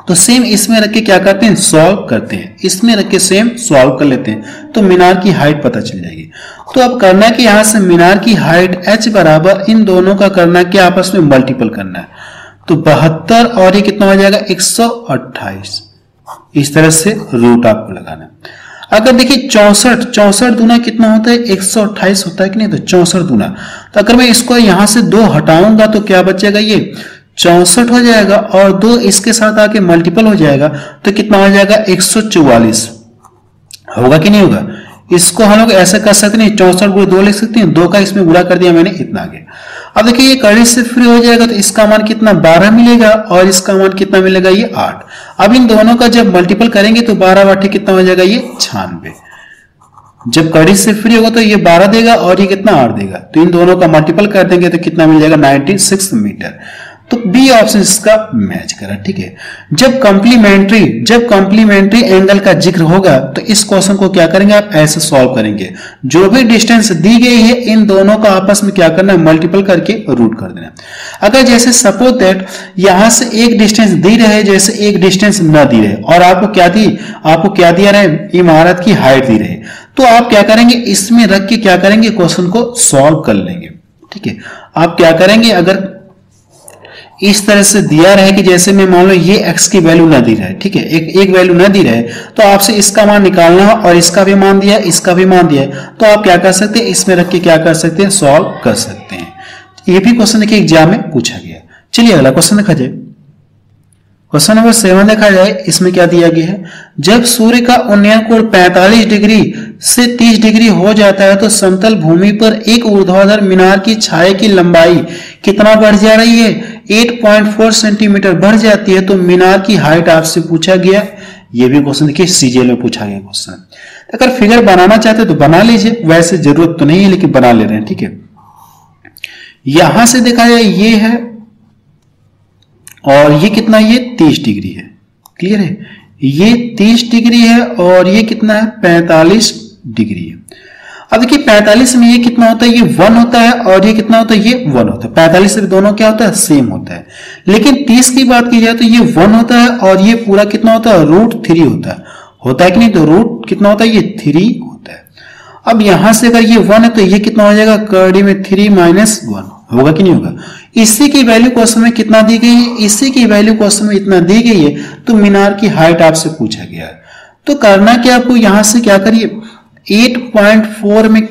तो सेम इसमें रख के क्या करते हैं, सॉल्व करते हैं, इसमें रख के सेम सॉल्व कर लेते हैं, तो मीनार की हाइट पता चल जाएगी। तो अब करना है कि यहां से मीनार की हाइट h बराबर इन दोनों का करना है कि आपस में मल्टीपल करना है, तो बहत्तर और ये कितना हो जाएगा एक सौ अट्ठाईस। इस तरह से रूट आपको लगाना है। अगर देखिए चौसठ चौसठ दूना कितना होता है, एक सौ अट्ठाईस होता है कि नहीं, तो चौसठ दूना, तो अगर मैं इसको यहां से दो हटाऊंगा तो क्या बचेगा, ये चौसठ हो जाएगा और दो इसके साथ आके मल्टीपल हो जाएगा तो कितना हो जाएगा एक सौ चौवालीस। होगा कि नहीं होगा, इसको हम लोग ऐसा कर सकते हैं, चौसठ गुणे दो लिख सकते हैं, दो का इसमें गुणा कर दिया मैंने, इतना आ गया। अब देखिए ये कड़ी से फ्री हो जाएगा तो इसका मान कितना बारह मिलेगा और इसका मान कितना मिलेगा, ये आठ। अब इन दोनों का जब मल्टीपल करेंगे तो बारह बाटे कितना हो जाएगा, ये छियानवे। जब कड़ी से फ्री होगा तो ये बारह देगा और ये कितना आठ देगा, तो इन दोनों का मल्टीपल कर देंगे तो कितना मिल जाएगा छियानवे मीटर। तो बी ऑप्शन इसका मैच करा। ठीक है, जब कॉम्प्लीमेंट्री जब कॉम्प्लीमेंट्री एंगल का जिक्र होगा तो इस क्वेश्चन को क्या करेंगे, आप ऐसे सॉल्व करेंगे, जो भी डिस्टेंस दी गई है इन दोनों का आपस में क्या करना है, मल्टीपल करके रूट कर देना। अगर जैसे सपोज दैट यहां से एक डिस्टेंस दी रहे, जैसे एक डिस्टेंस न दी रहे और आपको क्या दी आपको क्या दिया रहे, इमारत की हाइट दी रहे, तो आप क्या करेंगे, इसमें रख के क्या करेंगे, क्वेश्चन को सॉल्व कर लेंगे। ठीक है, आप क्या करेंगे, अगर इस तरह से दिया रहे कि जैसे मैं मान लो ये x की वैल्यू ना दी रहे, ठीक है, एक एक वैल्यू ना दी रहे, तो आपसे इसका मान निकालना है और इसका भी मान दिया इसका भी मान दिया है, तो आप क्या कर सकते हैं, इसमें रख के क्या कर सकते हैं, सॉल्व कर सकते हैं। ये भी क्वेश्चन देखिए एग्जाम में पूछा गया। चलिए अगला क्वेश्चन देखा जाए। क्वेश्चन नंबर सेवन देखा जाए, इसमें क्या दिया गया है, जब सूर्य का उन्नयन कोण पैंतालीस डिग्री से तीस डिग्री हो जाता है तो समतल भूमि पर एक ऊर्ध्वाधर मीनार की छाया की लंबाई कितना बढ़ जा रही है, आठ पॉइंट चार सेंटीमीटर बढ़ जाती है, तो मीनार की हाइट आपसे पूछा गया। ये भी क्वेश्चन देखिए सीजीएल में पूछा गया क्वेश्चन। अगर फिगर बनाना चाहते तो बना लीजिए, वैसे जरूरत तो नहीं है लेकिन बना ले रहे हैं। ठीक है, यहां से देखा जाए ये है और ये कितना, ये तीस डिग्री है, क्लियर है, ये तीस डिग्री है और ये कितना है, पैंतालीस डिग्री है। अब देखिए पैंतालीस में ये कितना होता है, ये वन होता है और ये कितना होता है, ये वन होता है। पैंतालीस से दोनों क्या होता है, सेम होता है। लेकिन तीस की बात की जाए तो ये वन होता है और ये पूरा कितना होता है, रूट थ्री होता है। होता है कि नहीं, तो रूट कितना होता है, ये थ्री होता है। अब यहां से अगर ये वन है तो ये कितना हो जाएगा, कड़ी में थ्री माइनस वन, होगा कि नहीं होगा। इसी की वैल्यू क्वेश्चन में कितना दी गई है, इसी की वैल्यू क्वेश्चन में इतना दी गई है, तो मीनार की हाइट आपसे पूछा गया है। तो करना क्या, आपको यहां से क्या करिए, आठ पॉइंट चार में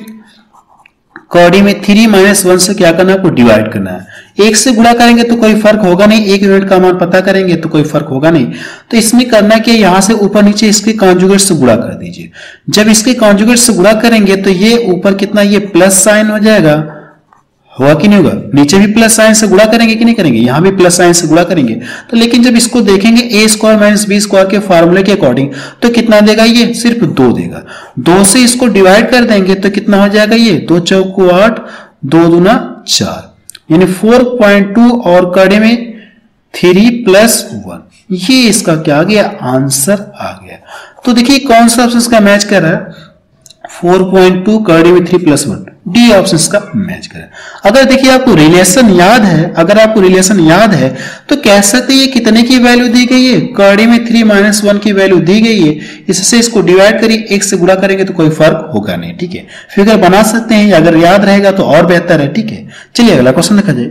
कौड़ी में थ्री माइनस वन से क्या करना है, आपको डिवाइड करना है। एक से गुणा करेंगे तो कोई फर्क होगा नहीं, एक यूनिट का मान पता करेंगे तो कोई फर्क होगा नहीं। तो इसमें करना कि यहां से ऊपर नीचे इसके कॉन्जुगेट से गुणा कर दीजिए। जब इसके कॉन्जुगेट से गुणा करेंगे तो ये ऊपर कितना, ये प्लस साइन हो जाएगा, होगा कि नहीं होगा। नीचे भी प्लस साइन से गुणा करेंगे कि नहीं करेंगे, यहां भी प्लस साइन से गुणा करेंगे। तो लेकिन जब इसको देखेंगे A square minus B square के फॉर्मूले के अकॉर्डिंग तो कितना देगा, ये सिर्फ दो देगा। दो से इसको डिवाइड कर देंगे तो कितना हो जाएगा, ये दो चौको आठ, दो दूना चार, यानी चार पॉइंट दो और कड़े में थ्री प्लस वन, ये इसका क्या आ गया, आंसर आ गया। तो देखिए कौन सा ऑप्शन का मैच कर रहा है, चार पॉइंट दो कड़ी में three plus one, D option का मैच करें। अगर देखिए आपको रिलेशन याद है, अगर आपको रिलेशन याद है तो कह सकते हैं कितने की वैल्यू दी गई है, कड़ी में थ्री माइनस वन की वैल्यू दी गई है, इससे इसको डिवाइड करिए, एक से गुणा करेंगे तो कोई फर्क होगा नहीं। ठीक है, फिगर बना सकते हैं, अगर याद रहेगा तो और बेहतर है। ठीक है, चलिए अगला क्वेश्चन देखा जाए।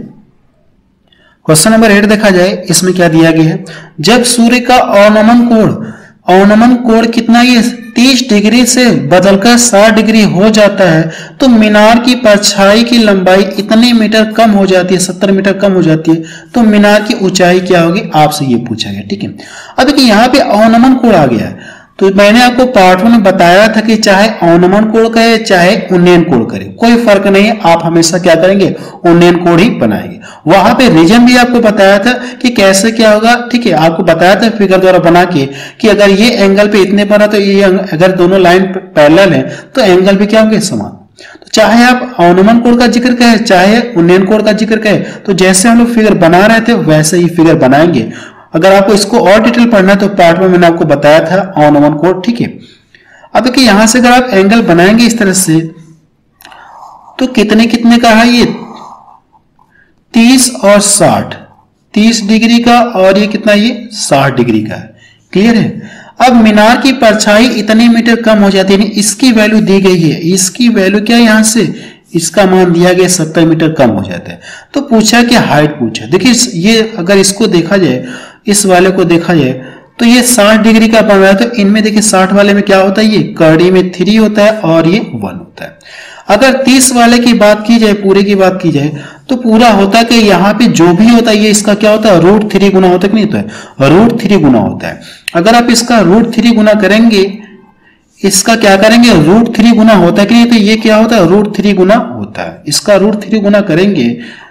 क्वेश्चन नंबर एट देखा जाए, इसमें क्या दिया गया है, जब सूर्य का अवनमन कोण अवनमन कोण कितना, ये तीस डिग्री से बदलकर साठ डिग्री हो जाता है तो मीनार की परछाई की लंबाई इतने मीटर कम हो जाती है, सत्तर मीटर कम हो जाती है, तो मीनार की ऊंचाई क्या होगी, आपसे ये पूछा गया। ठीक है, अब देखिए यहाँ पे अवनमन कोण आ गया है, तो मैंने आपको पार्ट वन में बताया था कि चाहे अवनमन कोण करे चाहे उन्नयन कोण करे, कोई फर्क नहीं है, आप हमेशा क्या करेंगे, उन्नयन कोण ही बनाएंगे। वहां पे रीजन भी आपको बताया था कि कैसे क्या होगा। ठीक है, आपको बताया था फिगर द्वारा बना के कि अगर ये एंगल पे इतने पर है तो ये अगर दोनों लाइन पैरेलल है तो एंगल भी क्या होंगे, समान। तो चाहे आप अवनमन कोण का जिक्र करें चाहे उन्नयन कोण का जिक्र करें, तो जैसे हम लोग फिगर बना रहे थे वैसे ही फिगर बनाएंगे। अगर आपको इसको और डिटेल पढ़ना है तो पार्ट में मैंने आपको बताया था अवनमन कोण। ठीक है, अब देखिए यहां से अगर आप एंगल बनाएंगे इस तरह से तो कितने कितने का है, ये तीस और साठ, तीस डिग्री का और ये कितना, ये साठ डिग्री का है। क्लियर है। अब मीनार की परछाई इतने मीटर कम हो जाती है, इसकी वैल्यू दी गई है, इसकी वैल्यू क्या है यहां से, इसका मान दिया गया सत्तर मीटर कम हो जाता है। तो पूछा कि हाइट पूछा। देखिए ये अगर इसको देखा जाए, इस वाले को देखा जाए तो ये साठ डिग्री का बन रहा है, तो इनमें देखिए साठ वाले में क्या होता है, ये कड़ी में थ्री होता है और ये वन होता है। अगर तीस वाले की बात की जाए, पूरे की बात की जाए, तो पूरा होता है कि यहाँ पे जो भी होता है ये इसका क्या होता है, रूट थ्री गुना होता है कि नहीं होता है, रूट थ्री गुना होता है। अगर आप इसका रूट थ्री गुना करेंगे, इसका क्या करेंगे, रूट थ्री गुना होता है कि नहीं, तो ये क्या होता है, रूट थ्री गुना होता है। इसका रूट थ्री गुना करेंगे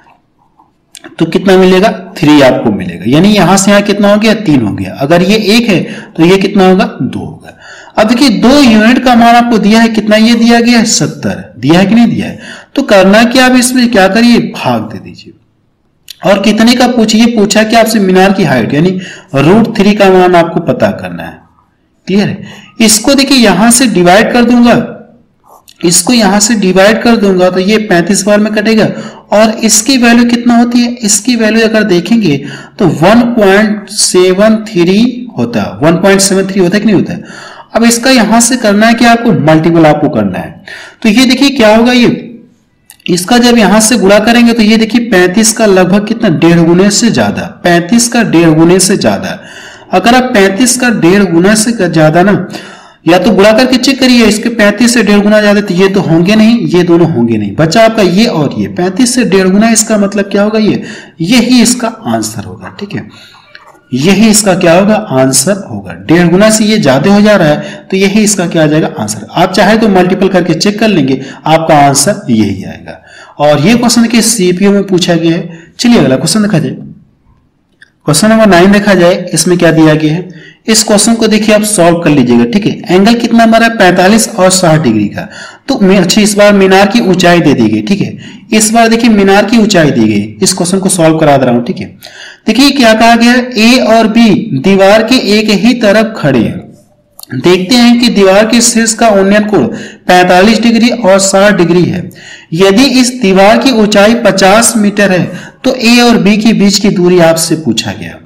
तो कितना मिलेगा, थ्री आपको मिलेगा। यानी यहां से यहां कितना हो गया, तीन हो गया। अगर ये एक है तो ये कितना होगा, दो होगा। अब देखिए दो यूनिट का मान आपको दिया है, कितना ये दिया गया है, सत्तर दिया है कि नहीं दिया है। तो करना क्या, आप इसमें क्या करिए, भाग दे दीजिए। और कितने का पूछिए, पूछा कि आपसे मीनार की हाइट यानी रूट थ्री का मान आपको पता करना है। क्लियर है। इसको देखिए यहां से डिवाइड कर दूंगा, इसको यहां से डिवाइड कर दूंगा तो ये पैंतीस बार में कटेगा। और इसकी वैल्यू कितना होती है, इसकी वैल्यू अगर देखेंगे तो वन पॉइंट सेवन थ्री होता है, वन पॉइंट सेवन थ्री होता है कि नहीं होता है। अब इसका यहां से करना है कि आपको मल्टीपल आपको करना है। तो ये देखिए क्या होगा, ये इसका जब यहां से गुणा करेंगे तो ये देखिए पैंतीस का लगभग कितना, डेढ़ गुने से ज्यादा, पैंतीस का डेढ़ गुने से ज्यादा। अगर आप पैंतीस का डेढ़ गुना से ज्यादा ना, या तो गुणा करके चेक करिए, इसके पैंतीस से डेढ़ गुना ज्यादा, तो ये तो होंगे नहीं, ये दोनों होंगे नहीं, बचा आपका ये और ये। पैंतीस से डेढ़ गुना, इसका मतलब क्या होगा, ये यही इसका आंसर होगा। ठीक है, यही इसका क्या होगा, आंसर होगा। डेढ़ गुना से ये ज्यादा हो जा रहा है तो यही इसका क्या आ जाएगा, आंसर। आप चाहे तो मल्टीपल करके चेक कर लेंगे, आपका आंसर यही आएगा। और ये क्वेश्चन के सीपीयू में पूछा गया है। चलिए अगला क्वेश्चन देखा जाए। क्वेश्चन नंबर नाइन देखा जाए, इसमें क्या दिया गया है। इस क्वेश्चन को देखिए आप सॉल्व कर लीजिएगा। ठीक है, एंगल कितना हमारा पैंतालीस और साठ डिग्री का। तो अच्छा इस बार मीनार की ऊंचाई दे दी गई। ठीक है, इस बार देखिए मीनार की ऊंचाई दी गई। इस क्वेश्चन को सॉल्व करा दे रहा हूं। ठीक है, देखिए क्या कहा गया, ए और बी दीवार के एक ही तरफ खड़े हैं। देखते हैं कि दीवार के शीर्ष का उन्नयन कोण पैंतालीस डिग्री और साठ डिग्री है। यदि इस दीवार की ऊंचाई पचास मीटर है तो ए और बी के बीच की दूरी आपसे पूछा गया।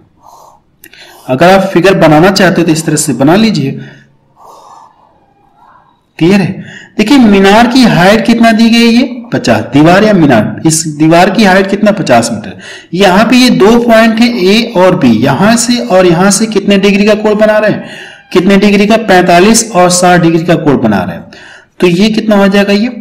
अगर आप फिगर बनाना चाहते हो तो इस तरह से बना लीजिए। क्लियर है। देखिए मीनार की हाइट कितना दी गई है, पचास, दीवार या मीनार, इस दीवार की हाइट कितना, पचास मीटर। यहाँ पे ये दो पॉइंट है ए और बी, यहां से और यहां से कितने डिग्री का कोण बना रहे हैं, कितने डिग्री का, पैंतालीस और साठ डिग्री का कोण बना रहे हैं। तो ये कितना हो जाएगा, ये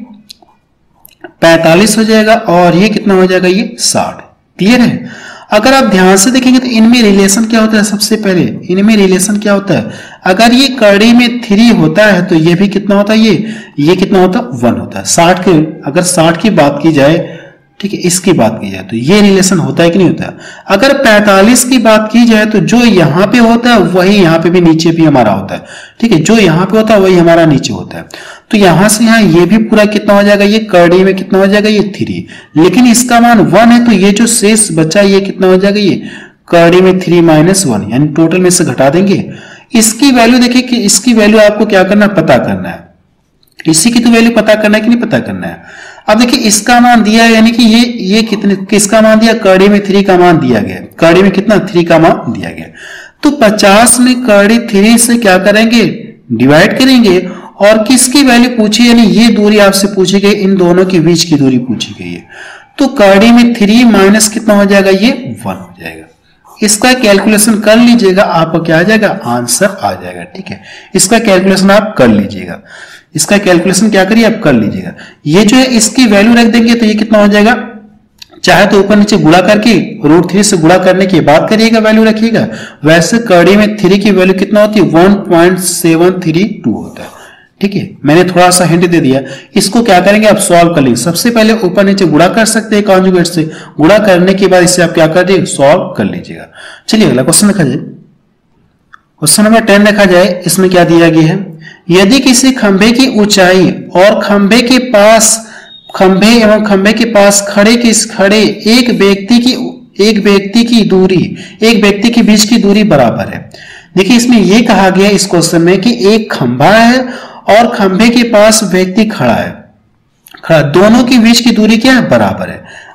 पैंतालीस हो जाएगा और ये कितना हो जाएगा, ये साठ। क्लियर है। अगर आप ध्यान से देखेंगे तो इनमें रिलेशन क्या होता है, सबसे पहले इनमें रिलेशन क्या होता है, अगर ये कड़ी में थ्री होता है तो ये भी कितना होता है, ये ये कितना होता है, वन होता है। साठ के अगर साठ की बात की जाए, ठीक है, इसकी बात की जाए तो ये रिलेशन होता है कि नहीं होता है। अगर पैंतालीस की बात की जाए तो जो यहाँ पे होता है वही यहाँ पे भी नीचे भी हमारा होता है। ठीक है, जो यहाँ पे होता है वही हमारा नीचे होता है। तो यहां से यहाँ ये भी पूरा कितना हो जाएगा, ये कड़ी में कितना हो जाएगा, ये थ्री, लेकिन इसका मान वन है तो ये जो शेष बचा ये कितना हो जाएगा, ये कड़ी में थ्री माइनस वन, यानी टोटल में से घटा देंगे। इसकी वैल्यू देखिए कि इसकी वैल्यू आपको क्या करना, पता करना है। इसी की तो वैल्यू पता करना है कि नहीं पता करना है। अब देखिए इसका मान दिया है, यानी कि ये ये कितने, किसका मान दिया, कड़ी में थ्री का मान दिया गया, कड़ी में कितना, थ्री का मान दिया गया। तो पचास में कड़ी थ्री से क्या करेंगे, डिवाइड करेंगे। और किसकी वैल्यू पूछी, यानी ये दूरी आपसे पूछी गई, इन दोनों के बीच की दूरी पूछी गई है। तो कड़ी में थ्री माइनस कितना हो जाएगा, ये वन हो जाएगा। इसका कैलकुलेशन कर लीजिएगा, आपको क्या आ जाएगा, आंसर आ जाएगा। ठीक है, इसका कैलकुलेशन आप कर लीजिएगा, इसका कैलकुलेशन क्या करिए आप कर लीजिएगा। ये जो है इसकी वैल्यू रख देंगे तो ये कितना हो जाएगा, चाहे तो ऊपर नीचे गुणा करके रूट थ्री से गुणा करने की बात करिएगा, वैल्यू रखिएगा। वैसे कड़ी में थ्री की वैल्यू कितना होती है, one point seven three two होता है। ठीक है, मैंने थोड़ा सा हिंट दे दिया। इसको क्या करेंगे, आप सॉल्व कर लेंगे। सबसे पहले ऊपर नीचे गुणा कर सकते हैं कॉन्जुगेट से, गुणा करने के बाद इसे आप क्या कर दिए, सॉल्व कर लीजिएगा। चलिए अगला क्वेश्चन देखा जाए। क्वेश्चन नंबर टेन देखा जाए, इसमें क्या दिया गया है, यदि किसी खंभे की ऊंचाई और खंभे के पास खंभे एवं खंभे के पास खड़े किस खड़े एक व्यक्ति की एक व्यक्ति की दूरी एक व्यक्ति के बीच की दूरी बराबर है। देखिए इसमें यह कहा गया इस क्वेश्चन में कि एक खंभा है और खंभे के पास व्यक्ति खड़ा है, खड़ा, दोनों के बीच की दूरी क्या है, बराबर है।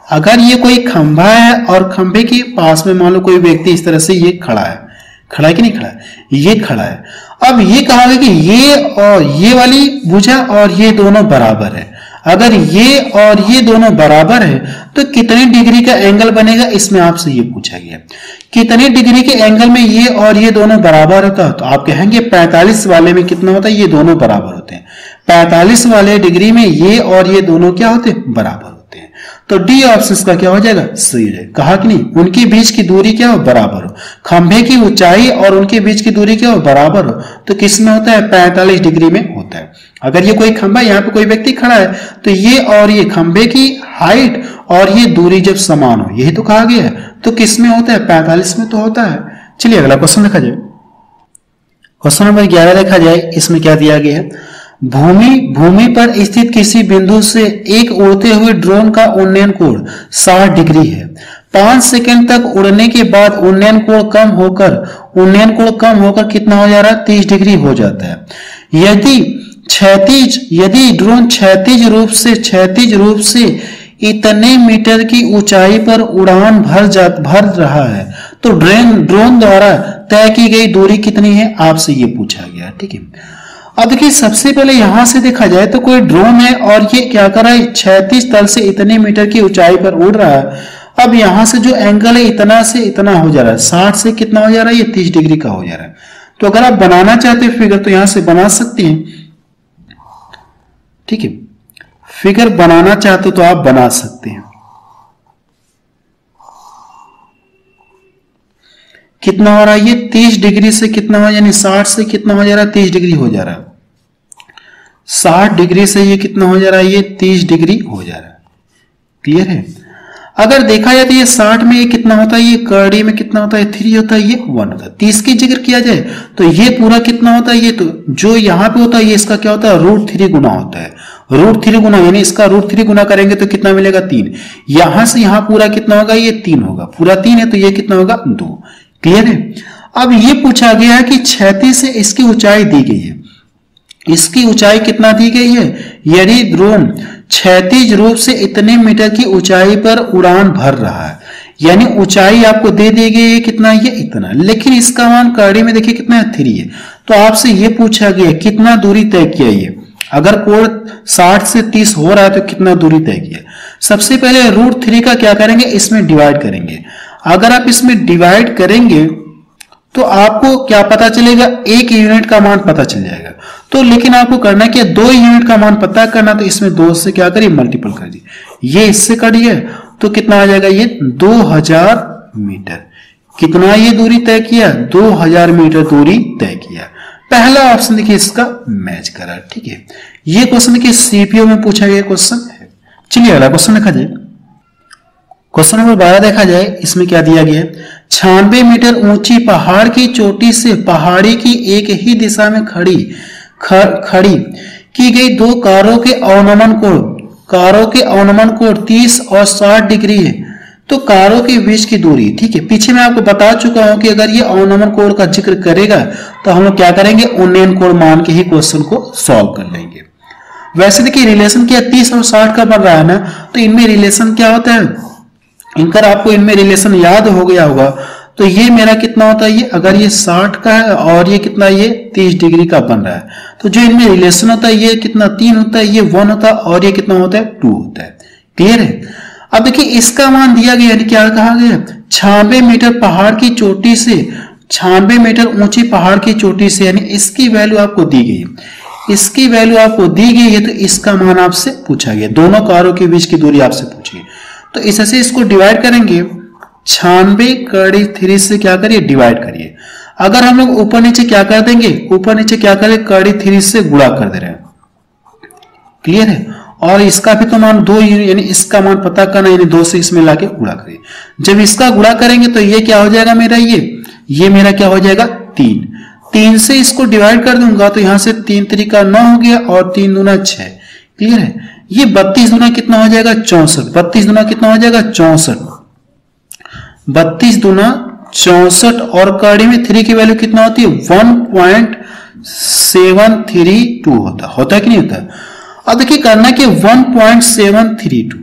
अगर ये कोई खंभा है और खंभे के पास में मान लो कोई व्यक्ति इस तरह से ये खड़ा है, खड़ा है कि नहीं खड़ा है, ये खड़ा है। अब ये कहा गया कि ये और ये वाली भुजा और ये दोनों बराबर है। अगर ये और ये दोनों बराबर है तो कितने डिग्री का एंगल बनेगा, इसमें आपसे ये पूछा गया। कितने डिग्री के एंगल में ये और ये दोनों बराबर होता है, तो आप कहेंगे पैंतालीस वाले में कितना होता है, ये दोनों बराबर होते हैं। पैंतालीस वाले डिग्री में ये और ये दोनों क्या होते हैं, बराबर होते हैं। तो डी ऑप्शन का क्या हो जाएगा, सही हो जाएगा। कहा कि नहीं, उनके बीच की दूरी क्या हो, बराबर हो। खंभे की ऊंचाई और उनके बीच की दूरी क्या हो, बराबर हो। तो किस में होता है, पैंतालीस डिग्री में होता है। अगर ये कोई खंभा, यहाँ पे कोई व्यक्ति खड़ा है, तो ये और ये खंभे की हाइट और ये दूरी जब समान हो, यही तो कहा गया है, तो किस में होता है, पैंतालीस में तो होता है। चलिए अगला क्वेश्चन देखा जाए। क्वेश्चन नंबर ग्यारह देखा जाए, इसमें क्या दिया गया है, भूमि भूमि पर स्थित किसी बिंदु से एक उड़ते हुए ड्रोन का उन्नयन कोण साठ डिग्री है। पांच सेकंड तक उड़ने के बाद उन्नयन कोण कम होकर उन्नयन कोण कम होकर कितना हो जा रहा है, तीस डिग्री हो जाता है। यदि क्षैतिज यदि ड्रोन क्षैतिज रूप से क्षैतिज रूप से इतने मीटर की ऊंचाई पर उड़ान भर जा भर रहा है तो ड्रोन ड्रोन द्वारा तय की गई दूरी कितनी है, आपसे ये पूछा गया। ठीक है, अब देखिए सबसे पहले यहां से देखा जाए तो कोई ड्रोन है और ये क्या कर रहा है, क्षैतिज तल से इतने मीटर की ऊंचाई पर उड़ रहा है। अब यहां से जो एंगल है इतना से इतना हो जा रहा है, साठ से कितना हो जा रहा है, ये तीस डिग्री का हो जा रहा है। तो अगर आप बनाना चाहते हैं फिगर तो यहां से बना सकते हैं। ठीक है, फिगर बनाना चाहते हो तो आप बना सकते हैं। कितना हो रहा है, ये तीस डिग्री से कितना हो, यानी साठ से कितना हो जा रहा है, तीस डिग्री हो जा रहा है। साठ डिग्री से ये कितना हो जा रहा है, ये तीस डिग्री हो जा रहा है। क्लियर है। अगर देखा जाए तो ये साठ में ये कितना होता है, ये कड़ी में कितना होता है, थ्री होता है, ये वन होता है। तीस की जिक्र किया जाए तो ये पूरा कितना होता है, ये तो जो यहाँ पे होता है ये इसका क्या होता है, रूट थ्री गुना होता है। रूट थ्री गुना यानी इसका रूट थ्री गुना करेंगे तो कितना मिलेगा, तीन। यहां से यहां पूरा कितना होगा, ये तीन होगा। पूरा तीन है तो ये कितना होगा, दो। क्लियर है। अब ये पूछा गया है कि क्षैतिज से इसकी ऊंचाई दी गई है, इसकी ऊंचाई कितना दी गई है, यदि ड्रोन क्षैतिज रूप से इतने मीटर की ऊंचाई पर उड़ान भर रहा है, यानी ऊंचाई आपको दे दी गई है कितना, ये इतना, लेकिन इसका मान कड़ी में देखिए कितना है, थ्री है। तो आपसे ये पूछा गया कितना दूरी तय किया, ये अगर कोण साठ से तीस हो रहा है तो कितना दूरी तय किया। सबसे पहले रूट थ्री का क्या करेंगे, इसमें डिवाइड करेंगे। अगर आप इसमें डिवाइड करेंगे तो आपको क्या पता चलेगा, एक यूनिट का मान पता चल जाएगा। तो लेकिन आपको करना क्या, दो यूनिट का मान पता करना, तो इसमें दो से क्या करिए, मल्टीपल कर दिए। ये इससे कटिए तो कितना आ जाएगा, ये दो हजार मीटर। कितना ये दूरी तय किया, दो हजार मीटर दूरी तय किया। पहला ऑप्शन देखिए इसका मैच करा। ठीक है, ये क्वेश्चन देखिए सीपीओ में पूछा गया क्वेश्चन है। चलिए अगला क्वेश्चन देखा जाए। क्वेश्चन नंबर बारह देखा जाए, इसमें क्या दिया गया है, छियानवे मीटर ऊंची पहाड़ की चोटी से पहाड़ी की एक ही दिशा में खड़ी खड़ी की गई दो कारों के अवनमन कोण कारों के अवनमन कोण तीस और साठ डिग्री है। तो कारों के बीच की दूरी, ठीक है, पीछे मैं आपको बता चुका हूं कि अगर ये अवनमन कोण का जिक्र करेगा तो हम लोग क्या करेंगे, उन्नयन कोण मान के ही क्वेश्चन को सॉल्व कर लेंगे। वैसे देखिए रिलेशन क्या तीस और साठ का बन रहा है ना, तो इनमें रिलेशन क्या होता है, इनका आपको इनमें रिलेशन याद हो गया होगा। तो ये मेरा कितना होता है, ये अगर ये साठ का है और ये कितना, ये तीस डिग्री का बन रहा है, तो जो इनमें रिलेशन होता है ये कितना, तीन होता है, ये वन होता है और ये कितना होता है, टू होता है। क्लियर है। अब देखिए इसका मान दिया गया, यानी क्या कहा गया, छियानवे मीटर पहाड़ की चोटी से छियानवे मीटर ऊंची पहाड़ की चोटी से, यानी इसकी वैल्यू आपको दी गई है, इसकी वैल्यू आपको दी गई है, तो इसका मान आपसे पूछा गया, दोनों कारों के बीच की दूरी आपसे पूछी है। तो इससे इसको डिवाइड करेंगे, छियानवे कड़ी थ्री से क्या करिए, डिवाइड करिए। अगर हम लोग ऊपर नीचे क्या कर देंगे, ऊपर नीचे क्या करें, कड़ी थ्री से गुणा कर दे रहे हैं। क्लियर है। और इसका भी तो मान दो, यानी इसका मान पता करना, यानी दो से इसमें लाके गुणा करिए। जब इसका गुणा करेंगे तो ये क्या हो जाएगा मेरा, ये ये मेरा क्या हो जाएगा, तीन। तीन से इसको डिवाइड कर दूंगा तो यहां से तीन तरीका नौ हो गया और तीन दूना छह। क्लियर है। ये बत्तीस दूना कितना हो जाएगा, चौसठ। बत्तीस दूना कितना हो जाएगा, चौसठ। बत्तीस दूना चौसठ और कड़ी में थ्री की वैल्यू कितना होती है, one point seven three two होता होता है कि नहीं होता। अब देखिए करना कि one point seven three two,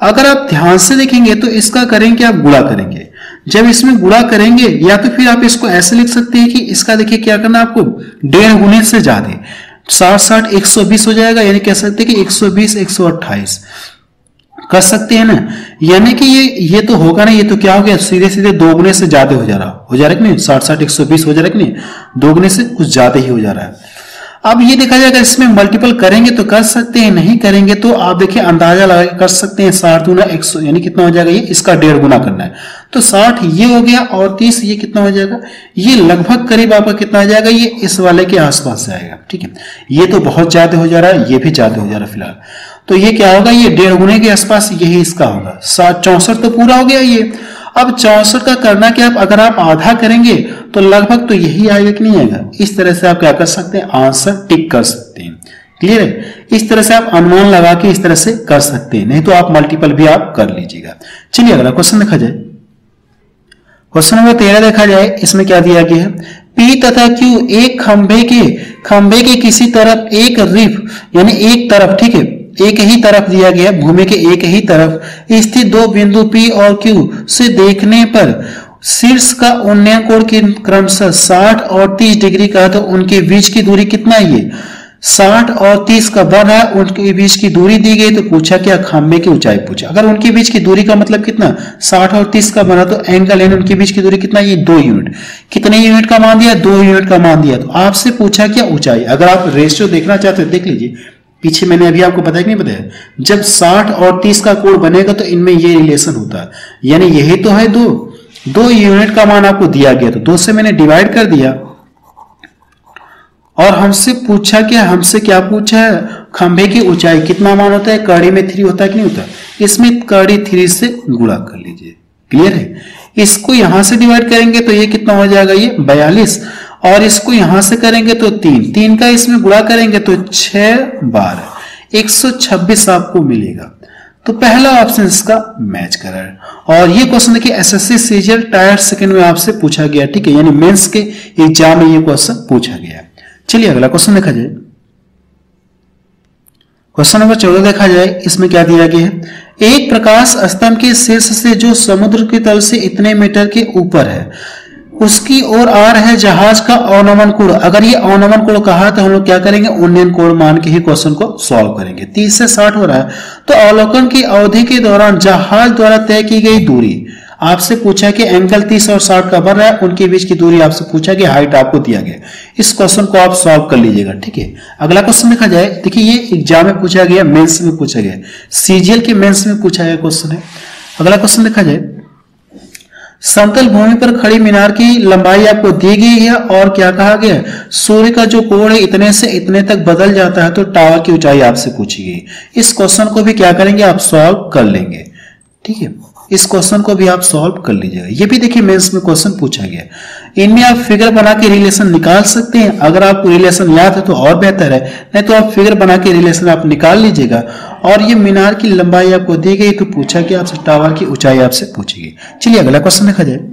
अगर आप ध्यान से देखेंगे तो इसका करेंगे आप गुणा करेंगे। जब इसमें गुणा करेंगे या तो फिर आप इसको ऐसे लिख सकते हैं कि इसका देखिए क्या करना आपको डेढ़ गुने से ज्यादा, साठ साठ एक सौ बीस हो जाएगा, यानी कह सकते हैं कि एक सौ बीस एक सौ अट्ठाईस कर सकते हैं ना। यानी कि ये ये तो होगा ना, ये तो क्या हो गया सीधे सीधे दो गुने से ज्यादा हो जा रहा हो जा रहा है कि नहीं, साठ साठ एक सौ बीस हो जा रहा है कि नहीं, दो गुने से कुछ ज्यादा ही हो जा रहा है। अब ये देखा जाएगा इसमें मल्टीपल करेंगे तो कर सकते हैं, नहीं करेंगे तो आप देखिए अंदाजा लगा कर सकते हैं। साठ गुना एक सौ यानी कितना हो जाएगा, ये इसका डेढ़ गुना करना है तो साठ ये हो गया और तीस ये कितना हो जाएगा, ये लगभग करीब आपका कितना आ जाएगा, ये इस वाले के आसपास से आएगा। ठीक है, ये तो बहुत ज्यादा हो जा रहा है, ये भी ज्यादा हो जा रहा है फिलहाल, तो ये क्या होगा, ये डेढ़ गुने के आसपास यही इसका होगा। साठ चौसठ तो पूरा हो गया ये। अब चौसठ का करना क्या, अगर आप आधा करेंगे तो लगभग तो यही आएगा कि नहीं आएगा। इस तरह से आप क्या कर सकते हैं, आंसर टिक कर सकते हैं। क्लियर है, इस तरह से आप अनुमान लगा के इस तरह से कर सकते हैं, नहीं तो आप मल्टीपल भी आप कर लीजिएगा। चलिए अगला क्वेश्चन देखा जाए। क्वेश्चन नंबर तेरह देखा जाए, इसमें क्या दिया गया है, पी तथा क्यू एक खंभे के खंभे के किसी तरफ एक रिफ यानी एक तरफ, ठीक है, एक ही तरफ दिया गया, भूमि के एक ही तरफ स्थित दो बिंदु P और Q से देखने पर शीर्ष का उन्नयन कोण की क्रमशः साठ और तीस डिग्री का, तो उनके बीच की दूरी कितना है, ये साठ और तीस का बन रहा है, उनके बीच की दूरी दी गई। तो पूछा क्या, खंभे की ऊंचाई पूछा। अगर उनके बीच की दूरी का मतलब कितना, साठ और तीस का बना, तो एंगल यानी उनके बीच की दूरी कितना, ये दो यूनिट। कितने यूनिट का मान दिया, दो यूनिट का मान दिया। तो आपसे पूछा क्या, ऊंचाई। अगर आप रेशियो देखना चाहते हो देख लीजिए, पीछे मैंने अभी आपको बताया कि नहीं बताया, जब साठ और तीस का कोण बनेगा तो इनमें ये रिलेशन होता है, यानी यही तो है दो दो यूनिट का मान आपको दिया गया, तो दो से मैंने डिवाइड कर दिया। और हमसे पूछा क्या, हमसे क्या पूछा है, खंभे की ऊंचाई कितना मान होता है, कड़ी में थ्री होता है कि नहीं होता, इसमें कड़ी थ्री से गुणा कर लीजिए। क्लियर है, इसको यहां से डिवाइड करेंगे तो ये कितना हो जाएगा, ये बयालीस, और इसको यहां से करेंगे तो तीन, तीन का इसमें गुणा करेंगे तो छह बारह एक सौ छब्बीस आपको मिलेगा। तो पहला ऑप्शन इसका मैच कर रहा है। और ये क्वेश्चन देखिए एसएससी सीजीएल टायर सेकंड में आपसे पूछा गया, ठीक है, यानी मेंस के एग्जाम में ये क्वेश्चन पूछा गया। चलिए अगला क्वेश्चन देखा जाए। क्वेश्चन नंबर चौदह देखा जाए, इसमें क्या दिया गया है, एक प्रकाश स्तंभ के शीर्ष से जो समुद्र के तल से इतने मीटर के ऊपर है उसकी ओर आ रहे जहाज का अवनमन कोण। अगर ये अवनमन कोण कहा तो हम लोग क्या करेंगे, उन्नयन कोण मान के ही क्वेश्चन को सॉल्व करेंगे। तीस से साठ हो रहा है, तो अवलोकन की अवधि के दौरान जहाज द्वारा तय की गई दूरी आपसे पूछा कि एंगल तीस और साठ का बन रहा है, उनके बीच की दूरी आपसे पूछा कि हाइट आपको दिया गया। इस क्वेश्चन को आप सॉल्व कर लीजिएगा। ठीक है, अगला क्वेश्चन देखा जाए। देखिए ये एग्जाम में पूछा गया, मेंस में पूछा गया, सीजीएल के मेंस में पूछा गया क्वेश्चन है। अगला क्वेश्चन देखा जाए, समतल भूमि पर खड़ी मीनार की लंबाई आपको दी गई है और क्या कहा गया, सूर्य का जो कोण है इतने से इतने तक बदल जाता है, तो टावर की ऊंचाई आपसे पूछी गई। इस क्वेश्चन को भी क्या करेंगे, आप सॉल्व कर लेंगे। ठीक है, इस क्वेश्चन को भी आप सॉल्व कर लीजिएगा। ये भी देखिए मेंस में क्वेश्चन पूछा गया। इनमें आप फिगर बना के रिलेशन निकाल सकते हैं। अगर आपको रिलेशन याद है तो और बेहतर है, नहीं तो आप फिगर बना के रिलेशन आप निकाल लीजिएगा। और ये मीनार की लंबाई आपको दी गई तो पूछा कि आपसे टावर की ऊंचाई आपसे पूछी गई। चलिए अगला क्वेश्चन देखा जाए।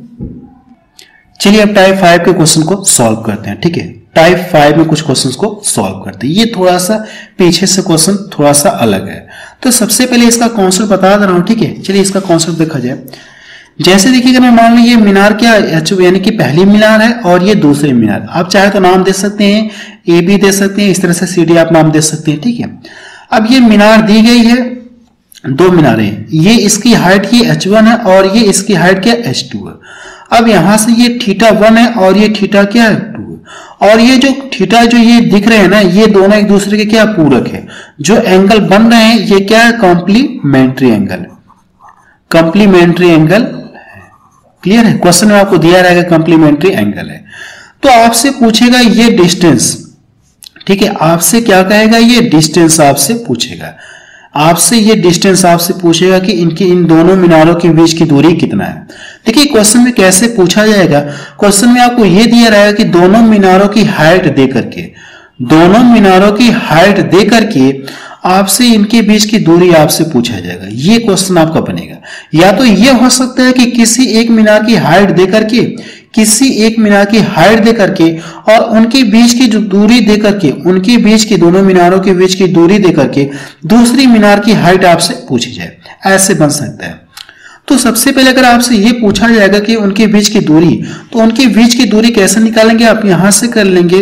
चलिए अब टाइप फाइव के क्वेश्चन को सॉल्व करते हैं। ठीक है, टाइप फाइव में कुछ क्वेश्चंस को सॉल्व करते हैं। ये थोड़ा सा पीछे से क्वेश्चन थोड़ा सा अलग है, तो सबसे पहले इसका कॉन्सेप्ट बता दे रहा हूं। ठीक है, चलिए इसका कॉन्सेप्ट देखा जाए। जैसे देखिएगा, मैं मान लो ये मीनार क्या यानी कि पहली मीनार है और ये दूसरी मीनार। आप चाहे तो नाम दे सकते हैं, ए बी दे सकते हैं, इस तरह से सी डी आप नाम दे सकते हैं। ठीक है, अब ये मीनार दी गई है, दो मीनारें, ये इसकी हाइट ये एच वन है और ये इसकी हाइट क्या एच टू है। अब यहां से ये थीटा वन है और ये थीटा क्या है टू है। और ये जो थीटा जो ये दिख रहे हैं ना, ये दोनों एक दूसरे के क्या पूरक है। जो एंगल बन रहे हैं ये क्या है, complementary angle, complementary angle. Clear है, क्वेश्चन में आपको दिया रहेगा कॉम्प्लीमेंट्री एंगल है। तो आपसे पूछेगा ये डिस्टेंस। ठीक है, आपसे क्या कहेगा, ये डिस्टेंस आपसे पूछेगा। आपसे ये डिस्टेंस आपसे पूछेगा कि इनकी इन दोनों मीनारों के बीच की दूरी कितना है। देखिए क्वेश्चन में कैसे पूछा जाएगा, क्वेश्चन में आपको ये दिया रहेगा कि दोनों मीनारों की हाइट दे करके दोनों मीनारों की हाइट दे करके आपसे इनके बीच की दूरी आपसे पूछा जाएगा। ये क्वेश्चन आपका बनेगा। या तो ये हो सकता है कि किसी एक मीनार की हाइट दे करके किसी एक मीनार की हाइट दे करके और उनके बीच की जो दूरी दे करके उनके बीच की दोनों मीनारों के बीच की दूरी दे करके दूसरी मीनार की हाइट आपसे पूछी जाए। ऐसे बन सकता है। तो सबसे पहले अगर आपसे ये पूछा जाएगा कि उनके बीच की दूरी, तो उनके बीच की दूरी कैसे निकालेंगे, आप यहां से कर लेंगे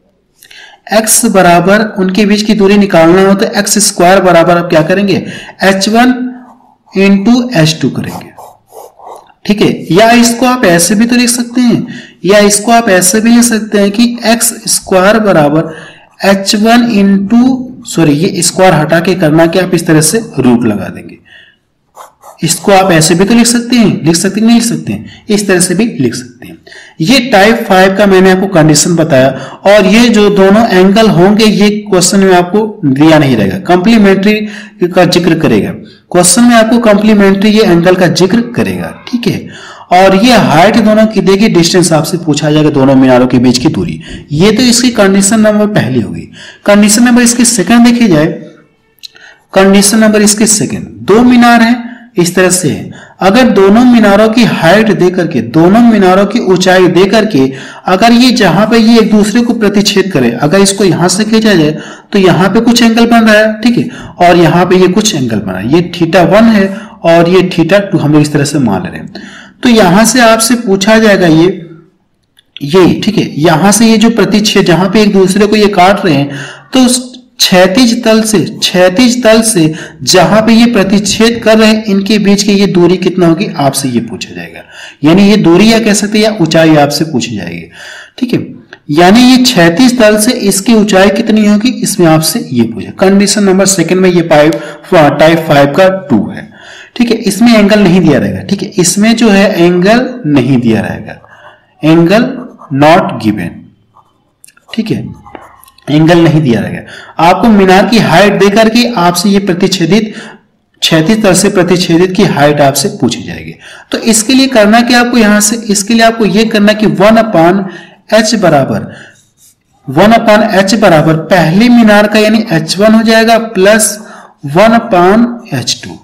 x बराबर, उनके बीच की दूरी निकालना हो तो एक्स स्क्वायर बराबर आप क्या करेंगे H one into H two करेंगे, ठीक है। या इसको आप ऐसे भी तो लिख सकते हैं, या इसको आप ऐसे भी लिख सकते हैं कि एक्स स्क्वायर बराबर एच वन इंटू सॉरी ये स्क्वायर हटा के करना कि आप इस तरह से रूट लगा देंगे। इसको आप ऐसे भी तो लिख सकते हैं, लिख सकते हैं नहीं लिख सकते हैं, इस तरह से भी लिख सकते हैं। ये टाइप फाइव का मैंने आपको कंडीशन बताया, और ये जो दोनों एंगल होंगे ये क्वेश्चन में आपको दिया नहीं रहेगा, कंप्लीमेंट्री का जिक्र करेगा क्वेश्चन में, आपको कंप्लीमेंट्री ये एंगल का जिक्र करेगा, ठीक है। और ये हाइट दोनों की देगी, डिस्टेंस आपसे पूछा जाएगा दोनों मीनारों के बीच की दूरी। ये तो इसकी कंडीशन नंबर पहली होगी। कंडीशन नंबर इसकी सेकंड देखी जाए, कंडीशन नंबर इसकी सेकंड, दो मीनार हैं इस तरह से है, अगर दोनों मीनारों की हाइट दे करके, दोनों मीनारों की ऊंचाई दे करके, अगर ये जहां पे ये एक दूसरे को प्रतिच्छेद करे, अगर इसको यहां से खींचा जाए तो यहां पे कुछ एंगल बन रहा है, ठीक है, और यहां पे ये कुछ एंगल बना है, ये थीटा वन है और ये थीटा टू, हम लोग इस तरह से मान रहे हैं। तो यहां से आपसे पूछा जाएगा ये ये ठीक है, यहां से ये जो प्रतिच्छेद जहां पे एक दूसरे को ये काट रहे हैं, तो क्षैतिज तल से क्षैतिज तल से जहां पे ये प्रतिच्छेद कर रहे हैं, इनके बीच की ये दूरी कितना होगी आपसे ये पूछा जाएगा। यानी ये दूरी या कह सकते हैं या ऊंचाई आपसे पूछी जाएगी, ठीक है। यानी ये क्षैतिज तल से इसकी ऊंचाई कितनी होगी, इसमें आपसे ये पूछा। कंडीशन नंबर सेकंड में ये पाइप टाइप फाइव का टू है, ठीक है। इसमें एंगल नहीं दिया रहेगा, ठीक है, इसमें जो है एंगल नहीं दिया रहेगा, एंगल नॉट गिवन, ठीक है, एंगल नहीं दिया रहेगा। आपको मीनार की हाइट देकर के आपसे ये प्रतिच्छेदित क्षैतिज तल से प्रतिच्छेदित की हाइट आपसे पूछी जाएगी। तो इसके लिए करना कि आपको यहां से, इसके लिए आपको ये करना कि वन अपान एच बराबर वन अपान एच बराबर पहले मीनार का यानी एच वन हो जाएगा plus one upon H two.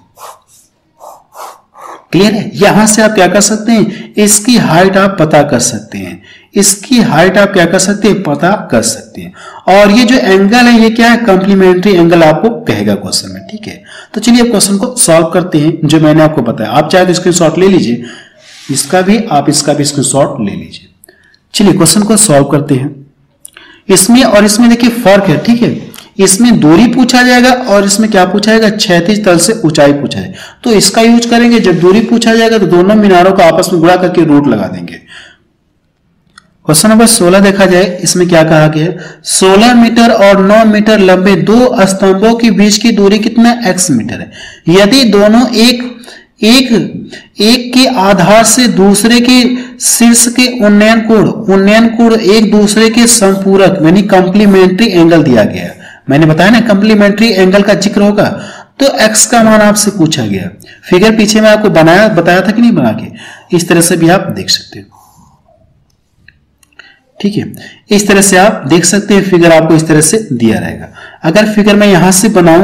Clear है। यहां से आप क्या कर सकते हैं, इसकी हाइट आप पता कर सकते हैं, इसकी हाइट आप क्या कर सकते हैं, पता कर सकते हैं। और ये जो एंगल है ये क्या है, कंप्लीमेंट्री एंगल आपको कहेगा क्वेश्चन में, ठीक है। तो चलिए क्वेश्चन को सॉल्व करते हैं जो मैंने आपको बताया। आप चाहे तो स्क्रीनशॉट ले लीजिए, इसका भी आप इसका भी स्क्रीनशॉट ले लीजिए। चलिए क्वेश्चन को सॉल्व करते हैं। इसमें और इसमें देखिए फर्क है, ठीक है। इसमें दूरी पूछा जाएगा और इसमें क्या पूछा जाएगा, क्षैतिज तल से ऊंचाई पूछा जाएगा। तो इसका यूज करेंगे, जब दूरी पूछा जाएगा तो दोनों मीनारों को आपस में गुणा करके रूट लगा देंगे। क्वेश्चन नंबर सोलह देखा जाए, इसमें क्या कहा गया है, सोलह मीटर और नौ मीटर लंबे दो स्तंभों के बीच की दूरी कितना एक्स मीटर है। यदि दोनों एक एक एक के आधार से दूसरे के शीर्ष के उन्नयन कोण उन्नयन कोण एक दूसरे के संपूरक यानी कंप्लीमेंट्री एंगल दिया गया है। मैंने बताया ना कंप्लीमेंट्री एंगल का जिक्र होगा, तो x का मान आपसे पूछा गया। फिगर पीछे में आपको बनाया बताया था कि नहीं बना के, इस तरह से भी आप देख सकते हो, ठीक है। इस तरह से आप देख सकते हैं, फिगर आपको इस तरह से दिया रहेगा। अगर फिगर मैं यहां से बनाऊं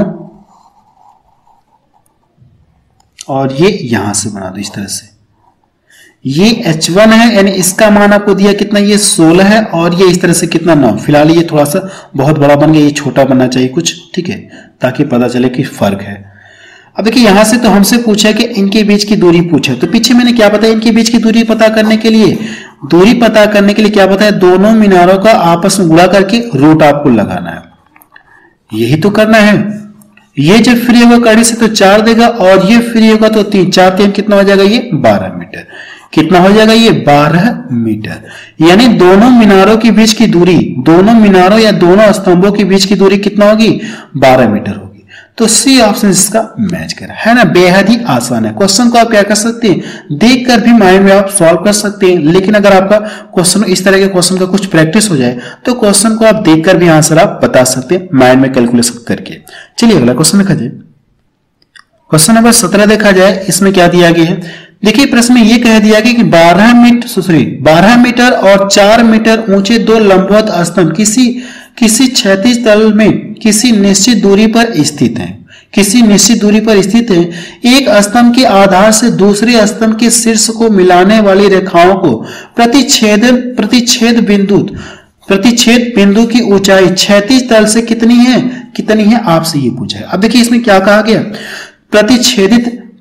और ये यहां से बना दो इस तरह से, ये एच वन है यानी इसका मान आपको दिया कितना, ये सोलह है, और ये इस तरह से कितना नौ। फिलहाल ये थोड़ा सा बहुत बड़ा बन गया, ये छोटा बनना चाहिए कुछ, ठीक है, ताकि पता चले कि फर्क है। अब देखिए यहां से तो हमसे पूछा कि इनके बीच की दूरी पूछे, तो पीछे मैंने क्या बताया, इनके बीच की दूरी पता करने के लिए दूरी पता करने के लिए क्या बताया, दोनों मीनारों का आपस में गुणा करके रूट आपको लगाना है, यही तो करना है। ये जब फ्री होगा करने से तो चार देगा, और ये फ्री होगा तो तीन, चार तीन कितना हो जाएगा, ये बारह मीटर। कितना हो जाएगा, ये बारह मीटर। यानी दोनों मीनारों के बीच की दूरी, दोनों मीनारों या दोनों स्तंभों के बीच की दूरी कितना होगी, बारह मीटर होगी। तो सी ऑप्शन इसका मैच कर है ना, बेहद ही आसान है। क्वेश्चन को आप क्या कर सकते हैं, देखकर भी माइंड में आप सॉल्व कर सकते हैं, लेकिन अगर आपका क्वेश्चन इस तरह के क्वेश्चन का कुछ प्रैक्टिस हो जाए तो क्वेश्चन को आप देखकर भी आंसर आप बता सकते हैं माइंड में कैलकुलेशन करके। चलिए अगला क्वेश्चन देखा जाए। क्वेश्चन नंबर सत्रह देखा जाए, इसमें क्या दिया गया है, देखिए प्रश्न में यह कह दिया गया कि बारह मीटर सॉरी बारह मीटर और चार मीटर ऊंचे दो लंबवत स्तंभ किसी किसी क्षैतिज तल में किसी निश्चित दूरी पर स्थित हैं किसी निश्चित दूरी पर स्थित है। एक स्तंभ के आधार से दूसरे स्तंभ के शीर्ष को मिलाने वाली रेखाओं को प्रतिच्छेद प्रतिच्छेद बिंदु प्रतिच्छेद बिंदु की ऊंचाई क्षैतिज तल से कितनी है कितनी है आपसे ये पूछा है। अब देखिए इसमें क्या कहा गया, प्रतिच्छेदित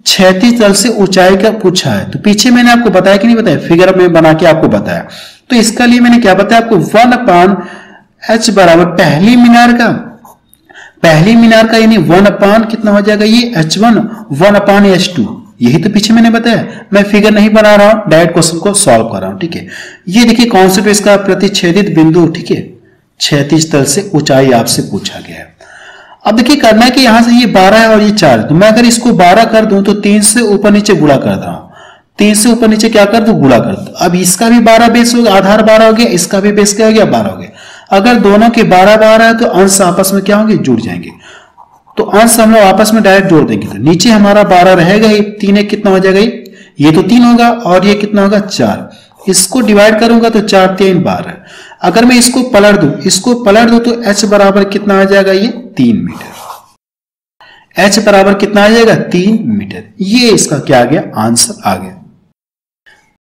क्षैतिज तल से ऊंचाई का पूछा है। तो पीछे मैंने आपको बताया कि नहीं बताया, फिगर में बना के आपको बताया। तो इसका लिए मैंने क्या बताया आपको, वन अपान एच बराबर पहली मीनार का, पहली मीनार का यानी वन अपान कितना हो जाएगा ये H one, one upon H two, यही तो पीछे मैंने बताया। मैं फिगर नहीं बना रहा हूं, डायरेक्ट क्वेश्चन को सॉल्व कर रहा हूं, ठीक है। ये देखिए कॉन्सेप्ट इसका, प्रतिच्छेदित बिंदु, ठीक है, क्षैतिज तल से ऊंचाई आपसे पूछा गया है। अब देखिए करना है कि यहां से ये बारह है और ये चार है, तो मैं अगर इसको बारह कर दूं तो तीन से ऊपर नीचे गुणा कर रहा हूं, तीन से ऊपर नीचे क्या कर दो, गुणा कर दो। अब इसका भी बारह बेस हो गया, आधार बारह हो गया, इसका भी बेस क्या हो गया, बारह हो गया। अगर दोनों के बारह बारह है तो अंश आपस में क्या होंगे, जुड़ जाएंगे। तो अंश हम लोग आपस में डायरेक्ट जोड़ देंगे, तो नीचे हमारा बारह रहेगा ही, तीन एक कितना हो जाएगा, ये तो तीन होगा और ये कितना होगा, चार। इसको डिवाइड करूंगा तो चार तीन बारह। अगर मैं इसको पलट दूं, इसको पलट दूं तो h बराबर कितना आ जाएगा, ये तीन मीटर। h बराबर कितना आ जाएगा, तीन मीटर। ये इसका क्या आ गया, आंसर आ गया।